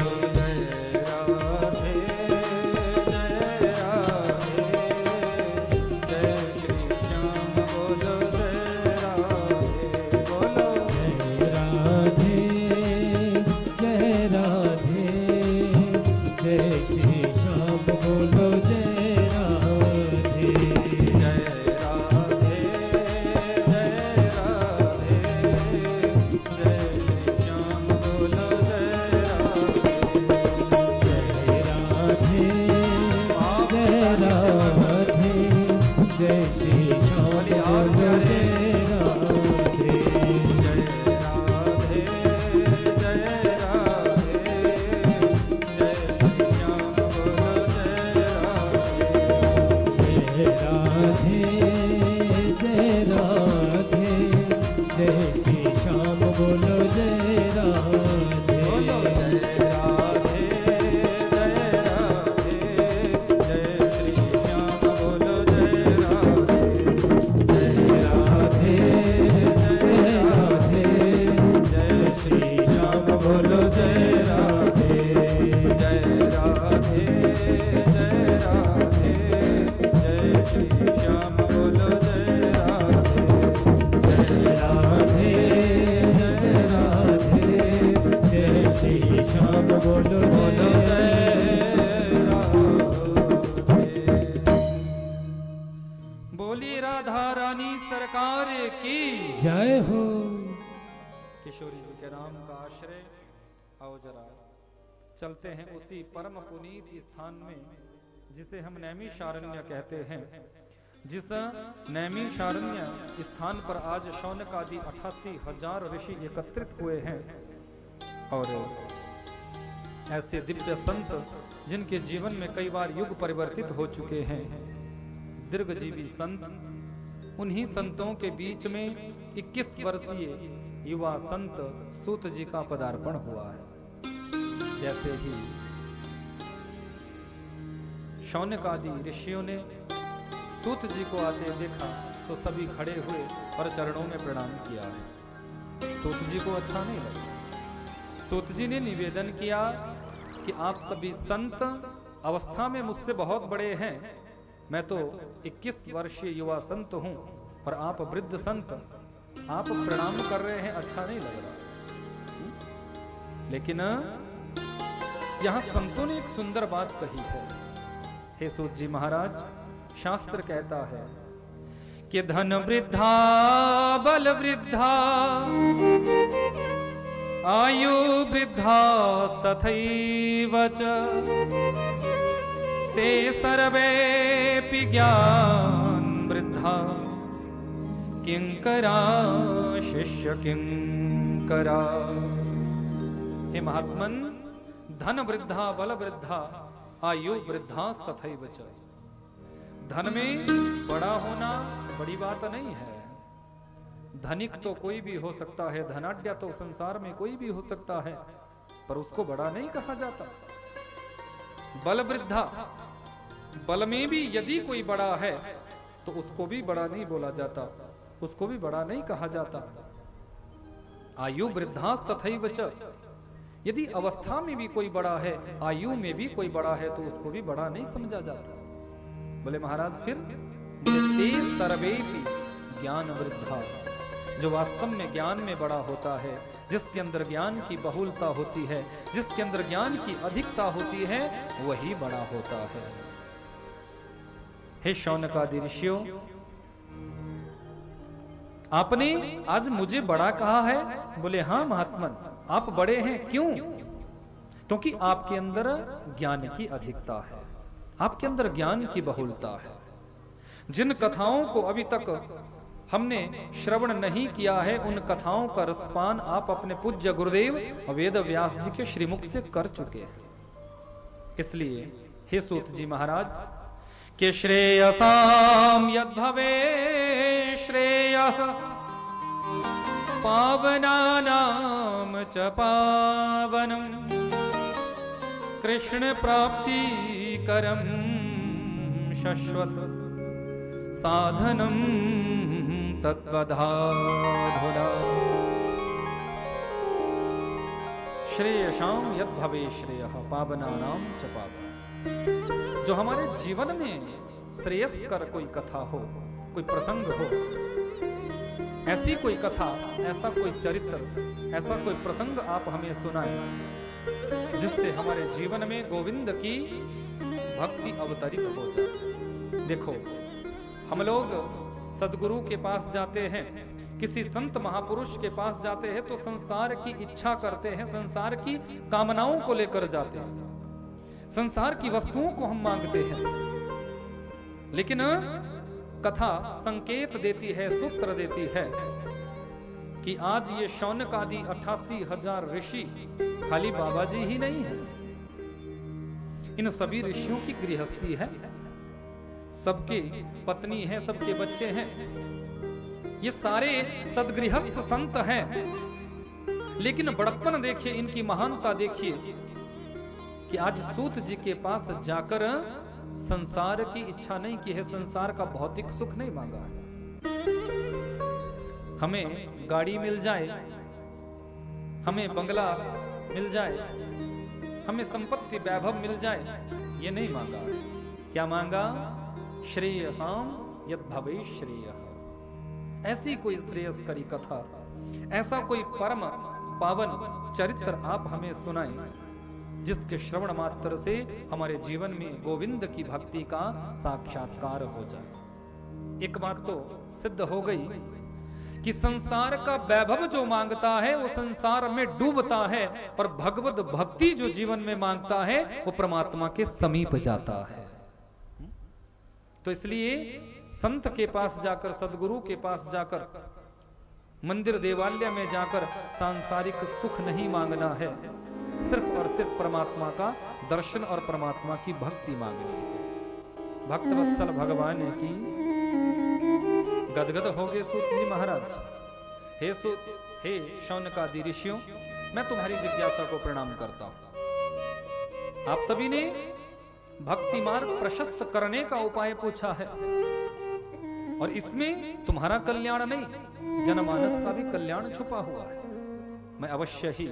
बोली राधा रानी सरकार की जय हो। किशोरी जी के नाम का आश्रय। आओ जरा चलते हैं उसी परम पुनीत स्थान में जिसे हम नैमिषारण्य कहते हैं। जिस नैमिषारण्य स्थान पर आज शौनक आदि अठासी हजार ऋषि एकत्रित हुए हैं और ऐसे दिव्य संत जिनके जीवन में कई बार युग परिवर्तित हो चुके हैं, दीर्घजीवी संत, उन्हीं संतों के बीच में इक्कीस वर्षीय युवा संत सूत जी का पदार्पण हुआ है। जैसे ही शौनक आदि ऋषियों ने सूत जी को आते देखा तो सभी खड़े हुए और चरणों में प्रणाम किया है। सूत जी को अच्छा नहीं लगा। सूत जी ने निवेदन किया कि आप सभी संत अवस्था में मुझसे बहुत बड़े हैं, मैं तो इक्कीस वर्षीय युवा संत हूं और आप वृद्ध संत, आप प्रणाम कर रहे हैं, अच्छा नहीं लग रहा। लेकिन यहां संतों ने एक सुंदर बात कही है। हे सूत जी महाराज, शास्त्र कहता है कि धन वृद्धा बल वृद्धा आयु वृद्धा तथैव च ते सर्वेऽपि ज्ञान वृद्धा किंकरा शिष्य किंकरा। हे महात्मन, धन वृद्धा बल वृद्धा आयु वृद्धा तथैव च। धन में बड़ा होना बड़ी बात नहीं है। धनिक तो कोई भी हो सकता है, धनाढ्य तो संसार में कोई भी हो सकता है, पर उसको बड़ा नहीं कहा जाता। बल वृद्धा, बल में भी यदि कोई बड़ा है तो उसको भी बड़ा नहीं बोला जाता, उसको भी बड़ा नहीं कहा जाता। आयु वृद्धास तथैव च, यदि अवस्था में भी कोई बड़ा है, आयु में भी कोई बड़ा है तो उसको भी बड़ा नहीं समझा जाता। बोले महाराज फिर ते सर्वेपि ज्ञान वृद्धा, जो वास्तव में ज्ञान में बड़ा होता है, जिसके अंदर ज्ञान की बहुलता होती है, जिसके अंदर ज्ञान की अधिकता होती है, वही बड़ा होता है। हे शौनक आदि ऋषियों, आपने आज मुझे बड़ा कहा है। बोले हाँ महात्मन, आप बड़े हैं। क्यों? क्योंकि आपके अंदर ज्ञान की अधिकता है, आपके अंदर ज्ञान की बहुलता है। जिन कथाओं को अभी तक हमने श्रवण नहीं किया है, उन कथाओं का रसपान आप अपने पूज्य गुरुदेव वेद व्यास जी के श्रीमुख से कर चुके हैं। इसलिए हे सूत जी महाराज, के श्रेयसाम यद्भवे श्रेयः पावनानां च पावनम् कृष्ण प्राप्ति करम शश्वत साधनम तत्पदाधुना श्रेयशाम यद भवे श्रेयः पावनानां च पावन। जो हमारे जीवन में श्रेयस्कर कोई कथा हो, कोई प्रसंग हो, ऐसी कोई कथा, ऐसा कोई चरित्र, ऐसा कोई प्रसंग आप हमें सुनाएं जिससे हमारे जीवन में गोविंद की भक्ति अवतरित हो जाए। देखो, हम लोग सदगुरु के पास जाते हैं, किसी संत महापुरुष के पास जाते हैं तो संसार की इच्छा करते हैं, संसार की कामनाओं को लेकर जाते हैं, संसार की वस्तुओं को हम मांगते हैं। लेकिन कथा संकेत देती है, सूत्र देती है कि आज ये शौनक आदि अट्ठासी हजार ऋषि खाली बाबा जी ही नहीं है, इन सभी ऋषियों की गृहस्थी है, सबके पत्नी है, सबके बच्चे हैं, ये सारे सदगृहस्थ संत हैं। लेकिन बड़प्पन देखिए, इनकी महानता देखिए कि आज सूत जी के पास जाकर संसार की इच्छा नहीं की है, संसार का भौतिक सुख नहीं मांगा है। हमें गाड़ी मिल जाए, हमें बंगला मिल जाए, हमें संपत्ति वैभव मिल जाए, ये नहीं मांगा। क्या मांगा? श्रेयसाम यद भवे श्रेयः। ऐसी कोई श्रेयस्करी कथा, ऐसा कोई परम पावन चरित्र आप हमें सुनाएं जिसके श्रवण मात्र से हमारे जीवन में गोविंद की भक्ति का साक्षात्कार हो जाए। एक बात तो सिद्ध हो गई कि संसार का वैभव जो मांगता है वो संसार में डूबता है, और भगवत भक्ति जो जीवन में मांगता है वो परमात्मा के समीप जाता है। तो इसलिए संत के पास जाकर, सदगुरु के पास जाकर, मंदिर देवालय में जाकर सांसारिक सुख नहीं मांगना है, सिर्फ और सिर्फ परमात्मा का दर्शन और परमात्मा की भक्ति मांगनी है। भक्तवत्सल भगवान की गदगद हो गए सूत जी महाराज। हे सूत, हे शौनकादि ऋषियों, मैं तुम्हारी जिज्ञासा को प्रणाम करता हूं। आप सभी ने भक्ति मार्ग प्रशस्त करने का उपाय पूछा है, और इसमें तुम्हारा कल्याण नहीं, जनमानस का भी कल्याण छुपा हुआ है। मैं अवश्य ही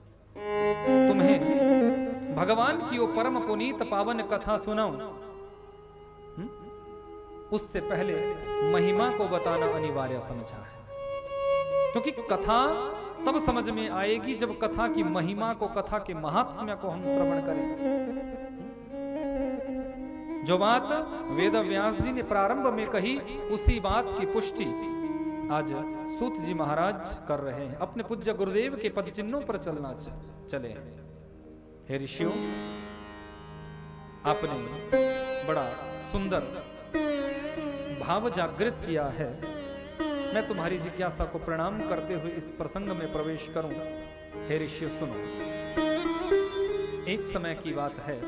तुम्हें भगवान की वो परम पुनीत पावन कथा सुनाऊं। उससे पहले महिमा को बताना अनिवार्य समझा है, क्योंकि कथा तब समझ में आएगी जब कथा की महिमा को, कथा के महात्म्य को हम श्रवण करें। जो बात वेद व्यास जी ने प्रारंभ में कही, उसी बात की पुष्टि आज सूत जी महाराज कर रहे हैं। अपने पूज्य गुरुदेव के पद चिन्हों पर चलना चले। हे ऋषियों, आपने बड़ा सुंदर भाव जागृत किया है। मैं तुम्हारी जिज्ञासा को प्रणाम करते हुए इस प्रसंग में प्रवेश करूं। हे ऋषि सुनो, एक समय की बात है,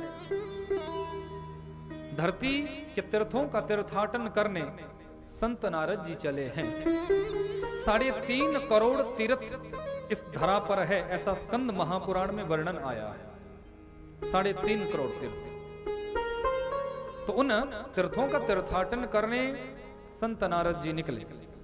धरती के तीर्थों का तीर्थाटन करने संत नारद जी चले हैं। साढ़े तीन करोड़ तीर्थ इस धरा पर है, ऐसा स्कंद महापुराण में वर्णन आया है। साढ़े तीन करोड़ तीर्थ। तो उन तीर्थों का तीर्थाटन करने संत नारद जी निकले।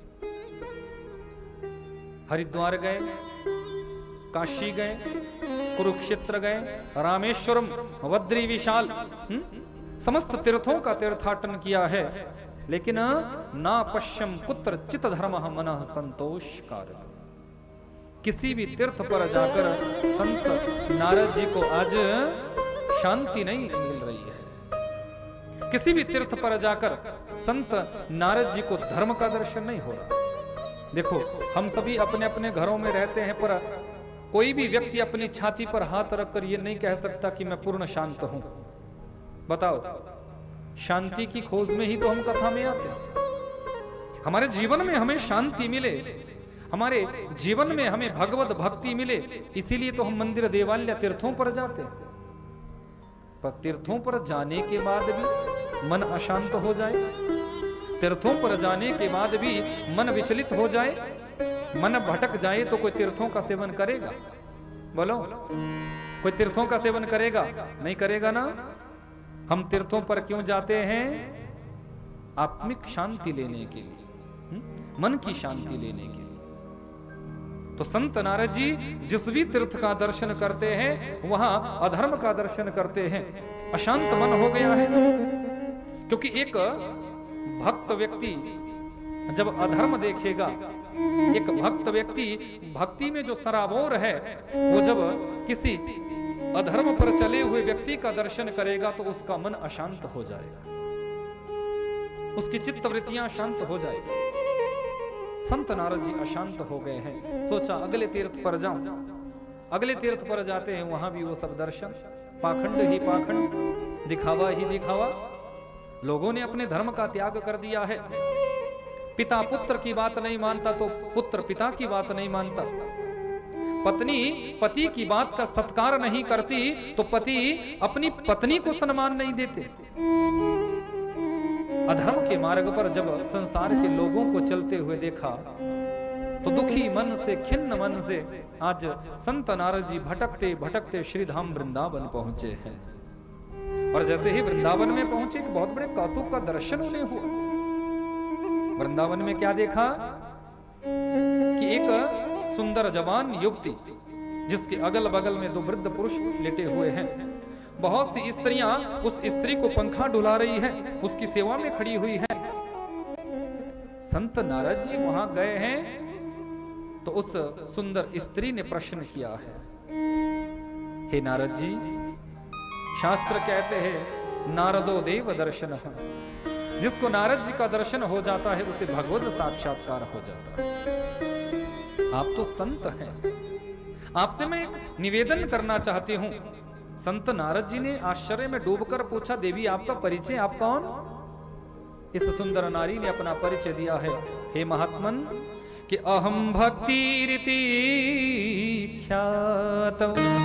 हरिद्वार गए, काशी गए, कुरुक्षेत्र गए, रामेश्वरम, बद्री विशाल, समस्त तीर्थों का तीर्थाटन किया है। लेकिन ना पश्यम कुत्र चित धर्म मनः संतोष कारक। किसी भी तीर्थ पर जाकर संत नारद जी को आज शांति नहीं मिल रही है। किसी भी तीर्थ पर जाकर संत नारद जी को धर्म का दर्शन नहीं हो रहा। देखो, हम सभी अपने अपने घरों में रहते हैं, पर कोई भी व्यक्ति अपनी छाती पर हाथ रखकर यह नहीं कह सकता कि मैं पूर्ण शांत हूं। बताओ, शांति की खोज में ही तो हम कथा में आते हैं। हमारे जीवन में हमें शांति मिले, हमारे जीवन में हमें भगवत भक्ति मिले, इसीलिए तो हम मंदिर देवालय तीर्थों पर जाते हैं। पर तीर्थों पर जाने के बाद भी मन अशांत हो जाए, तीर्थों पर जाने के बाद भी मन विचलित हो जाए, मन भटक जाए, तो कोई तीर्थों का सेवन करेगा? बोलो, कोई तीर्थों का सेवन करेगा? नहीं करेगा ना। हम तीर्थों पर क्यों जाते हैं? आत्मिक शांति लेने के लिए, मन की शांति लेने के लिए। तो संत नारद जी जिस भी तीर्थ का दर्शन करते हैं वहां अधर्म का दर्शन करते हैं, अशांत मन हो गया है। क्योंकि एक भक्त व्यक्ति जब अधर्म देखेगा, एक भक्त व्यक्ति भक्ति में जो सराबोर है, वो जब किसी अधर्म पर चले हुए व्यक्ति का दर्शन करेगा तो उसका मन अशांत हो जाएगा, उसकी चित्त वृत्तियां शांत हो जाएगी। संत नारद जी अशांत हो गए हैं। सोचा अगले तीर्थ पर जाऊं। अगले तीर्थ पर जाते हैं, वहां भी वो सब दर्शन, पाखंड ही पाखंड, दिखावा ही दिखावा। लोगों ने अपने धर्म का त्याग कर दिया है। पिता पुत्र की बात नहीं मानता तो पुत्र पिता की बात नहीं मानता। पत्नी पति की बात का सत्कार नहीं करती तो पति अपनी पत्नी को सम्मान नहीं देते। अधर्म के मार्ग पर जब संसार के लोगों को चलते हुए देखा तो दुखी मन से, खिन्न मन से आज संत नारद जी भटकते भटकते श्रीधाम वृंदावन पहुंचे हैं। और जैसे ही वृंदावन में पहुंचे, एक बहुत बड़े कौतुक का दर्शन उन्हें हुआ। वृंदावन में क्या देखा कि एक सुंदर जवान युवती, जिसके अगल बगल में दो वृद्ध पुरुष लेटे हुए हैं, बहुत सी स्त्रियां उस स्त्री को पंखा डुला रही है, उसकी सेवा में खड़ी हुई है। संत नारद जी वहां गए हैं तो उस सुंदर स्त्री ने प्रश्न किया है, हे नारद जी, शास्त्र कहते हैं नारदो देव दर्शन, जिसको नारद जी का दर्शन हो जाता है उसे भगवत साक्षात्कार हो जाता है। आप तो संत हैं, आपसे मैं एक निवेदन करना चाहती हूं। संत नारद जी ने आश्चर्य में डूबकर पूछा, देवी आपका परिचय, आप कौन? इस सुंदर नारी ने अपना परिचय दिया है, हे महात्मन, कि अहम भक्ति रीति ख्यात।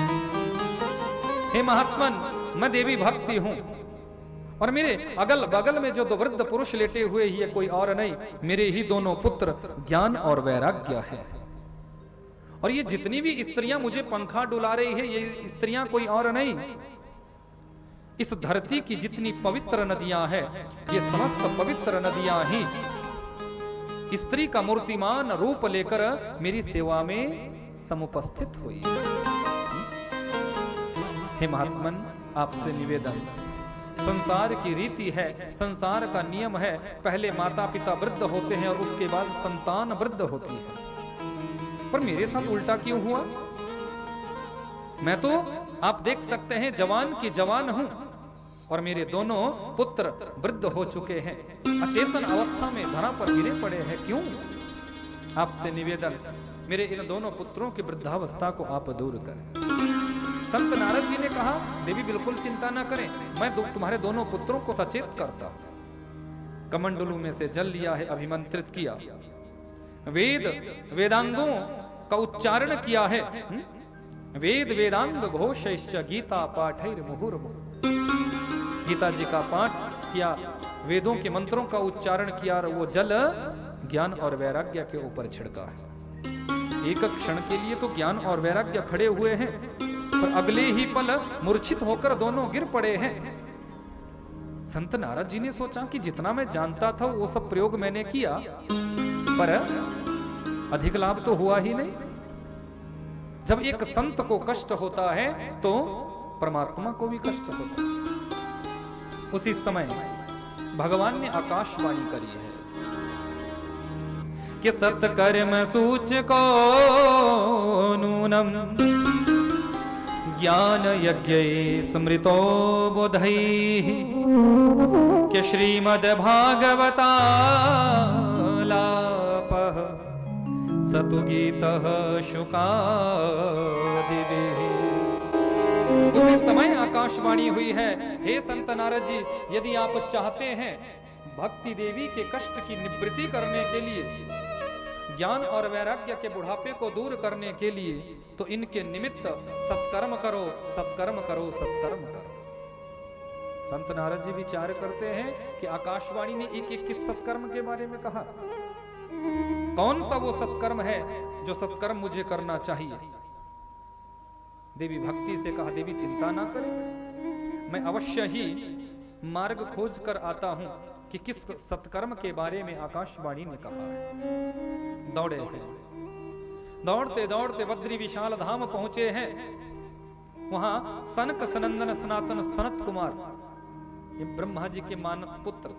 हे महात्मन, मैं देवी भक्ति हूं और मेरे अगल बगल में जो दो वृद्ध पुरुष लेटे हुए ही है कोई और नहीं, मेरे ही दोनों पुत्र ज्ञान और वैराग्य है। और ये जितनी भी स्त्रियां मुझे पंखा डुला रही है, ये स्त्रियां कोई और नहीं, इस धरती की जितनी पवित्र नदियां हैं, ये समस्त पवित्र नदियां ही स्त्री का मूर्तिमान रूप लेकर मेरी सेवा में समुपस्थित हुई। हे महात्मन, आपसे निवेदन, संसार की रीति है, संसार का नियम है, पहले माता पिता वृद्ध होते हैं और उसके बाद संतान वृद्ध होती है, पर मेरे साथ उल्टा क्यों हुआ? मैं तो आप देख सकते हैं जवान की जवान हूं और मेरे दोनों पुत्र वृद्ध हो चुके हैं, अचेतन अवस्था में धरा पर गिरे पड़े हैं, क्यों? आपसे निवेदन, मेरे इन दोनों पुत्रों की वृद्धावस्था को आप दूर करें। संत नारद जी ने कहा, देवी बिल्कुल चिंता ना करें, मैं दो, तुम्हारे दोनों पुत्रों को सचेत करता हूं। कमंडलू में से जल लिया है, अभिमंत्रित किया, वेद वेदांगों का उच्चारण किया है, वेद वेदांग घोषैश्च गीता पाठैर मुहुर्मुहुः। गीता जी का पाठ किया, वेदों के मंत्रों का उच्चारण किया और वो जल ज्ञान और वैराग्य के ऊपर छिड़का है। एक क्षण के लिए तो ज्ञान और वैराग्य खड़े हुए हैं, पर अगले ही पल मूर्छित होकर दोनों गिर पड़े हैं। संत नारद जी ने सोचा कि जितना मैं जानता था वो सब प्रयोग मैंने किया, पर अधिक लाभ तो हुआ ही नहीं। जब एक संत को कष्ट होता है तो परमात्मा को भी कष्ट होता है। उसी समय भगवान ने आकाशवाणी करी है कि सत्कर्म सूचको नूनम ज्ञान यज्ञ स्मृतो बोधैः कि श्रीमद् भागवतालापः सतु गीतः शुकादिभिः। उसी समय आकाशवाणी हुई है, हे संत नारद जी, यदि आप चाहते हैं भक्ति देवी के कष्ट की निवृत्ति करने के लिए, ज्ञान और वैराग्य के बुढ़ापे को दूर करने के लिए, तो इनके निमित्त सत्कर्म करो, सत्कर्म करो, सत्कर्म करो। संत नारद जी विचार करते हैं कि आकाशवाणी ने एक एक किस सत्कर्म के बारे में कहा, कौन सा वो सत्कर्म है जो सत्कर्म मुझे करना चाहिए। देवी भक्ति से कहा, देवी चिंता ना करें, मैं अवश्य ही मार्ग खोज कर आता हूं, कि किस सत्कर्म के बारे में आकाशवाणी ने कहा है। दौड़े हैं, दौड़ते दौड़ते बद्री विशाल धाम पहुंचे हैं। वहां सनक सनंदन सनातन सनत कुमार, ये ब्रह्मा जी के मानस पुत्र,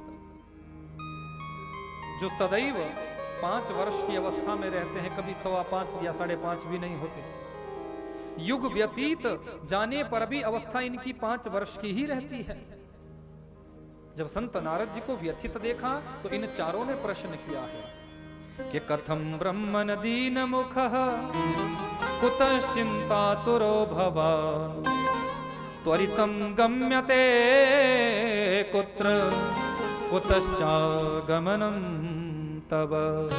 जो सदैव पांच वर्ष की अवस्था में रहते हैं, कभी सवा पांच या साढ़े पांच भी नहीं होते। युग व्यतीत जाने पर भी अवस्था इनकी पांच वर्ष की ही रहती है। जब संत नारद जी को व्यथित देखा तो इन चारों ने प्रश्न किया है कि कथम ब्रह्मन दीन मुख कुतश्चिंतातुरो भवान् त्वरितं गम्यते कुत्र कुतश्चागमनं तव।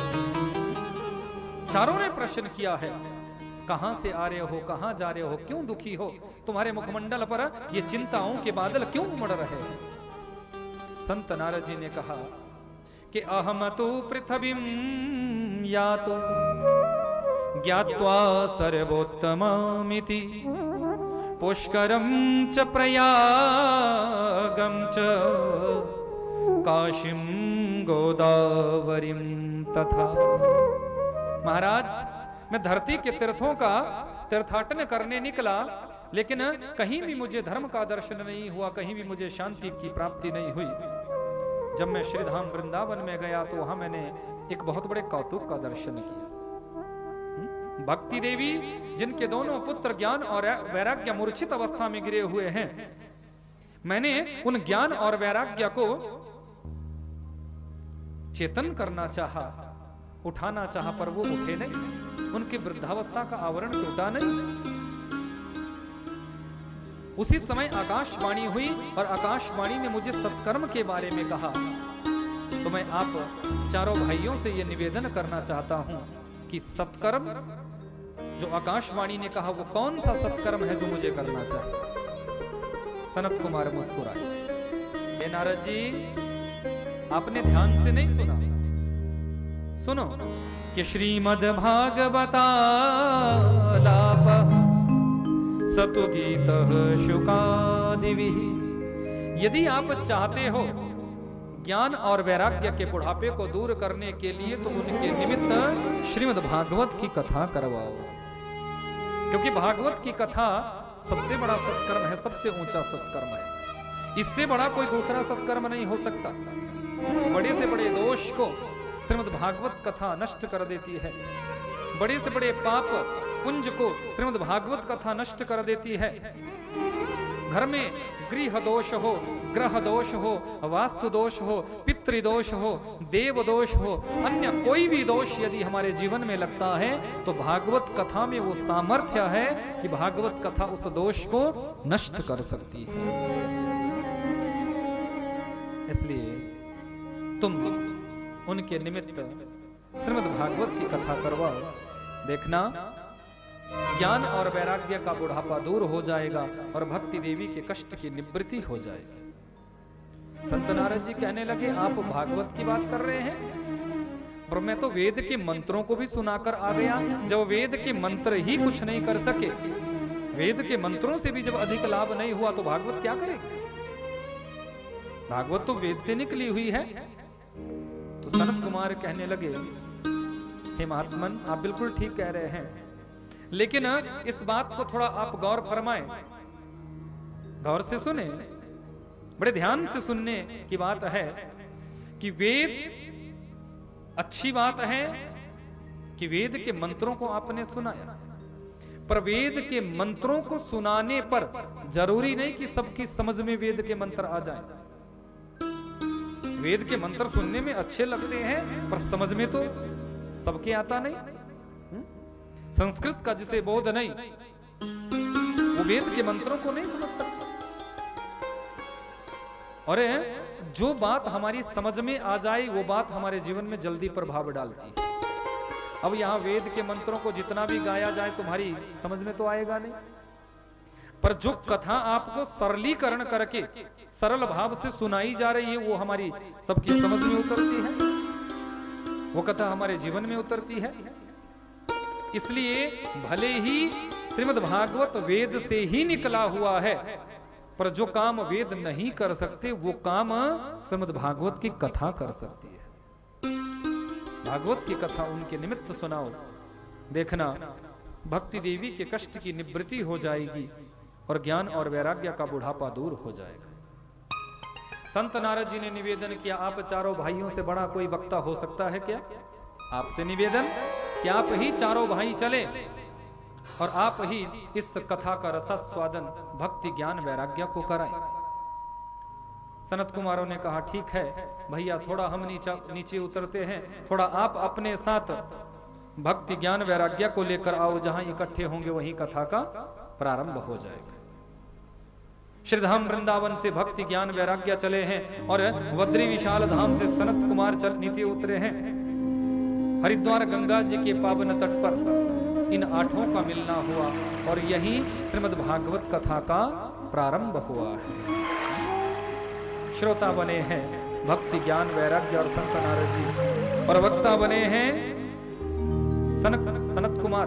चारों ने प्रश्न किया है, कहां से आ रहे हो, कहां जा रहे हो, क्यों दुखी हो, तुम्हारे मुखमंडल पर ये चिंताओं के बादल क्यों उमड़ रहे हैं। संत नारद जी ने कहा कि अहम तो पृथ्वीं यातो ज्ञात्वा सर्वोत्तमामिति पुष्करं च प्रयागं च काशीं गोदावरीं तथा। महाराज, मैं धरती के तीर्थों का तीर्थाटन करने निकला, लेकिन कहीं भी मुझे धर्म का दर्शन नहीं हुआ, कहीं भी मुझे शांति की प्राप्ति नहीं हुई। जब मैं श्रीधाम वृंदावन में गया तो वहां मैंने एक बहुत बड़े कौतुक का दर्शन किया। भक्ति देवी, जिनके दोनों पुत्र ज्ञान और वैराग्य मूर्छित अवस्था में गिरे हुए हैं, मैंने उन ज्ञान और वैराग्य को चेतन करना चाहा, उठाना चाहा, पर वो उठे नहीं। उनकी वृद्धावस्था का आवरण टूटा नहीं। उसी समय आकाशवाणी हुई और आकाशवाणी ने मुझे सत्कर्म के बारे में कहा। तो मैं आप चारों भाइयों से यह निवेदन करना चाहता हूं कि सत्कर्म जो आकाशवाणी ने कहा, वो कौन सा सत्कर्म है जो मुझे करना चाहिए। सनत कुमार मुस्कुराए। हे नारद जी, आपने ध्यान से नहीं सुना। सुनो कि श्रीमद् भागवतालाप सतु गीत शुकादिभिः। यदि आप चाहते हो ज्ञान और वैराग्य के बुढ़ापे को दूर करने के लिए, तो उनके निमित्त श्रीमद् भागवत की कथा करवाओ, क्योंकि भागवत की कथा सबसे बड़ा सत्कर्म है, सबसे ऊंचा सत्कर्म है। इससे बड़ा कोई दूसरा सत्कर्म नहीं हो सकता। बड़े से बड़े दोष को श्रीमद् भागवत कथा नष्ट कर देती है। बड़े से बड़े पाप पुंज को श्रीमद् भागवत कथा नष्ट कर देती है। घर में गृह दोष हो, ग्रह दोष हो, वास्तु दोष हो, पितृदोष हो, देव दोष हो, अन्य कोई भी दोष यदि हमारे जीवन में लगता है, तो भागवत कथा में वो सामर्थ्य है कि भागवत कथा उस दोष को नष्ट कर सकती है। इसलिए तुम उनके निमित्त श्रीमद् भागवत की कथा करवाओ। देखना, ज्ञान और वैराग्य का बुढ़ापा दूर हो जाएगा और भक्ति देवी के कष्ट की निवृत्ति हो जाएगी। संत नारद जी कहने लगे, आप भागवत की बात कर रहे हैं, पर मैं तो वेद के मंत्रों को भी सुनाकर आ गया। जब वेद के मंत्र ही कुछ नहीं कर सके, वेद के मंत्रों से भी जब अधिक लाभ नहीं हुआ, तो भागवत क्या करेगी। भागवत तो वेद से निकली हुई है। तो सनत कुमार कहने लगे, हे महात्मन, आप बिल्कुल ठीक कह रहे हैं, लेकिन इस बात को थोड़ा आप गौर फरमाएं, गौर से सुने, बड़े ध्यान से सुनने की बात है कि वेद अच्छी बात है कि वेद के मंत्रों को आपने सुनाया, पर वेद के मंत्रों को सुनाने पर जरूरी नहीं कि सबकी समझ में वेद के मंत्र आ जाएं। वेद के मंत्र सुनने में अच्छे लगते हैं, पर समझ में तो सबके आता नहीं। संस्कृत का जिसे बोध नहीं, वो वेद के मंत्रों को नहीं समझ सकता। और जो बात हमारी समझ में आ जाए, वो बात हमारे जीवन में जल्दी प्रभाव डालती है। अब यहां वेद के मंत्रों को जितना भी गाया जाए, तुम्हारी समझ में तो आएगा नहीं, पर जो कथा आपको सरलीकरण करके सरल भाव से सुनाई जा रही है, वो हमारी सबकी समझ में उतरती है, वो कथा हमारे जीवन में उतरती है। इसलिए भले ही श्रीमद् भागवत वेद से ही निकला हुआ है, पर जो काम वेद नहीं कर सकते वो काम श्रीमद् भागवत की कथा कर सकती है। भागवत की कथा उनके निमित्त सुनाओ, देखना भक्ति देवी के कष्ट की निवृत्ति हो जाएगी और ज्ञान और वैराग्य का बुढ़ापा दूर हो जाएगा। संत नारद जी ने निवेदन किया, आप चारों भाइयों से बड़ा कोई वक्ता हो सकता है क्या? आपसे निवेदन कि आप ही चारों भाई चले और आप ही इस कथा का रसास्वादन भक्ति ज्ञान वैराग्य को कराएं। सनत कुमारों ने कहा, ठीक है भैया, थोड़ा हम नीचा नीचे उतरते हैं, थोड़ा आप अपने साथ भक्ति ज्ञान वैराग्य को लेकर आओ, जहां इकट्ठे होंगे वहीं कथा का प्रारंभ हो जाएगा। श्रीधाम वृंदावन से भक्ति ज्ञान वैराग्य चले हैं और वद्री विशाल धाम से सनत कुमार चल नीचे उतरे हैं। हरिद्वार गंगा जी के पावन तट पर इन आठों का मिलना हुआ और यही श्रीमद् भागवत कथा का प्रारंभ हुआ है। श्रोता बने हैं भक्ति ज्ञान वैराग्य और संत नारद जी, और वक्ता बने हैं सनक सनत कुमार।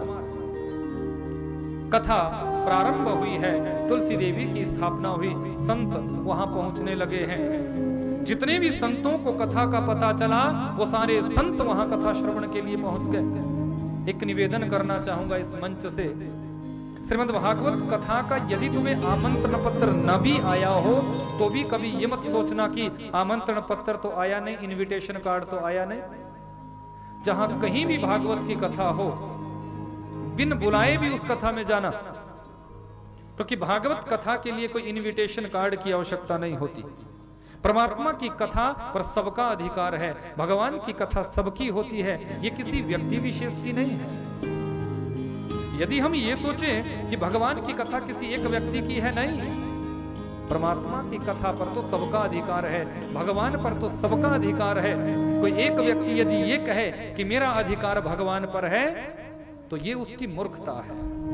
कथा प्रारंभ हुई है, तुलसी देवी की स्थापना हुई, संत वहां पहुंचने लगे हैं। जितने भी संतों को कथा का पता चला वो सारे संत वहां कथा श्रवण के लिए पहुंच गए। एक निवेदन करना चाहूंगा इस मंच से, श्रीमद् भागवत कथा का यदि तुम्हें आमंत्रण पत्र न भी आया हो तो भी कभी ये मत सोचना कि आमंत्रण पत्र तो आया नहीं, इनविटेशन कार्ड तो आया नहीं। जहां कहीं भी भागवत की कथा हो, बिन बुलाए भी उस कथा में जाना, क्योंकि भागवत कथा के लिए कोई इनविटेशन कार्ड की आवश्यकता नहीं होती। परमात्मा की कथा पर सबका अधिकार है, भगवान की कथा सबकी होती है, ये किसी व्यक्ति विशेष की नहीं है। यदि हम ये सोचें कि भगवान की कथा किसी एक व्यक्ति की है, नहीं, परमात्मा की कथा पर तो सबका अधिकार है, भगवान पर तो सबका अधिकार है। कोई एक व्यक्ति यदि ये कहे कि मेरा अधिकार भगवान पर है तो ये उसकी मूर्खता है।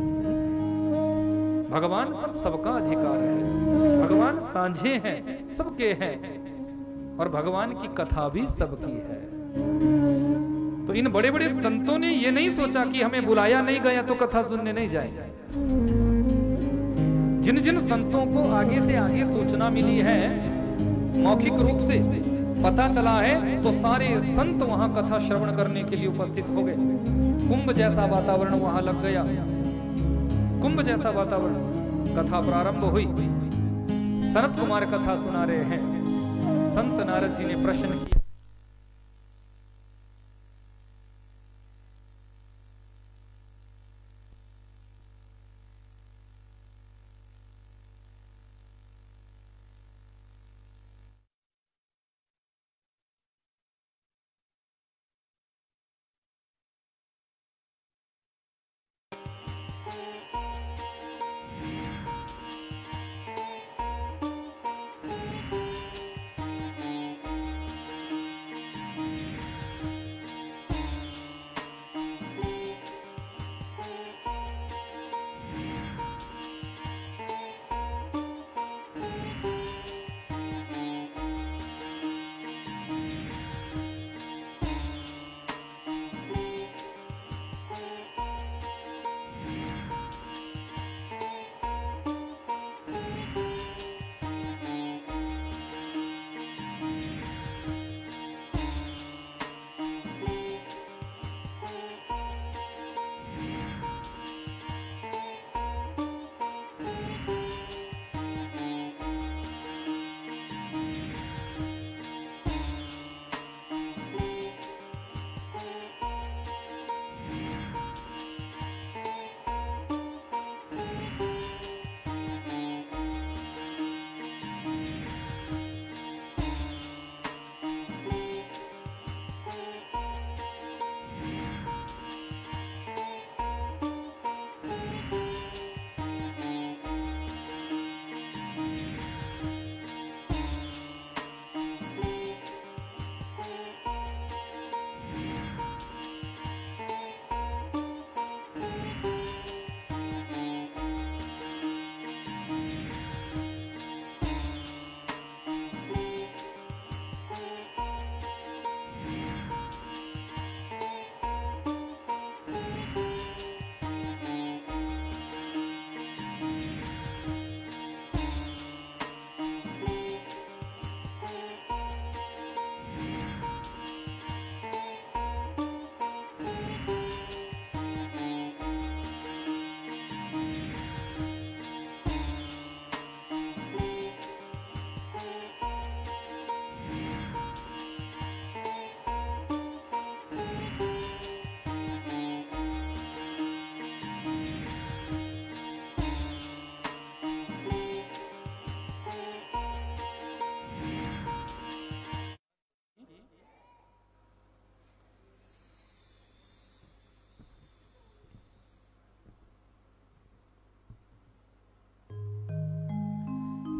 भगवान पर सबका अधिकार है, भगवान साझे हैं, सबके हैं, और भगवान की कथा भी सबकी है। तो इन बड़े बड़े संतों ने ये नहीं सोचा कि हमें बुलाया नहीं गया तो कथा सुनने नहीं जाएंगे। जिन जिन संतों को आगे से आगे सूचना मिली है, मौखिक रूप से पता चला है, तो सारे संत वहां कथा श्रवण करने के लिए उपस्थित हो गए। कुंभ जैसा वातावरण वहां लग गया, कुंभ जैसा वातावरण। कथा प्रारंभ हुई, सनत कुमार कथा सुना रहे हैं। संत नारद जी ने प्रश्न किया,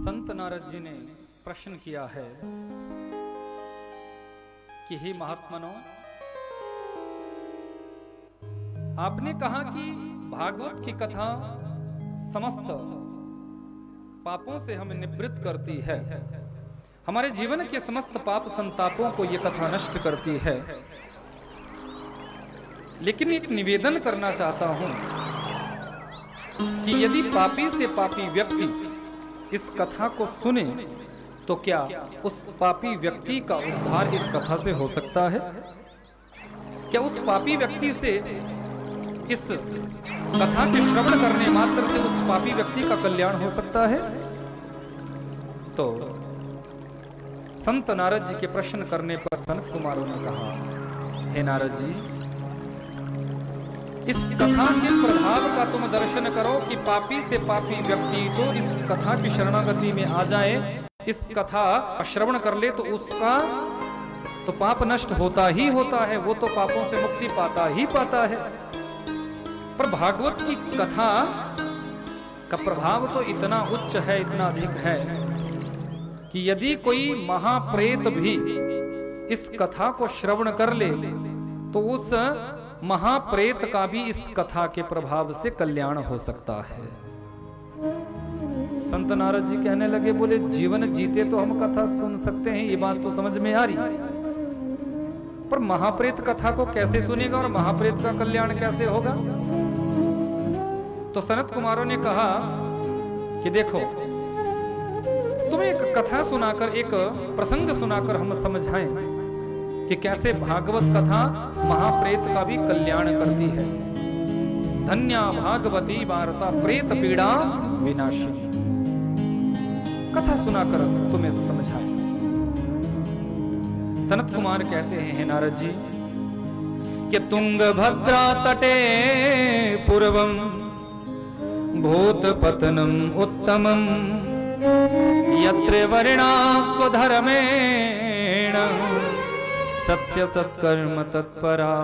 संत नारद जी ने प्रश्न किया है कि हे महात्मनों, आपने कहा कि भागवत की कथा समस्त पापों से हमें निवृत्त करती है, हमारे जीवन के समस्त पाप संतापों को यह कथा नष्ट करती है। लेकिन एक निवेदन करना चाहता हूं कि यदि पापी से पापी व्यक्ति इस कथा को सुने तो क्या उस पापी व्यक्ति का उद्धार इस कथा से हो सकता है? क्या उस पापी व्यक्ति से इस कथा के श्रवण करने मात्र से उस पापी व्यक्ति का कल्याण हो सकता है? तो संत नारद जी के प्रश्न करने पर सनत कुमारों ने कहा, हे नारद जी, इस कथा के प्रभाव का तुम दर्शन करो कि पापी से पापी व्यक्ति तो इस कथा की शरणागति में आ जाए, इस कथा श्रवण कर ले तो उसका तो पाप नष्ट होता ही होता है, वो तो पापों से मुक्ति पाता ही पाता है। पर भागवत की कथा का प्रभाव तो इतना उच्च है, इतना अधिक है कि यदि कोई महाप्रेत भी इस कथा को श्रवण कर ले तो उस महाप्रेत का भी इस कथा के प्रभाव से कल्याण हो सकता है। संत नारद जी कहने लगे, बोले जीवन जीते तो हम कथा सुन सकते हैं, ये बात तो समझ में आ रही, पर महाप्रेत कथा को कैसे सुनेगा और महाप्रेत का कल्याण कैसे होगा? तो सनत कुमारों ने कहा कि देखो, तुम्हें एक कथा सुनाकर, एक प्रसंग सुनाकर हम समझाएं कि कैसे भागवत कथा महाप्रेत का भी कल्याण करती है। धन्या भागवती वार्ता प्रेत पीड़ा विनाशिनी। कथा सुनाकर तुम्हें समझाएं। सनत कुमार कहते हैं, हे नारद जी, कि तुंगभद्रा तटे पूर्वम भूतपतनम उत्तमम यत्र वर्णा स्वधर्मेण सत्य सत्कर्म तत्परा।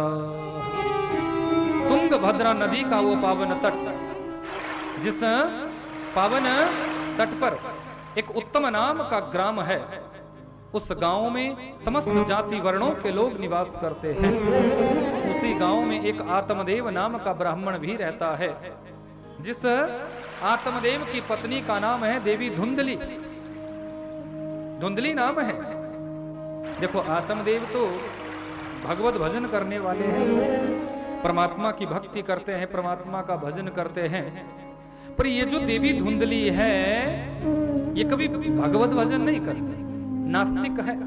तुंगभद्रा नदी का वो पावन तट, जिस पावन तट पर एक उत्तम नाम का ग्राम है, उस गांव में समस्त जाति वर्णों के लोग निवास करते हैं। उसी गांव में एक आत्मदेव नाम का ब्राह्मण भी रहता है, जिस आत्मदेव की पत्नी का नाम है देवी धुंधली। धुंधली नाम है। देखो, आत्मदेव तो भगवत भजन करने वाले हैं, परमात्मा की भक्ति करते हैं, परमात्मा का भजन करते हैं, पर ये जो देवी धुंधली है ये कभी भगवत भजन नहीं करती, नास्तिक है।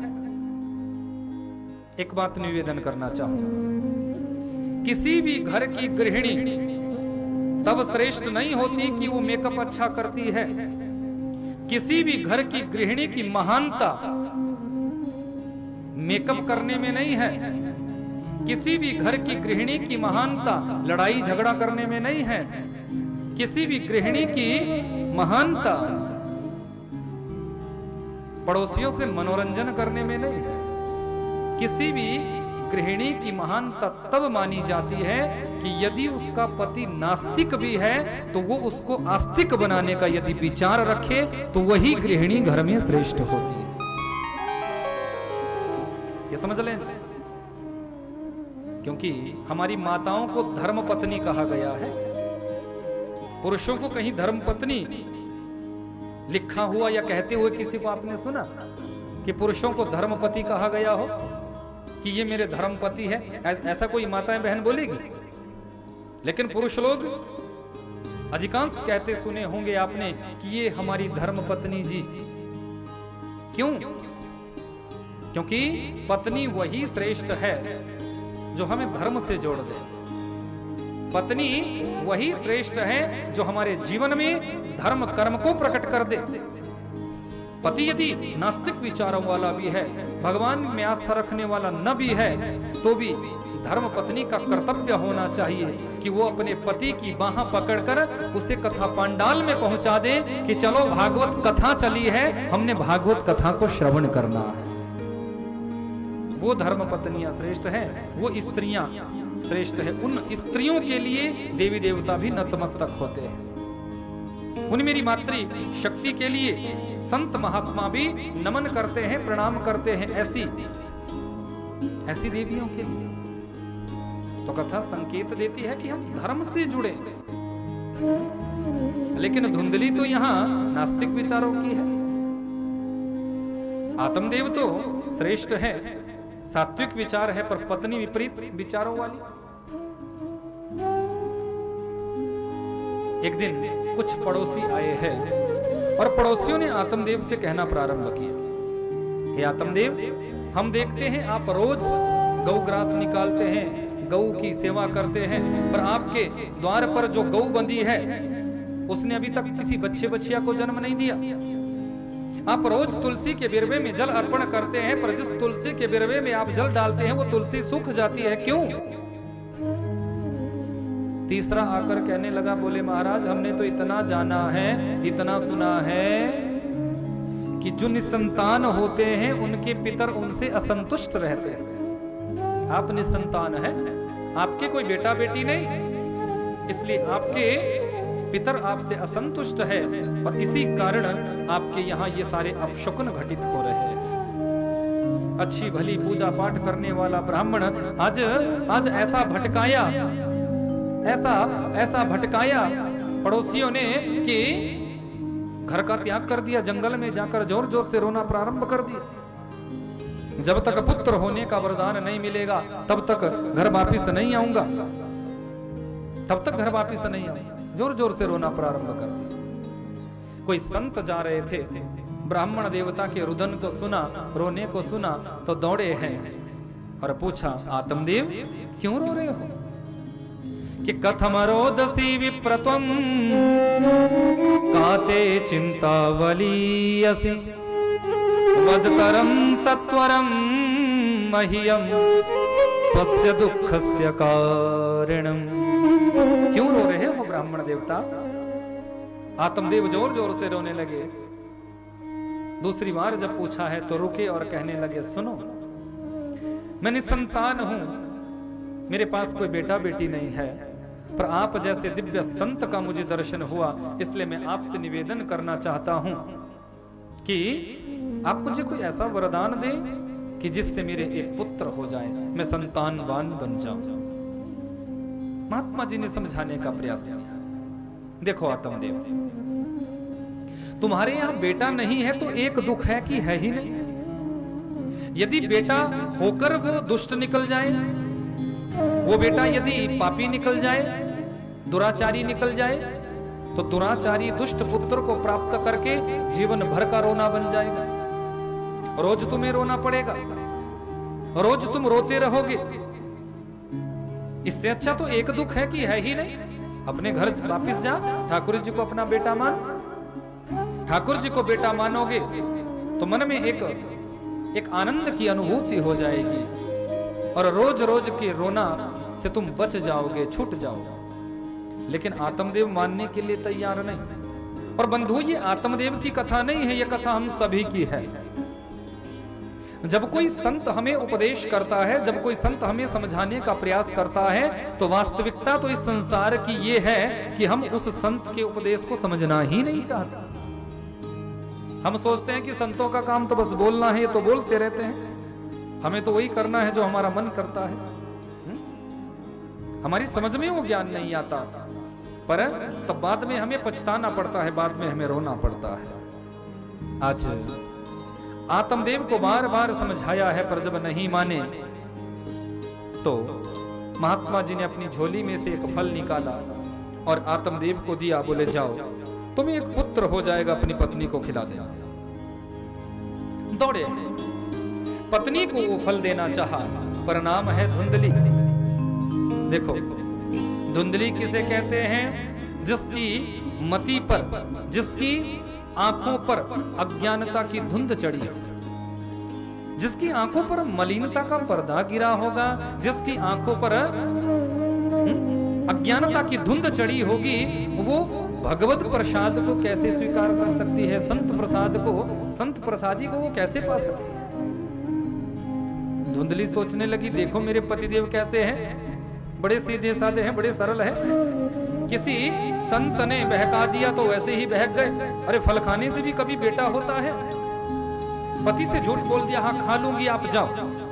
एक बात निवेदन करना चाहूंगा, किसी भी घर की गृहिणी तब श्रेष्ठ नहीं होती कि वो मेकअप अच्छा करती है। किसी भी घर की गृहिणी की महानता मेकअप करने में नहीं है। किसी भी घर की गृहिणी की महानता लड़ाई झगड़ा करने में नहीं है। किसी भी गृहिणी की महानता पड़ोसियों से मनोरंजन करने में नहीं है। किसी भी गृहिणी की महानता तब मानी जाती है कि यदि उसका पति नास्तिक भी है तो वो उसको आस्तिक बनाने का यदि विचार रखे तो वही गृहिणी घर में श्रेष्ठ होती है। ये समझ लें, क्योंकि हमारी माताओं को धर्म पत्नी कहा गया है। पुरुषों को कहीं धर्म पत्नी लिखा हुआ या कहते हुए किसी को आपने सुना कि पुरुषों को धर्मपति कहा गया हो कि ये मेरे धर्मपति है? ऐसा कोई माताएं बहन बोलेगी? लेकिन पुरुष लोग अधिकांश कहते सुने होंगे आपने कि ये हमारी धर्मपत्नी जी। क्यों? क्योंकि पत्नी वही श्रेष्ठ है जो हमें धर्म से जोड़ दे। पत्नी वही श्रेष्ठ है जो हमारे जीवन में धर्म कर्म को प्रकट कर दे। पति यदि नास्तिक विचारों वाला भी है, भगवान में आस्था रखने वाला न भी है, तो भी धर्म पत्नी का कर्तव्य होना चाहिए कि वो अपने पति की बाह पकड़कर उसे कथा पंडाल में पहुंचा दे कि चलो भागवत कथा चली है, हमने भागवत कथा को श्रवण करना है। वो धर्म पत्नियां श्रेष्ठ हैं, वो स्त्रियां श्रेष्ठ है। उन स्त्रियों के लिए देवी देवता भी नतमस्तक होते हैं। उन मेरी मातृ शक्ति के लिए संत महात्मा भी नमन करते हैं, प्रणाम करते हैं, ऐसी ऐसी देवियों के लिए तो कथा संकेत देती है कि हम धर्म से जुड़े। लेकिन धुंधली तो यहां नास्तिक विचारों की है। आत्मदेव तो श्रेष्ठ है, सात्विक विचार है, पर पत्नी विपरीत विचारों वाली। एक दिन कुछ पड़ोसी आए हैं और पड़ोसियों ने आत्मदेव से कहना प्रारंभ किया, हे आत्मदेव, हम देखते हैं आप रोज गौ ग्रास निकालते हैं, गौ की सेवा करते हैं, पर आपके द्वार पर जो गौ बंधी है उसने अभी तक किसी बच्चे बच्चिया को जन्म नहीं दिया। आप रोज तुलसी के बिरवे में जल अर्पण करते हैं, पर जिस तुलसी के बिरवे में आप जल डालते हैं वो तुलसी सूख जाती है, क्यों? तीसरा आकर कहने लगा, बोले महाराज, हमने तो इतना जाना है, इतना सुना है कि जो निसंतान होते हैं उनके पितर उनसे असंतुष्ट रहते हैं। आप निसंतान हैं, आपके कोई बेटा बेटी नहीं, इसलिए आपके पितर आपसे असंतुष्ट है और इसी कारण आपके यहाँ ये सारे अपशकुन घटित हो रहे हैं। अच्छी भली पूजा पाठ करने वाला ब्राह्मण आज आज ऐसा भटकाया, ऐसा ऐसा भटकाया पड़ोसियों ने कि घर का त्याग कर दिया, जंगल में जाकर जोर जोर से रोना प्रारंभ कर दिया। जब तक पुत्र होने का वरदान नहीं मिलेगा तब तक घर वापिस नहीं आऊंगा, तब तक घर वापिस नहीं आऊंगा, जोर जोर से रोना प्रारंभ कर दिया। कोई संत जा रहे थे, ब्राह्मण देवता के रुदन को सुना, रोने को सुना तो दौड़े हैं और पूछा, आत्मदेव क्यों रो रहे हो? कि कथम रोदसी विप्रत्वं काते चिंतावलीयसि वदतरं सत्वरं मह्यं स्वस्य दुःखस्य कारणं। क्यों रो रहे हो ब्राह्मण देवता? आत्मदेव जोर जोर से रोने लगे। दूसरी बार जब पूछा है तो रुके और कहने लगे, सुनो, मैं निसंतान हूं, मेरे पास कोई बेटा बेटी नहीं है, पर आप जैसे दिव्य संत का मुझे दर्शन हुआ, इसलिए मैं आपसे निवेदन करना चाहता हूं कि आप मुझे कोई ऐसा वरदान दे कि जिससे मेरे एक पुत्र हो जाए, मैं संतानवान बन जाऊं। महात्मा जी ने समझाने का प्रयास किया, देखो आत्मदेव, तुम्हारे यहां बेटा नहीं है तो एक दुख है कि है ही नहीं। यदि बेटा होकर वो दुष्ट निकल जाए, वो बेटा यदि पापी निकल जाए, दुराचारी निकल जाए, तो दुराचारी दुष्ट पुत्र को प्राप्त करके जीवन भर का रोना बन जाएगा। रोज तुम्हें रोना पड़ेगा, रोज तुम रोते रहोगे। इससे अच्छा तो एक दुख है कि है ही नहीं। अपने घर वापिस जा, ठाकुर जी को अपना बेटा मान। ठाकुर जी को बेटा मानोगे तो मन में एक एक आनंद की अनुभूति हो जाएगी और रोज रोज के रोना से तुम बच जाओगे, छूट जाओगे। लेकिन आत्मदेव मानने के लिए तैयार नहीं। और बंधु, ये आत्मदेव की कथा नहीं है, ये कथा हम सभी की है। जब कोई संत हमें उपदेश करता है, जब कोई संत हमें समझाने का प्रयास करता है, तो वास्तविकता तो इस संसार की ये है कि हम उस संत के उपदेश को समझना ही नहीं चाहते। हम सोचते हैं कि संतों का काम तो बस बोलना है, तो बोलते रहते हैं, हमें तो वही करना है जो हमारा मन करता है। हमारी समझ में वो ज्ञान नहीं आता, पर तब बाद में हमें पछताना पड़ता है, बाद में हमें रोना पड़ता है। आज आत्मदेव को बार बार समझाया है, पर जब नहीं माने तो महात्मा जी ने अपनी झोली में से एक फल निकाला और आत्मदेव को दिया। बोले, जाओ, तुम्हें एक पुत्र हो जाएगा, अपनी पत्नी को खिला देना। दौड़े, पत्नी को वो फल देना चाहा, पर नाम है धुंधली। देखो, धुंधली किसे कहते हैं? जिसकी मति पर, जिसकी आंखों पर अज्ञानता की धुंध चढ़ी, जिसकी आंखों पर मलिनता का पर्दा गिरा होगा, जिसकी आंखों पर अज्ञानता की धुंध चढ़ी होगी, वो भगवत प्रसाद को कैसे स्वीकार कर सकती है? संत प्रसाद को, संत प्रसादी को वो कैसे पा सकती है? धुंधली सोचने लगी, देखो मेरे पतिदेव कैसे हैं, बड़े सीधे साधे हैं, बड़े सरल हैं। किसी संत ने बहका दिया तो वैसे ही बहक गए। अरे फल खाने से भी कभी बेटा होता है। पति से झूठ बोल दिया, हाँ खा लूंगी आप जाओ।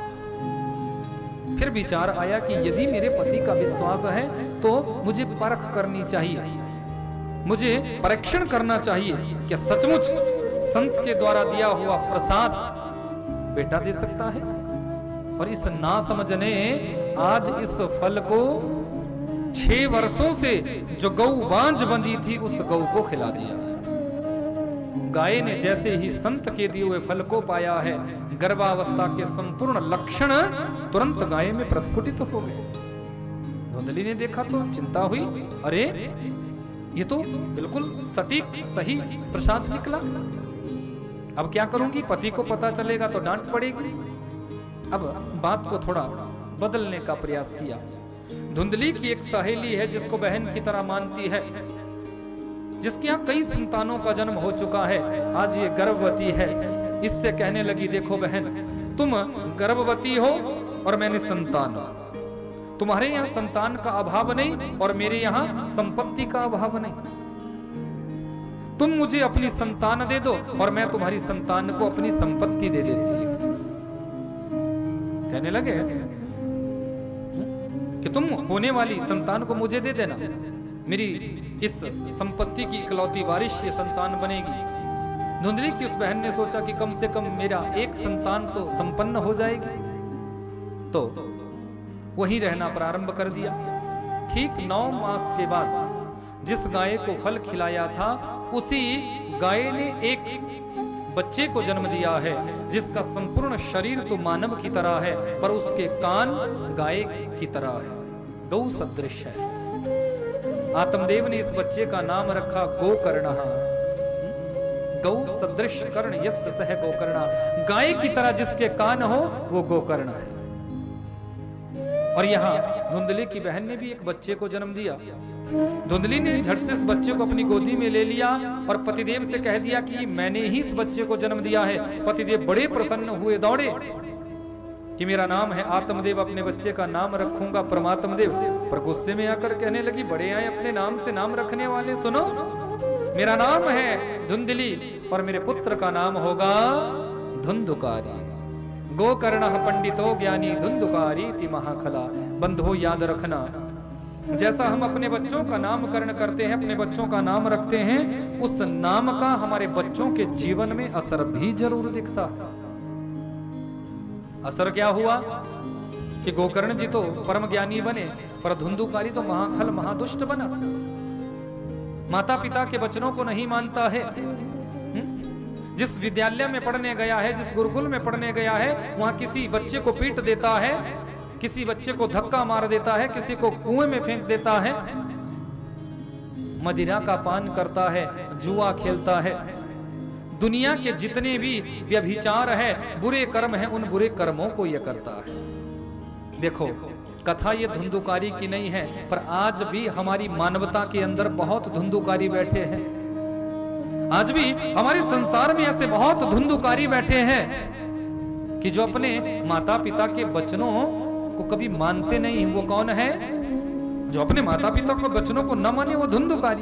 फिर विचार आया कि यदि मेरे पति का विश्वास है तो मुझे परख करनी चाहिए, मुझे परीक्षण करना चाहिए क्या सचमुच संत के द्वारा दिया हुआ प्रसाद बेटा दे सकता है। और इस नासमझ ने आज इस फल को छह वर्षों से जो गौ बांझ बंधी थी उस गौ को खिला दिया। गाय ने जैसे ही संत के दिए हुए फल को पाया है, गर्भावस्था के संपूर्ण लक्षण तुरंत गाय में प्रस्फुटित हो गए। धुंधली ने देखा तो चिंता हुई, अरे ये तो बिल्कुल सटीक सही प्रसाद निकला। अब क्या करूंगी, पति को पता चलेगा तो डांट पड़ेगी। अब बात को थोड़ा बदलने का प्रयास किया। धुंधली की एक सहेली है जिसको बहन की तरह मानती है, जिसके यहाँ कई संतानों का जन्म हो चुका है, आज ये गर्भवती है। इससे कहने लगी, देखो बहन, तुम गर्भवती हो और मैंने संतान, तुम्हारे यहाँ संतान का अभाव नहीं और मेरे यहाँ संपत्ति का अभाव नहीं। तुम मुझे अपनी संतान दे दो और मैं तुम्हारी संतान को अपनी संपत्ति दे देती हूं। कहने लगे कि तुम होने वाली संतान को मुझे दे देना, मेरी इस संपत्ति की इकलौती वारिश ये संतान बनेगी। धुंधली की उस बहन ने सोचा कि कम से कम मेरा एक संतान तो संपन्न हो जाएगी, तो वहीं रहना प्रारंभ कर दिया। ठीक नौ मास के बाद जिस गाय को फल खिलाया था उसी गाय ने एक बच्चे को जन्म दिया है, जिसका संपूर्ण शरीर तो मानव की तरह है पर उसके कान गाय की तरह है, गौ सदृश है। आत्मदेव ने इस बच्चे का नाम रखा गोकर्ण। गौ सदृश कर्ण यस्य सह गोकर्णा, गाय की तरह जिसके कान हो वो गोकर्ण है। और यहाँ धुंधली की बहन ने भी एक बच्चे को जन्म दिया। धुंधली ने झट से इस बच्चे को अपनी गोदी में ले लिया और पतिदेव से कह दिया कि मैंने ही इस बच्चे को जन्म दिया है। पतिदेव बड़े प्रसन्न हुए, दौड़े कि मेरा नाम है आत्मदेव, अपने बच्चे का नाम रखूंगा परमात्मदेव। पर गुस्से में आकर कहने लगी, बड़े आए अपने नाम से नाम रखने वाले, सुनो मेरा नाम है धुंधली और मेरे पुत्र का नाम होगा धुंधुकारी। गोकर्ण पंडितो ज्ञानी धुंधुकारी ति महाखला। बंधो याद रखना, जैसा हम अपने बच्चों का नामकरण करते हैं, अपने बच्चों का नाम रखते हैं, उस नाम का हमारे बच्चों के जीवन में असर भी जरूर दिखता है। असर क्या हुआ कि गोकर्ण जी तो परम ज्ञानी बने पर धुंधुकारी तो महाखल महादुष्ट बना। माता पिता के वचनों को नहीं मानता है। जिस विद्यालय में पढ़ने गया है, जिस गुरुकुल में पढ़ने गया है, वहां किसी बच्चे को पीट देता है, किसी बच्चे को धक्का मार देता है, किसी को कुएं में फेंक देता है, मदिरा का पान करता है, जुआ खेलता है। दुनिया के जितने भी व्यभिचार है, बुरे कर्म है, उन बुरे कर्मों को यह करता है। देखो कथा ये धुंधुकारी की नहीं है, पर आज भी हमारी मानवता के अंदर बहुत धुंधुकारी बैठे हैं। आज भी हमारे संसार में ऐसे बहुत धुंधुकारी बैठे हैं कि जो अपने माता पिता के वचनों को कभी मानते नहीं। वो कौन है? जो अपने माता पिता के वचनों को न माने वो धुंधुकारी।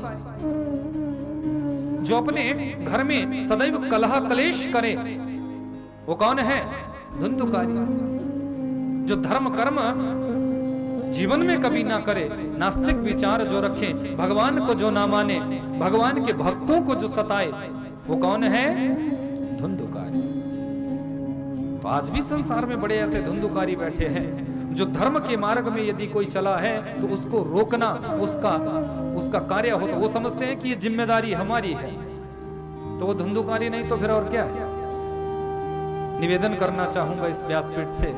जो अपने घर में सदैव कलह कलेश करे वो कौन है? धुंधुकारी। जो धर्म कर्म जीवन में कभी ना करे, नास्तिक विचार जो रखे, भगवान को जो ना माने, भगवान के भक्तों को जो सताए, वो कौन है? धुंधुकारी। तो आज भी संसार में बड़े ऐसे धुंधुकारी बैठे हैं जो धर्म के मार्ग में यदि कोई चला है तो उसको रोकना उसका उसका कार्य हो, तो वो समझते हैं कि ये जिम्मेदारी हमारी है, तो वो धुंधुकारी नहीं तो फिर और क्या है। निवेदन करना चाहूंगा इस व्यासपीठ से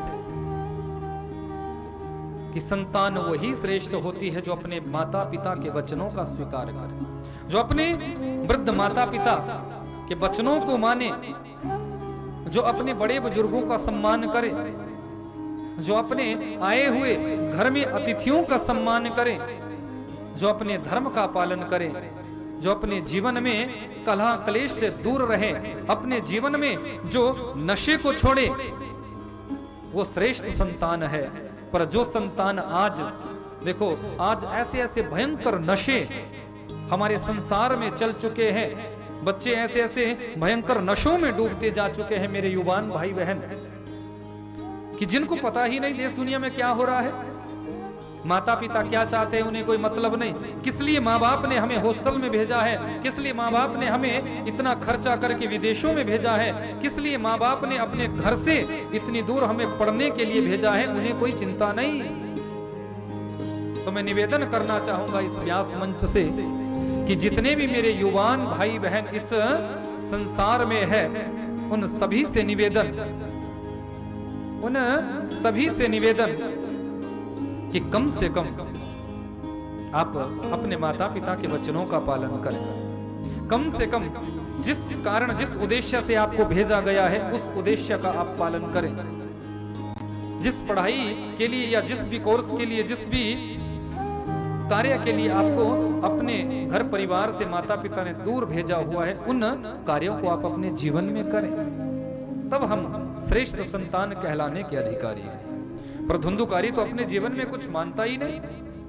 कि संतान वही श्रेष्ठ होती है जो अपने माता पिता के वचनों का स्वीकार करे, जो अपने वृद्ध माता पिता के वचनों को माने, जो अपने बड़े बुजुर्गों का सम्मान करे, जो अपने आए हुए घर में अतिथियों का सम्मान करे, जो अपने धर्म का पालन करे, जो अपने जीवन में कलह क्लेश से दूर रहे, अपने जीवन में जो नशे को छोड़े, वो श्रेष्ठ संतान है। पर जो संतान आज देखो, आज ऐसे ऐसे भयंकर नशे हमारे संसार में चल चुके हैं। बच्चे ऐसे ऐसे भयंकर नशों में डूबते जा चुके हैं मेरे युवान भाई बहन, कि जिनको पता ही नहीं देश दुनिया में क्या हो रहा है, माता पिता क्या चाहते हैं उन्हें कोई मतलब नहीं। किस लिए माँ बाप ने हमें हॉस्टल में भेजा है, किस लिए माँ बाप ने हमें इतना खर्चा करके विदेशों में भेजा है, किस लिए माँ बाप ने अपने घर से इतनी दूर हमें पढ़ने के लिए भेजा है, उन्हें कोई चिंता नहीं। तो मैं निवेदन करना चाहूंगा इस व्यास मंच से कि जितने भी मेरे युवान भाई बहन इस संसार में है, उन सभी से निवेदन उन सभी से निवेदन कि कम से कम आप अपने माता पिता के वचनों का पालन करें। कम से कम जिस कारण जिस उद्देश्य से आपको भेजा गया है उस उद्देश्य का आप पालन करें। जिस पढ़ाई के लिए या जिस भी कोर्स के लिए, जिस भी कार्य के लिए आपको अपने घर परिवार से माता पिता ने दूर भेजा हुआ है, उन कार्यों को आप अपने जीवन में करें, तब हम श्रेष्ठ संतान कहलाने के अधिकारी हैं। पर धुंधुकारी तो अपने जीवन में कुछ मानता ही नहीं।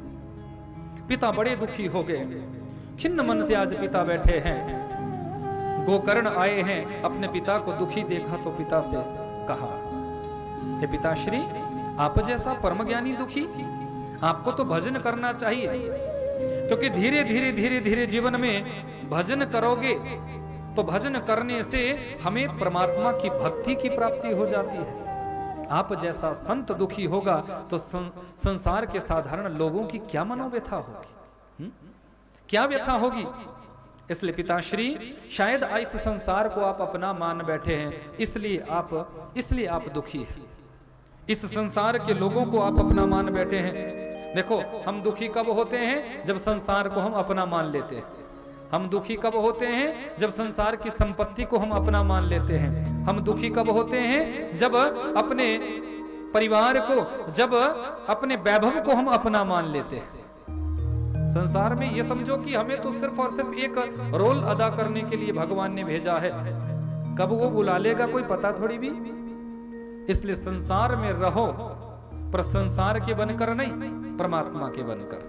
पिता बड़े दुखी हो गए, खिन्न मन से आज पिता बैठे हैं। गोकर्ण आए हैं, अपने पिता को दुखी देखा तो पिता से कहा, हे पिताश्री, आप जैसा परम ज्ञानी दुखी, आपको तो भजन करना चाहिए, क्योंकि धीरे धीरे धीरे धीरे जीवन में भजन करोगे तो भजन करने से हमें परमात्मा की भक्ति की प्राप्ति हो जाती है। आप जैसा संत दुखी होगा तो संसार के साधारण लोगों की क्या मनोव्यथा होगी, हुँ? क्या व्यथा होगी। इसलिए पिताश्री, शायद इस संसार को आप अपना मान बैठे हैं, इसलिए आप इसलिए आप दुखी हैं। इस संसार के लोगों को आप अपना मान बैठे हैं। देखो, हम दुखी कब होते हैं? जब संसार को हम अपना मान लेते हैं। हम दुखी कब होते हैं? जब संसार की संपत्ति को हम अपना मान लेते हैं। हम दुखी कब होते हैं? जब अपने परिवार को, जब अपने वैभव को हम अपना मान लेते हैं। संसार में ये समझो कि हमें तो सिर्फ और सिर्फ एक रोल अदा करने के लिए भगवान ने भेजा है, कब वो बुला लेगा कोई पता थोड़ी भी। इसलिए संसार में रहो, पर संसार के बनकर नहीं, परमात्मा के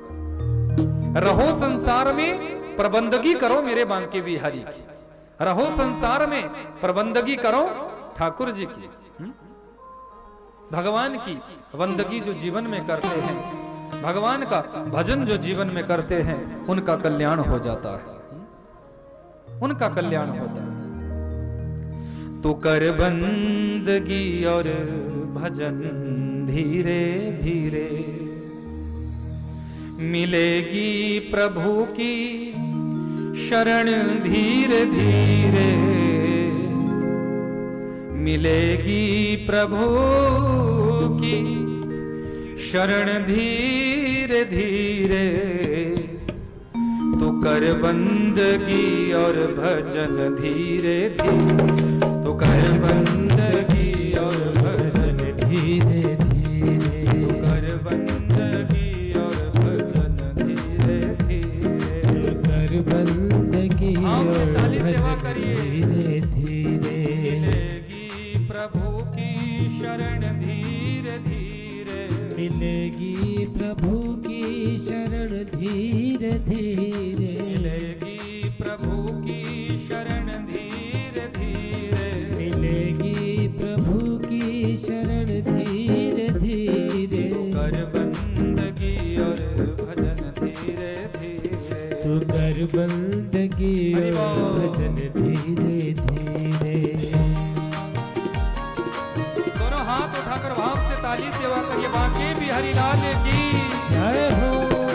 बनकर रहो। संसार में प्रबंधगी करो मेरे बांके बिहारी की, रहो संसार में प्रबंधगी करो ठाकुर जी की। भगवान की बंदगी जो जीवन में करते हैं, भगवान का भजन जो जीवन में करते हैं, उनका कल्याण हो जाता है, उनका कल्याण होता है। तो कर बंदगी और भजन धीरे धीरे, मिलेगी प्रभु की शरण धीरे धीरे, मिलेगी प्रभु की शरण धीरे धीरे। तो कर बंदगी और भजन धीरे धीरे, तो कर बंदगी और भजन धीरे धीरे, तो कर बंदगी और भजन धीरे धीरे, तो कर बंदगी और भजन धीरे धीरे। मिलेगी प्रभु की शरण धीरे धीरे, मिलेगी प्रभु की शरण धीरे धीरे, मिलेगी प्रभु की शरण धीरे धीरे, मिलेगी प्रभु की शरण धीरे धीरे। कर बंदगी और भजन धीरे धीरे, तो कर बंदगी और भजन धीरे धीरे। दोनों हाथ उठाकर भाव से ताली सेवा करिए। बांके बिहारी लाल की जय हो।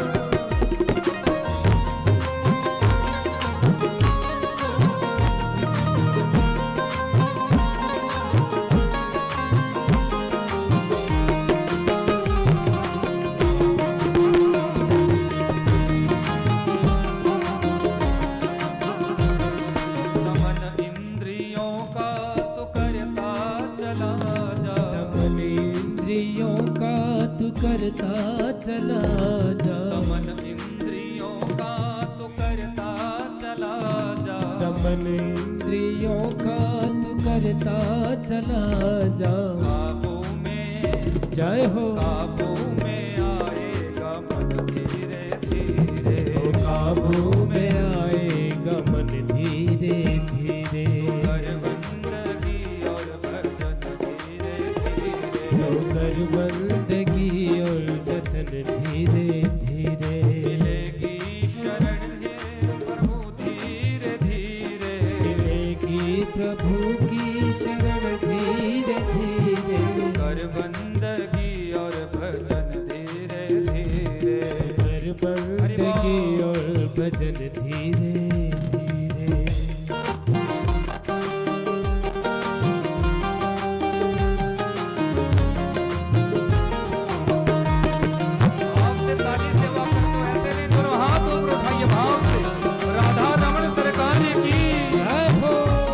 करता चला जा, मन इंद्रियों का तो करता चला जा, मन इंद्रियों का तो करता चला जा। काबू में जय हो, काबू में आएगा मन धीरे धीरे, काबू में कर बंदगी और भजन धीरे धीरे। आपसे ताली सेवा करते हो ऐसे नहीं, दोनों हाथ ऊपर उठाइए भाव से। राधा रमण सरकार की जय हो।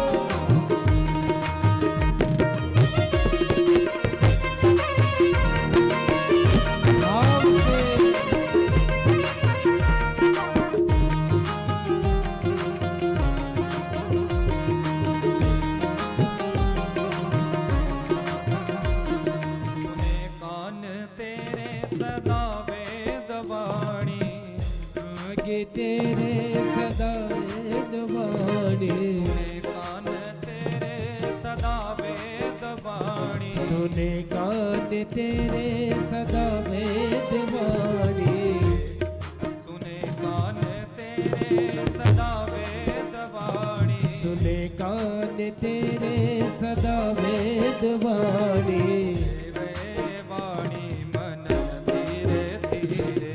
तेरे सदा वेदवाणी, कान तेरे सदा वेदवाणी, सुने कान तेरे सदा वेदवाणी, सुने कान तेरे सदा वेदवाणी, सुने कान तेरे सदा वेदवाणी। वाणी मन धीरे धीरे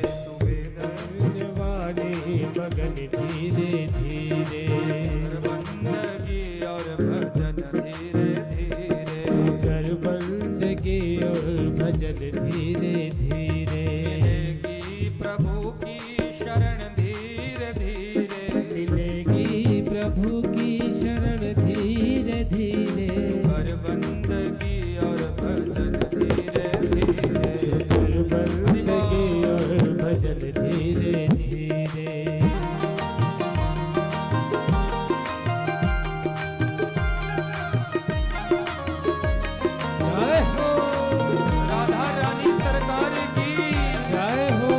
मगन धीरे धीरे, बंदगी और भजन धीरे धीरे, कर बंदगी और भजन धीरे धीरे। मिलेगी प्रभु की शरण धीरे धीरे, मिलेगी प्रभु की शरण धीरे धीरे, कर बंदगी और भजन धीरे धीरे, कर बंदगी और भजन धीरे धीरे। राधा रानी सरकार की जय हो।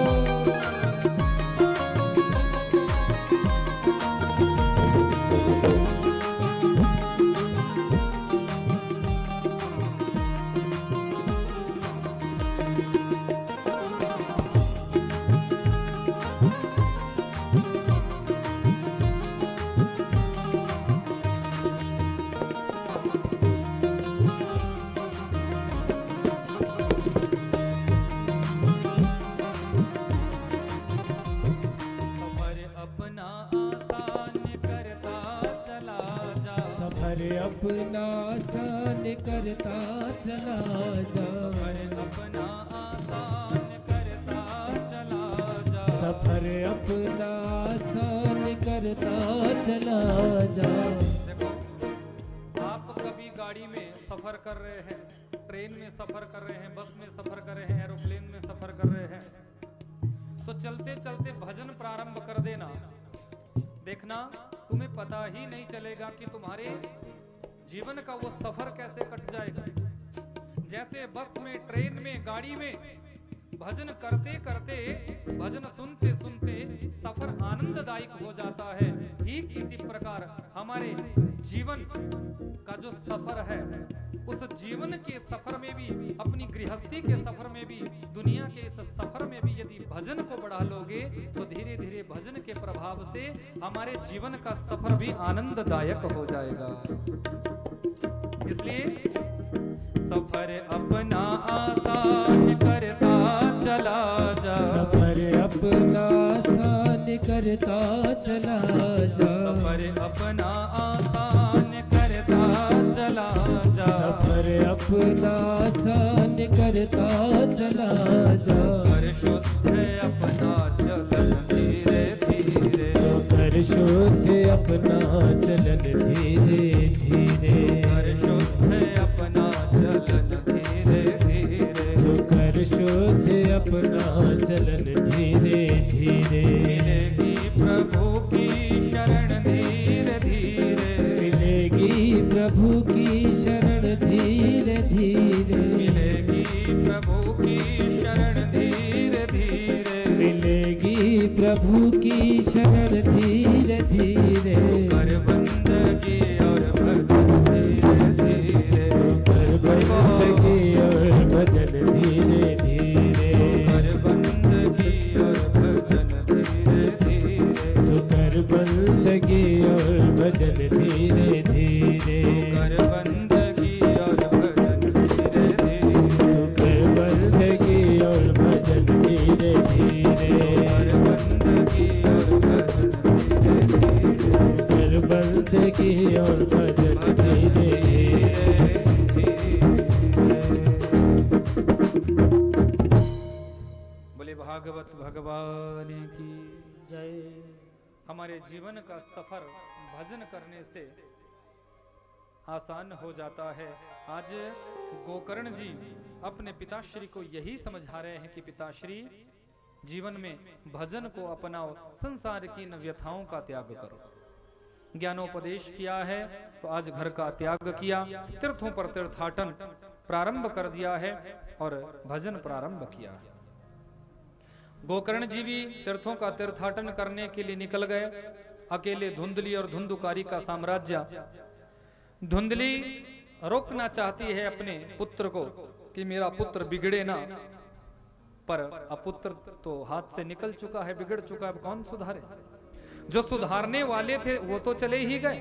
अपना आसान करता चला जा, अपना आसान करता चला जा, सफर अपना आसान करता चला जा। देखो, आप कभी गाड़ी में सफर कर रहे हैं, ट्रेन में सफर कर रहे हैं, बस में सफर कर रहे हैं, एरोप्लेन में सफर कर रहे हैं, तो चलते चलते भजन प्रारंभ कर देना, देखना तुम्हें पता ही नहीं चलेगा कि तुम्हारे जीवन का वो सफर कैसे कट जाएगा। जैसे बस में, ट्रेन में, गाड़ी में भजन करते करते, भजन सुनते सुनते सफर आनंददायक हो जाता है, ठीक इसी प्रकार हमारे जीवन का जो सफर है, उस जीवन के सफर में भी, अपनी गृहस्थी के सफर में भी, दुनिया के इस सफर में भी यदि भजन को बढ़ा लोगे तो धीरे धीरे भजन के प्रभाव से हमारे जीवन का सफर भी आनंददायक हो जाएगा। इसलिए सफर अपना आसान करता चला जा, सफर अपना आसान करता चला जा, सफर अपना आसान करता चला जा, सफर अपना आसान करता चला जा। कर शुद्ध अपना चलन धीरे धीरे, कर शुद्ध अपना चलन धीरे धीरे, कर शुद्ध अपना चलन धीरे धीरे, कर शुद्ध अपना चलन धीरे धीरे। मिलेगी प्रभु की शरण धीरे धीरे, मिलेगी प्रभु की शरण धीरे धीरे, मिलेगी प्रभु की शरण धीरे धीरे, मिलेगी प्रभु की शरण धीरे धीरे। कर बंदगी और भजन धीरे धीरे, कर बंदगी और भजन धीरे धीरे, कर बंदगी और भजन धीरे धीरे, कर बंदगी और भजन धीरे धीरे, कर बंदगी और भजन धीरे धीरे, कर बंदगी और भजन धीरे धीरे। की जय। हमारे जीवन का सफर भजन करने से आसान हो जाता है। आज गोकर्ण जी अपने पिताश्री को यही समझा रहे हैं कि पिताश्री जीवन में भजन को अपनाओ, संसार की इन व्यथाओं का त्याग करो। ज्ञानोपदेश किया है तो आज घर का त्याग किया, तीर्थों पर तीर्थाटन प्रारंभ कर दिया है और भजन प्रारंभ किया है। गोकर्ण जी भी तीर्थों का तीर्थाटन करने के लिए निकल गए। अकेले धुंधली और धुंधुकारी का साम्राज्य। धुंधली रोकना चाहती है अपने पुत्र को कि मेरा पुत्र बिगड़े ना, पर अपुत्र तो हाथ से निकल चुका है, बिगड़ चुका है, अब कौन सुधारे। जो सुधारने वाले थे वो तो चले ही गए,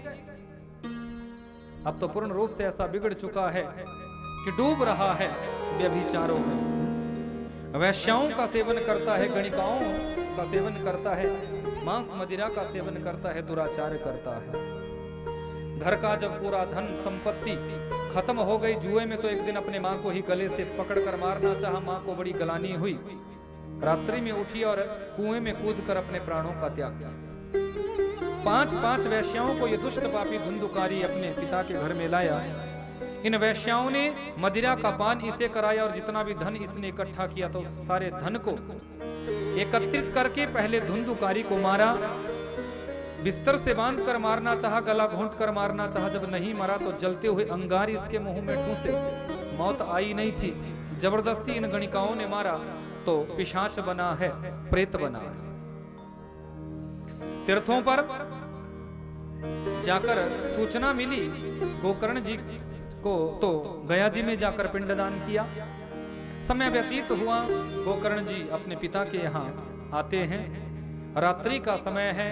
अब तो पूर्ण रूप से ऐसा बिगड़ चुका है कि डूब रहा है व्यभिचारों में। वैश्याओं का सेवन करता है, गणिकाओं का सेवन करता है, मांस मदिरा का सेवन करता है, दुराचार करता है। घर का जब पूरा धन संपत्ति खत्म हो गई, जुए में तो एक दिन अपने माँ को ही गले से पकड़कर मारना चाहा, माँ को बड़ी गलानी हुई, रात्रि में उठी और कुएं में कूदकर अपने प्राणों का त्याग किया। पांच पांच वैश्याओं को ये दुष्ट पापी धुंधुकारी अपने पिता के घर में लाया। इन वैश्याओं ने मदिरा का पान इसे कराया और जितना भी धन इसने इकट्ठा किया था उस सारे धन को एकत्रित करके पहले धुंधुकारी को मारा। बिस्तर से बांध कर मारना चाहा, गला घोंट कर मारना चाहा, जब नहीं मरा तो जलते हुए अंगार इसके मुंह में ठूंसे। मौत आई नहीं थी, जबरदस्ती इन गणिकाओं ने मारा तो पिशाच बना है, प्रेत बना है। तीर्थों पर जाकर सूचना मिली गोकर्ण जी को, तो गया जी में जाकर पिंडदान किया। समय व्यतीत हुआ, गोकर्ण जी अपने पिता के यहाँ आते हैं। रात्रि का समय है।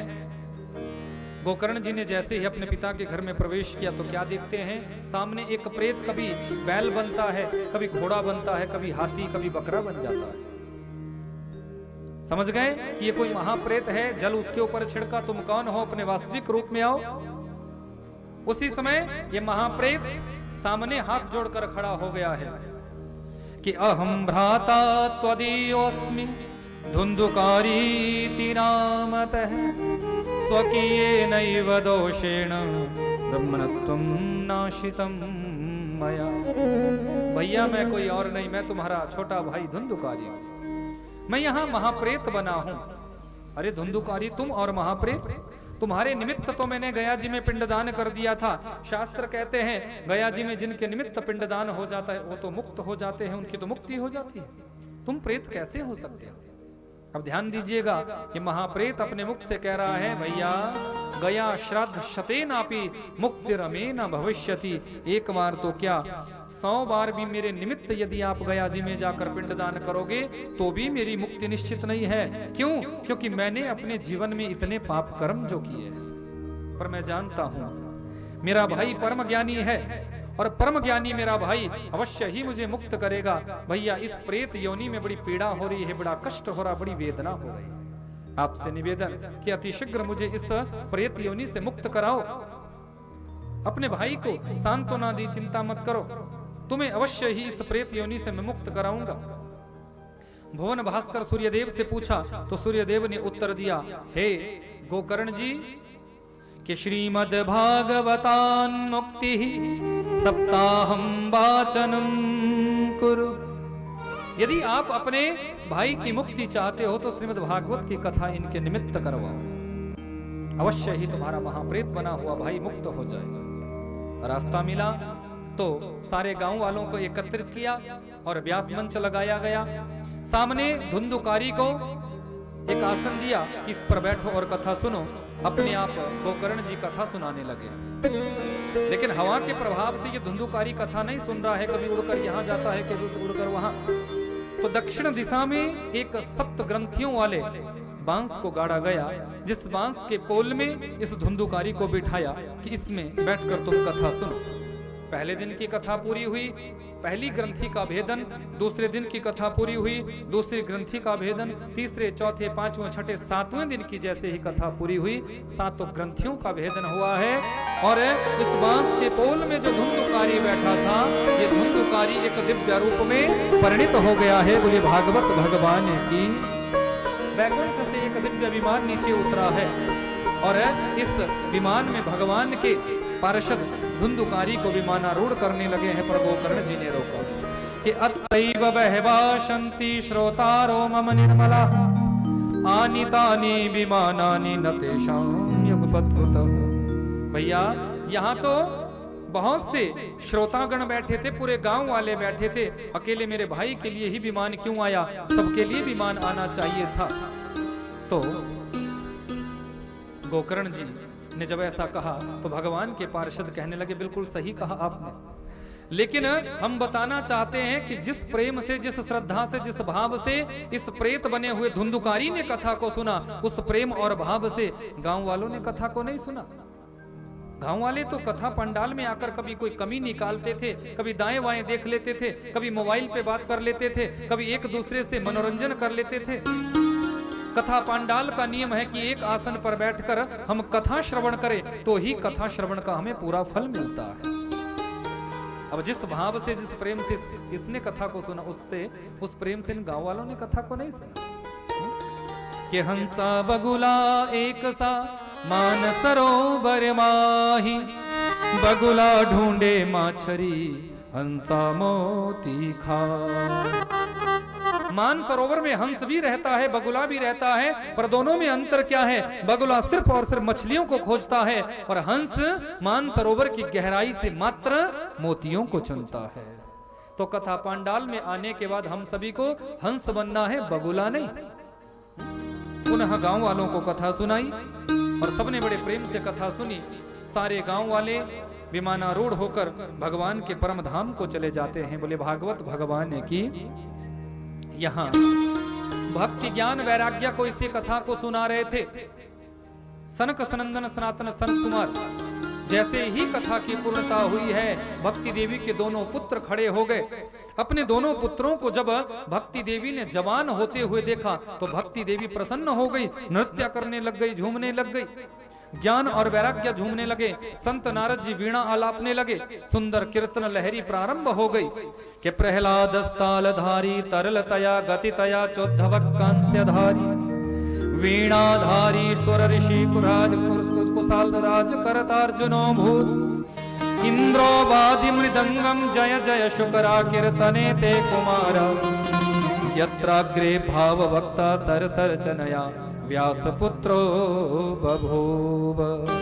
गोकर्ण जी ने जैसे ही अपने पिता के घर में प्रवेश किया तो क्या देखते हैं, सामने एक प्रेत कभी बैल बनता है, कभी घोड़ा बनता है, कभी हाथी, कभी बकरा बन जाता है। समझ गए कि ये कोई महाप्रेत है, जल उसके ऊपर छिड़का, तुम कौन हो, अपने वास्तविक रूप में आओ। उसी समय ये महाप्रेत सामने हाथ जोड़कर खड़ा हो गया है कि अहम भ्राता त्वदीयोऽस्मि धुंधुकारी नामतः स्वकीये नैव दोषेण ब्रह्मणत्वं नाशितम मया। भैया मैं कोई और नहीं, मैं तुम्हारा छोटा भाई धुंधुकारी हूं। मैं यहाँ महाप्रेत बना हूं। अरे धुंधुकारी, तुम और महाप्रेत, तुम्हारे निमित्त तो मैंने गया जी में पिंडदान कर दिया था। शास्त्र कहते हैं गया जी में जिनके निमित्त पिंडदान हो जाता है वो तो मुक्त हो जाते हैं, उनकी तो मुक्ति हो जाती है। तुम प्रेत कैसे हो सकते हो? अब ध्यान दीजिएगा कि महाप्रेत अपने मुख से कह रहा है, भैया गया श्राद्ध शतेनापि मुक्तिरमेन भविष्यति। एक बार तो क्या, सौ बार भी मेरे निमित्त यदि आप गया जी में जाकर पिंडदान करोगे तो भी मेरी मुक्ति निश्चित नहीं है। क्यों? क्योंकि मैंने अपने जीवन में इतने पाप कर्म जो किए हैं। पर मैं जानता हूं मेरा भाई परम ज्ञानी है और परम ज्ञानी मेरा भाई अवश्य ही मुझे मुक्त करेगा। भैया इस प्रेत योनि में बड़ी पीड़ा हो रही है, बड़ा कष्ट हो रहा, बड़ी वेदना हो रही है। आपसे निवेदन कि अतिशीघ्र मुझे इस प्रेत योनि से मुक्त कराओ। अपने भाई को सांत्वना दी, चिंता मत करो, तुम्हें अवश्य ही इस प्रेत योनि से मैं मुक्त कराऊंगा। भुवन भास्कर सूर्यदेव से पूछा तो सूर्यदेव ने उत्तर दिया, हे गोकर्ण जी कि श्रीमद् भागवतान मुक्ति सप्ताहम वाचनम कुरु। यदि आप अपने भाई की मुक्ति चाहते हो तो श्रीमद् भागवत की कथा इनके निमित्त करवाओ, अवश्य ही तुम्हारा महाप्रेत बना हुआ भाई मुक्त हो जाएगा। रास्ता मिला तो सारे गांव वालों को एकत्रित किया और व्यास मंच लगाया गया। सामने धुंधुकारी को एक आसन दिया कि इस पर बैठो और कथा सुनो। अपने आप गोकर्ण जी कथा सुनाने लगे, लेकिन हवा के प्रभाव से ये धुंधुकारी कथा नहीं सुन रहा है, कभी उड़कर यहाँ जाता है, कभी उड़कर वहां। तो दक्षिण दिशा में एक सप्त ग्रंथियों वाले बांस को गाड़ा गया, जिस बांस के पोल में इस धुंधुकारी को बिठाया कि इसमें बैठकर तुम कथा सुनो। पहले दिन की कथा पूरी हुई, पहली ग्रंथि का भेदन। दूसरे दिन की कथा पूरी हुई, दूसरी ग्रंथि का भेदन। तीसरे, चौथे, पांचवें, छठे, सातवें दिन की जैसे ही कथा पूरी हुई, सातों ग्रंथियों का भेदन हुआ है। और इस बांस के पोल में जो धुंधुकारी बैठा था, ये धुंधुकारी एक दिव्य रूप में परिणित हो गया है। बोले भागवत भगवान की। वैकुंठ से एक दिव्य विमान नीचे उतरा है और इस विमान में भगवान के पार्षद धुंधुकारी को विमानारूढ़ करने लगे हैं, पर गोकर्ण जी ने रोका कि अतैव बहवाशन्ति श्रोतारो मम निर्मला आनीतानि विमानानि न तेषां युगपत्कृतः। भैया यहाँ तो बहुत से श्रोतागण बैठे थे, पूरे गांव वाले बैठे थे, अकेले मेरे भाई के लिए ही विमान क्यों आया? सबके लिए विमान आना चाहिए था। तो गोकर्ण जी ने जब ऐसा कहा तो भगवान के पार्षद कहने लगे बिल्कुल सही कहा आपने, लेकिन हम बताना चाहते हैं कि जिस प्रेम से, जिस श्रद्धा से, जिस भाव से इस प्रेत बने हुए धुंधुकारी ने कथा को सुना, उस प्रेम और भाव से गांव वालों ने कथा को नहीं सुना। गांव वाले तो कथा पंडाल में आकर कभी कोई कमी निकालते थे, कभी दाएं बाएं देख लेते थे, कभी मोबाइल पे बात कर लेते थे, कभी एक दूसरे से मनोरंजन कर लेते थे। कथा पंडाल का नियम है कि एक आसन पर बैठकर हम कथा श्रवण करें तो ही कथा श्रवण का हमें पूरा फल मिलता है। अब जिस भाव से, जिस प्रेम से इसने कथा को सुना, उससे उस प्रेम से इन गांव वालों ने कथा को नहीं सुना। कि हंसा बगुला एक सा मान सरोवर माही, बगुला ढूंढे माछरी हंसा मोती खा। मान सरोवर में हंस भी रहता है, बगुला भी रहता है, पर दोनों में अंतर क्या है? बगुला सिर्फ और सिर्फ मछलियों को खोजता है और हंस मान सरोवर की गहराई से मात्र मोतियों को चुनता है। तो कथा पंडाल में आने के बाद हम सभी को हंस बनना है, बगुला नहीं। पुनः गांव वालों को कथा सुनाई और सबने बड़े प्रेम से कथा सुनी। सारे गांव वाले विमानारूढ़ होकर भगवान के परम धाम को चले जाते हैं। बोले भागवत भगवान ने की। यहाँ भक्ति ज्ञान वैराग्य को इसी कथा को सुना रहे थे सनक सनंदन सनातन संत कुमार। जैसे ही कथा की पूर्णता हुई है, भक्ति देवी के दोनों पुत्र खड़े हो गए। अपने दोनों पुत्रों को जब भक्ति देवी ने जवान होते हुए देखा तो भक्ति देवी प्रसन्न हो गई, नृत्य करने लग गई, झूमने लग गई। ज्ञान और वैराग्य झूमने लगे। संत नारद जी वीणा आलापने लगे। सुंदर कीर्तन लहरी प्रारंभ हो गई कि प्रहलाद स्थालधारी तरलतया गतितया चोद्धवक कांस्यधारी वीणाधारी स्वर ऋषि कुराज कुशालराज करतार्जुनो भूत इंद्रो वादि मृदंगम जय जय शुकरा कीर्तने ते कुमार यत्राग्रे भाव वक्ता सरसर चनया व्यास पुत्रो बभूव।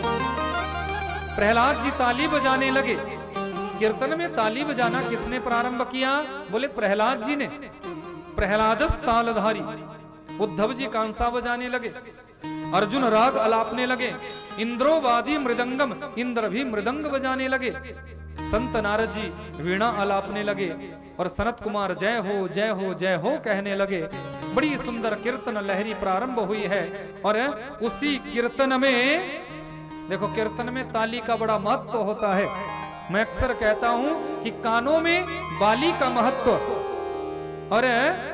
प्रहलाद जी ताली बजाने लगे। कीर्तन में ताली बजाना किसने प्रारंभ किया? बोले प्रहलाद जी ने। प्रहलादस तालधारी। उद्धव जी कांसा बजाने लगे। अर्जुन राग अलापने लगे। इंद्रोवादी मृदंगम, इंद्र भी मृदंग बजाने लगे। संत नारद जी वीणा अलापने लगे और सनत कुमार जय हो जय हो जय हो कहने लगे। बड़ी सुंदर कीर्तन लहरी प्रारंभ हुई है और उसी कीर्तन में देखो, कीर्तन में ताली का बड़ा महत्व होता है। मैं अक्सर कहता हूं कि कानों में बाली का महत्व और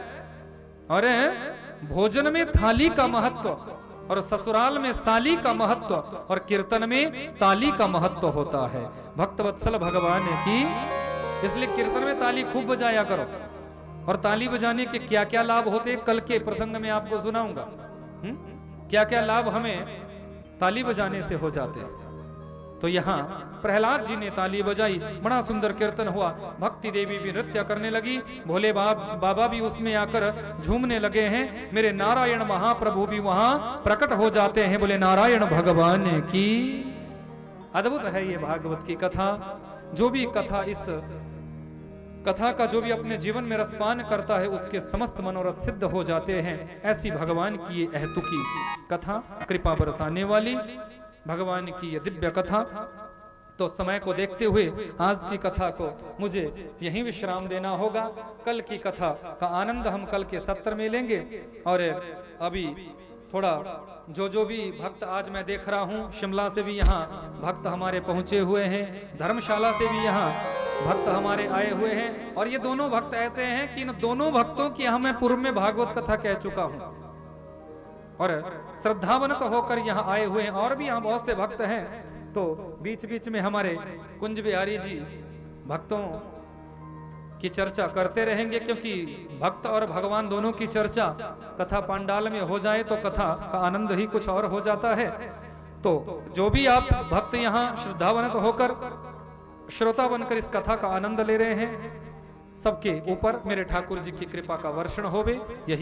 और भोजन में थाली का महत्व और ससुराल में साली का महत्व और कीर्तन में ताली का महत्व होता है। भक्त वत्सल भगवान ने की, इसलिए कीर्तन में ताली खूब बजाया करो। और ताली बजाने के क्या क्या लाभ होते हैं कल के प्रसंग में आपको सुनाऊंगा। हुँ? क्या क्या लाभ हमें ताली बजाने से हो जाते हैं। तो यहाँ प्रहलाद जी ने ताली बजाई, बड़ा सुंदर कीर्तन हुआ। भक्ति देवी भी नृत्य करने लगी। भोले बाबा बाबा भी उसमें आकर झूमने लगे हैं। मेरे नारायण महाप्रभु भी वहां प्रकट हो जाते हैं। बोले नारायण भगवान की। अद्भुत है ये भागवत की कथा। जो भी कथा इस कथा का जो भी अपने जीवन में रसपान करता है उसके समस्त मनोरथ सिद्ध हो जाते हैं। ऐसी भगवान की ये अहतुकी कथा, कृपा बरसाने वाली भगवान की ये दिव्य कथा। तो समय को देखते हुए आज की कथा को मुझे यहीं विश्राम देना होगा। कल की कथा का आनंद हम कल के सत्र में लेंगे। और अभी थोड़ा जो जो भी भक्त आज मैं देख रहा हूँ, शिमला से भी यहाँ भक्त हमारे पहुंचे हुए हैं, धर्मशाला से भी यहाँ भक्त हमारे आए हुए हैं। और ये दोनों भक्त ऐसे हैं कि इन दोनों भक्तों की यहाँ मैं पूर्व में भागवत कथा कह चुका हूँ और श्रद्धावनत होकर यहाँ आए हुए हैं। और भी यहाँ बहुत से भक्त हैं। तो बीच बीच में हमारे कुंज बिहारी जी भक्तों की चर्चा करते रहेंगे, क्योंकि भक्त और भगवान दोनों की चर्चा कथा पांडाल में हो जाए तो कथा का आनंद ही कुछ और हो जाता है। तो जो भी आप भक्त यहाँ श्रद्धावनत होकर श्रोता बनकर इस कथा का आनंद ले रहे हैं, सबके ऊपर मेरे ठाकुर जी की कृपा का वर्षण होवे, यही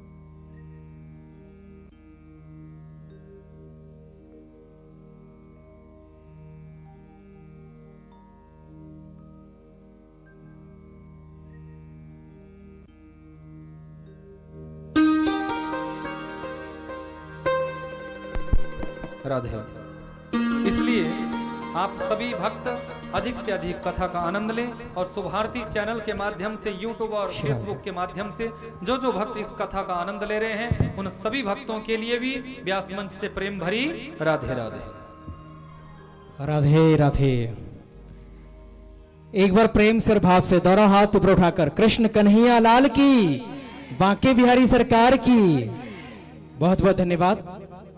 राधे। इसलिए आप सभी भक्त अधिक से अधिक कथा का आनंद लें और शुभारती चैनल के माध्यम से, यूट्यूब और फेसबुक के माध्यम से जो जो भक्त इस कथा का आनंद ले रहे हैं, उन सभी भक्तों के लिए भी व्यास मंच से प्रेम भरी राधे राधे। राधे राधे। एक बार प्रेम से और भाव से दोनों हाथ ऊपर उठाकर कृष्ण कन्हैया लाल की, बांके बिहारी सरकार की बहुत बहुत धन्यवाद।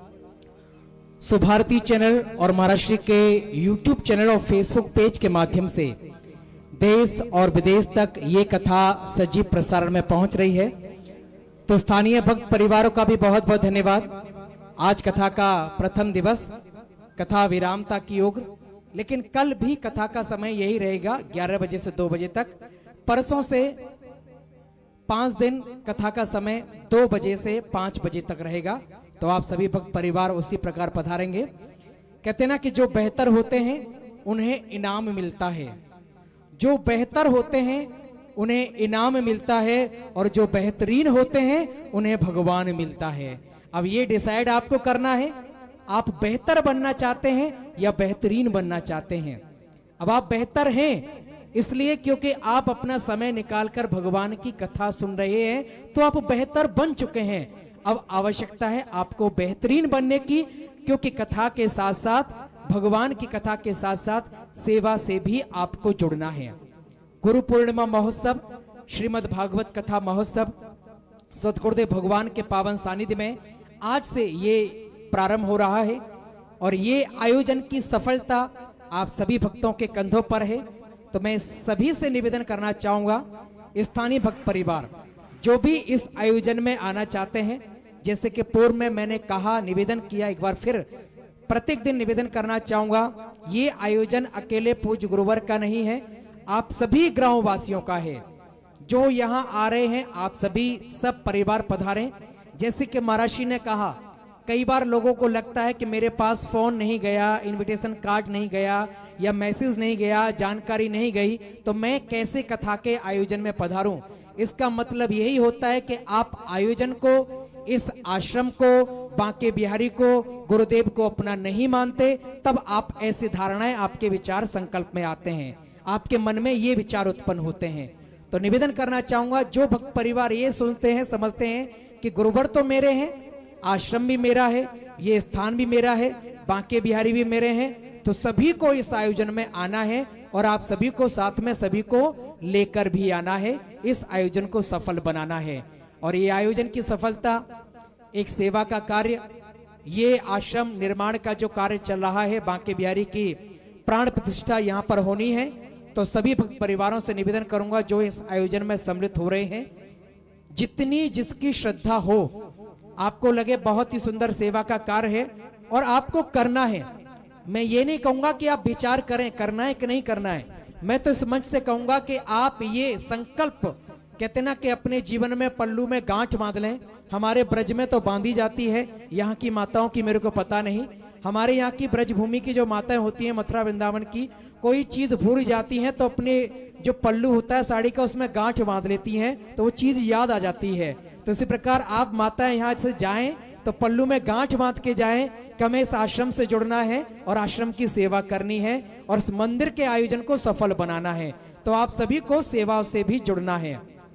शुभारती चैनल और महाराष्ट्र के यूट्यूब चैनल और फेसबुक पेज के माध्यम से देश और विदेश तक ये कथा सजीव प्रसारण में पहुंच रही है, तो स्थानीय भक्त परिवारों का भी बहुत बहुत धन्यवाद। आज कथा का प्रथम दिवस, कथा विरामता की योग, लेकिन कल भी कथा का समय यही रहेगा ग्यारह बजे से दो बजे तक। परसों से पांच दिन कथा का समय दो बजे से पांच बजे तक रहेगा, तो आप सभी भक्त परिवार उसी प्रकार पधारेंगे। कहते ना कि जो बेहतर होते हैं उन्हें इनाम मिलता है, जो बेहतर होते हैं उन्हें इनाम मिलता है, और जो बेहतरीन होते हैं उन्हें भगवान मिलता है। अब ये डिसाइड आपको करना है, आप बेहतर बनना चाहते हैं या बेहतरीन बनना चाहते हैं। अब आप बेहतर हैं इसलिए क्योंकि आप अपना समय निकालकर भगवान की कथा सुन रहे हैं, तो आप बेहतर बन चुके हैं। अब आवश्यकता है आपको बेहतरीन बनने की, क्योंकि कथा के साथ साथ, भगवान की कथा के साथ साथ सेवा से भी आपको जुड़ना है। गुरु पूर्णिमा महोत्सव, श्रीमद् भागवत कथा महोत्सव सतगुरुदेव भगवान के पावन सानिध्य में आज से ये प्रारंभ हो रहा है, और ये आयोजन की सफलता आप सभी भक्तों के कंधों पर है। तो मैं सभी से निवेदन करना चाहूंगा, स्थानीय भक्त परिवार जो भी इस आयोजन में आना चाहते हैं, जैसे कि पूर्व में मैंने कहा, निवेदन किया, एक बार फिर प्रत्येक दिन निवेदन करना चाहूंगा, ये आयोजन अकेले पूज्य गुरुवर का नहीं है, आप सभी ग्राम वासियों का है। जो यहाँ आ रहे हैं आप सभी सब परिवार पधारें। जैसे कि महाराज जी ने कहा, कई बार लोगों को लगता है कि मेरे पास फोन नहीं गया, इनविटेशन कार्ड नहीं गया, या मैसेज नहीं गया, जानकारी नहीं गई, तो मैं कैसे कथा के आयोजन में पधारूं। इसका मतलब यही होता है कि आप आयोजन को, इस आश्रम को, बांके बिहारी को, गुरुदेव को अपना नहीं मानते, तब आप ऐसी धारणाएं, आपके विचार संकल्प में आते हैं, आपके मन में ये विचार उत्पन्न होते हैं। तो निवेदन करना चाहूंगा, जो भक्त परिवार ये सुनते हैं, समझते हैं कि गुरुवर तो मेरे हैं, आश्रम भी मेरा है, ये स्थान भी मेरा है, बांके बिहारी भी मेरे हैं, तो सभी को इस आयोजन में आना है, और आप सभी को साथ में सभी को लेकर भी आना है, इस आयोजन को सफल बनाना है। और ये आयोजन की सफलता, एक सेवा का कार्य, ये आश्रम निर्माण का जो कार्य चल रहा है, बांके बिहारी की प्राण प्रतिष्ठा यहाँ पर होनी है, तो सभी भक्त परिवारों से निवेदन करूंगा जो इस आयोजन में सम्मिलित हो रहे हैं, जितनी जिसकी श्रद्धा हो, आपको लगे बहुत ही सुंदर सेवा का कार्य है और आपको करना है। मैं ये नहीं कहूंगा कि आप विचार करें करना है कि नहीं करना है, मैं तो इस मंच से कहूंगा कि आप ये संकल्प, कहते ना कि अपने जीवन में पल्लू में गांठ बांध लें। हमारे ब्रज में तो बांधी जाती है, यहाँ की माताओं की मेरे को पता नहीं, हमारे यहाँ की ब्रजभूमि की जो माताएं होती हैं, मथुरा वृंदावन की, कोई चीज भूल जाती हैं तो अपने जो पल्लू होता है साड़ी का, उसमें गांठ बांध लेती हैं, तो वो चीज याद आ जाती है। तो इसी प्रकार आप माताएं यहाँ से जाएं तो पल्लू में गांठ बांध के जाएं कि हमें इस आश्रम से जुड़ना है और आश्रम की सेवा करनी है और इस मंदिर के आयोजन को सफल बनाना है। तो आप सभी को सेवा से भी जुड़ना है।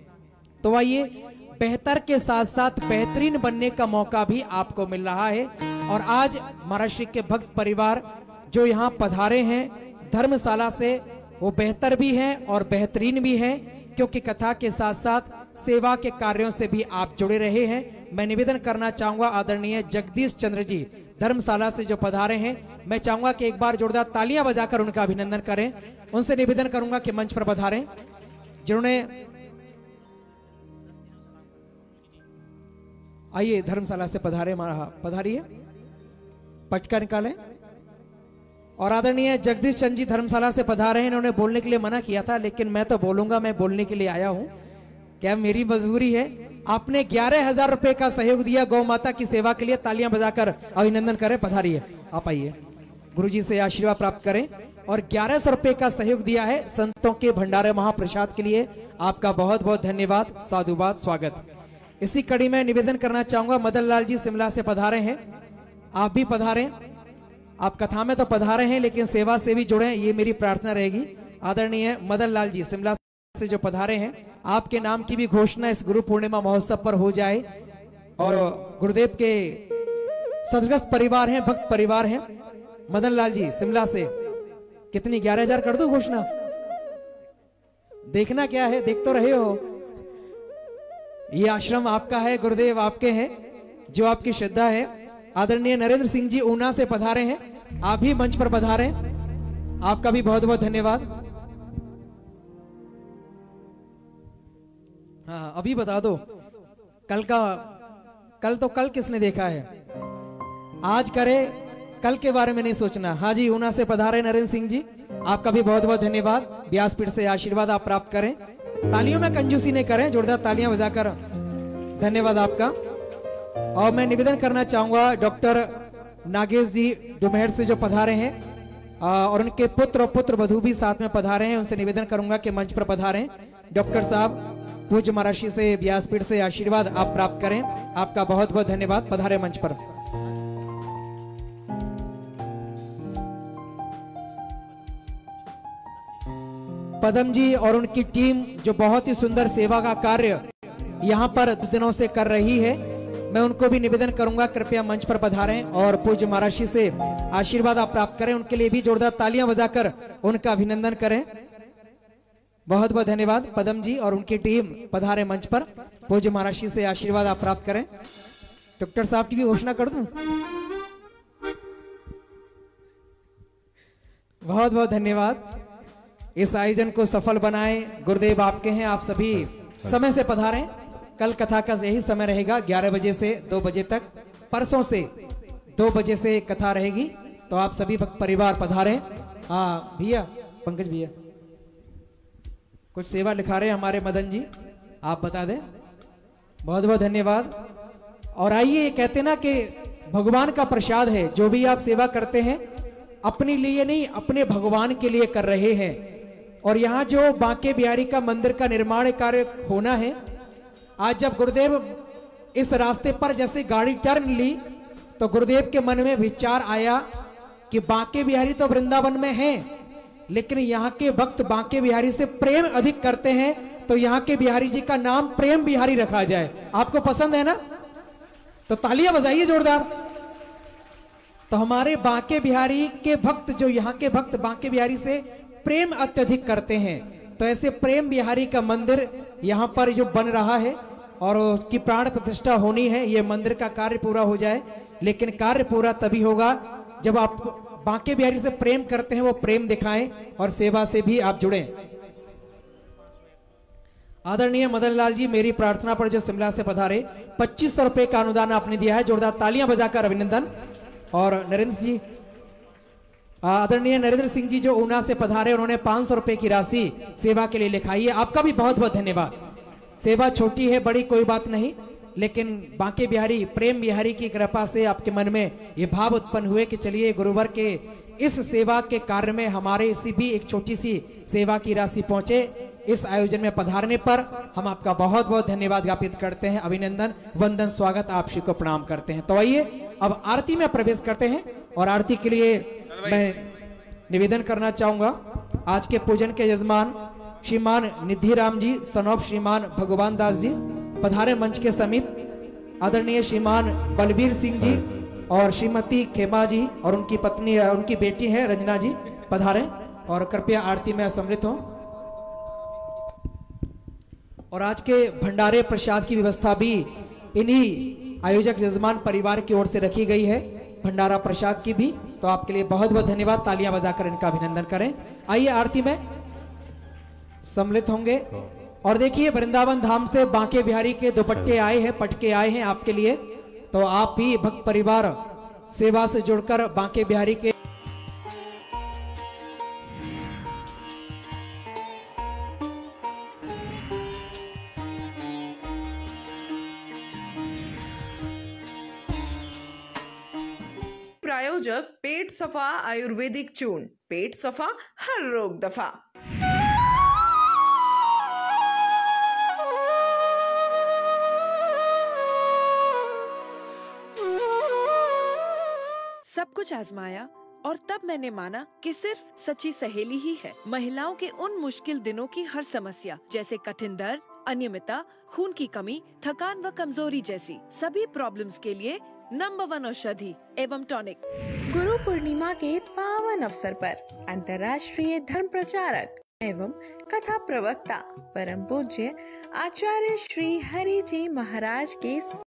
तो आइए, बेहतर के साथ साथ बेहतरीन बनने का मौका भी आपको मिल रहा है। और आज महाराष्ट्र के भक्त परिवार जो यहाँ पधारे हैं धर्मशाला से, वो बेहतर भी हैं और बेहतरीन भी हैं, क्योंकि कथा के साथ साथ सेवा के कार्यों से भी आप जुड़े रहे हैं। मैं निवेदन करना चाहूंगा, आदरणीय जगदीश चंद्र जी धर्मशाला से जो पधारे हैं, मैं चाहूंगा कि एक बार जोरदार तालियां बजाकर उनका अभिनंदन करें। उनसे निवेदन करूंगा कि मंच पर पधारें। जिन्होंने, आइए धर्मशाला से पधारे, पधारिए, पटका निकालें। और आदरणीय जगदीश चंद जी धर्मशाला से पधारे हैं। इन्होंने बोलने के लिए मना किया था, लेकिन मैं तो बोलूंगा, मैं बोलने के लिए आया हूं, क्या मेरी मजबूरी है। आपने ग्यारह हजार रुपए का सहयोग दिया गौ माता की सेवा के लिए, तालियां बजाकर अभिनंदन करें। पधारिए, आप आइए, गुरुजी से आशीर्वाद प्राप्त करें। और ग्यारह सौ रुपए का सहयोग दिया है संतों के भंडारे महाप्रसाद के लिए, आपका बहुत बहुत धन्यवाद, साधुवाद, स्वागत। इसी कड़ी में निवेदन करना चाहूंगा, मदन लाल जी शिमला से पधारे हैं, आप भी पधारें। आप कथा में तो पधारे हैं, लेकिन सेवा से भी जुड़े, ये मेरी प्रार्थना रहेगी। आदरणीय मदन लाल जी शिमला से जो पधारे हैं, आपके नाम की भी घोषणा इस गुरु पूर्णिमा महोत्सव पर हो जाए। और गुरुदेव के सदग्रस्त परिवार हैं, भक्त परिवार हैं। मदन लाल जी शिमला से कितनी, ग्यारह हजार कर दो घोषणा? देखना क्या है, देख तो रहे हो। ये आश्रम आपका है, गुरुदेव आपके हैं, जो आपकी श्रद्धा है। आदरणीय नरेंद्र सिंह जी ऊना से पधारे हैं, आप भी मंच पर पधारे, आपका भी बहुत बहुत धन्यवाद। हाँ, अभी बता दो, कल का, कल तो कल किसने देखा है, आज करे, कल के बारे में नहीं सोचना। हाँ जी, ऊना से पधारे नरेंद्र सिंह जी, आपका भी बहुत बहुत धन्यवाद। व्यासपीठ से आशीर्वाद आप प्राप्त करें, तालियों में कंजूसी नहीं करें, जोरदार तालियां बजाकर धन्यवाद आपका। और मैं निवेदन करना चाहूंगा, डॉक्टर नागेश जी डुमेहर से जो पधारे हैं, और उनके पुत्र और पुत्र वधू भी साथ में पधारे हैं, उनसे निवेदन करूंगा कि मंच पर पधारें। डॉक्टर साहब पूज्य महर्षि से व्यासपीठ से आशीर्वाद आप प्राप्त करें, आपका बहुत बहुत धन्यवाद, पधारे मंच पर। पदम जी और उनकी टीम जो बहुत ही सुंदर सेवा का कार्य यहाँ पर दिनों से कर रही है, मैं उनको भी निवेदन करूंगा कृपया मंच पर पधारें और पूज्य महर्षि से आशीर्वाद आप प्राप्त करें। उनके लिए भी जोरदार तालियां बजाकर उनका अभिनंदन करें। बहुत बहुत धन्यवाद पदम जी और उनकी टीम, पधारे मंच पर, पूज्य महर्षि से आशीर्वाद आप प्राप्त करें। डॉक्टर साहब की भी घोषणा कर दूं? बहुत बहुत धन्यवाद। इस आयोजन को सफल बनाए, गुरुदेव आपके हैं, आप सभी समय से पधारें। कल कथा का यही समय रहेगा, ग्यारह बजे से दो बजे तक। परसों से दो बजे से कथा रहेगी, तो आप सभी भक्त परिवार पधारें। हाँ भैया, पंकज भैया कुछ सेवा लिखा रहे हैं हमारे मदन जी, आप बता दें। बहुत बहुत धन्यवाद। और आइए, कहते ना कि भगवान का प्रसाद है, जो भी आप सेवा करते हैं अपने लिए नहीं, अपने भगवान के लिए कर रहे हैं। और यहाँ जो बांके बिहारी का मंदिर का निर्माण कार्य होना है, आज जब गुरुदेव इस रास्ते पर जैसे गाड़ी टर्न ली, तो गुरुदेव के मन में विचार आया कि बांके बिहारी तो वृंदावन में हैं, लेकिन यहाँ के भक्त बांके बिहारी से प्रेम अधिक करते हैं, तो यहाँ के बिहारी जी का नाम प्रेम बिहारी रखा जाए। आपको पसंद है ना? तो तालियां बजाइए जोरदार। तो हमारे बांके बिहारी के भक्त, जो यहाँ के भक्त बांके बिहारी से प्रेम अत्यधिक करते हैं, तो ऐसे प्रेम बिहारी का मंदिर यहाँ पर जो बन रहा है और उसकी प्राण प्रतिष्ठा होनी है, ये मंदिर का कार्य पूरा हो जाए। लेकिन कार्य पूरा तभी होगा जब आप बांके बिहारी से प्रेम करते हैं, वो प्रेम दिखाएं और सेवा से भी आप जुड़ें। आदरणीय मदन लाल जी, मेरी प्रार्थना पर जो शिमला से पधारे, पच्चीस सौ रुपए का अनुदान आपने दिया है, जोरदार तालियां बजाकर अभिनंदन। और नरेंद्र जी, आदरणीय नरेंद्र सिंह जी जो ऊना से पधारे, उन्होंने पांच सौ रुपए की राशि सेवा के लिए लिखाई है, आपका भी बहुत बहुत धन्यवाद। सेवा छोटी है बड़ी कोई बात नहीं, लेकिन बांके बिहारी प्रेम बिहारी की कृपा से आपके मन में ये भाव उत्पन्न हुए कि चलिए गुरुवर के इस सेवा के कार्य में हमारे इसी भी एक छोटी सी सेवा की राशि पहुंचे। इस आयोजन में पधारने पर हम आपका बहुत बहुत धन्यवाद ज्ञापित करते हैं, अभिनंदन, वंदन, स्वागत, आप श्री को प्रणाम करते हैं। तो आइए अब आरती में प्रवेश करते हैं। और आरती के लिए मैं निवेदन करना चाहूंगा, आज के पूजन के यजमान श्रीमान निधि राम जी, सनौप श्रीमान भगवान दास जी, पधारे मंच के समीप। आदरणीय श्रीमान बलबीर सिंह जी और श्रीमती खेमा जी और उनकी पत्नी, उनकी बेटी है रंजना जी, पधारे और कृपया आरती में सम्मिलित हो। और आज के भंडारे प्रसाद की व्यवस्था भी इन्हीं आयोजक यजमान परिवार की ओर से रखी गई है, भंडारा प्रसाद की भी। तो आपके लिए बहुत बहुत धन्यवाद, तालियां बजाकर इनका अभिनंदन करें। आइए आरती में सम्मिलित होंगे। और देखिए वृंदावन धाम से बांके बिहारी के दुपट्टे आए हैं, पटके आए हैं आपके लिए, तो आप भी भक्त परिवार सेवा से जुड़कर बांके बिहारी के प्रायोजक पेट सफा आयुर्वेदिक चूर्ण, पेट सफा हर रोग दफा। सब कुछ आजमाया और तब मैंने माना कि सिर्फ सच्ची सहेली ही है महिलाओं के उन मुश्किल दिनों की हर समस्या, जैसे कठिन दर्द, अनियमितता, खून की कमी, थकान व कमजोरी जैसी सभी प्रॉब्लम्स के लिए नंबर वन औषधि एवं टॉनिक। गुरु पूर्णिमा के पावन अवसर पर अंतर्राष्ट्रीय धर्म प्रचारक एवं कथा प्रवक्ता परम पूज्य आचार्य श्री हरि जी महाराज के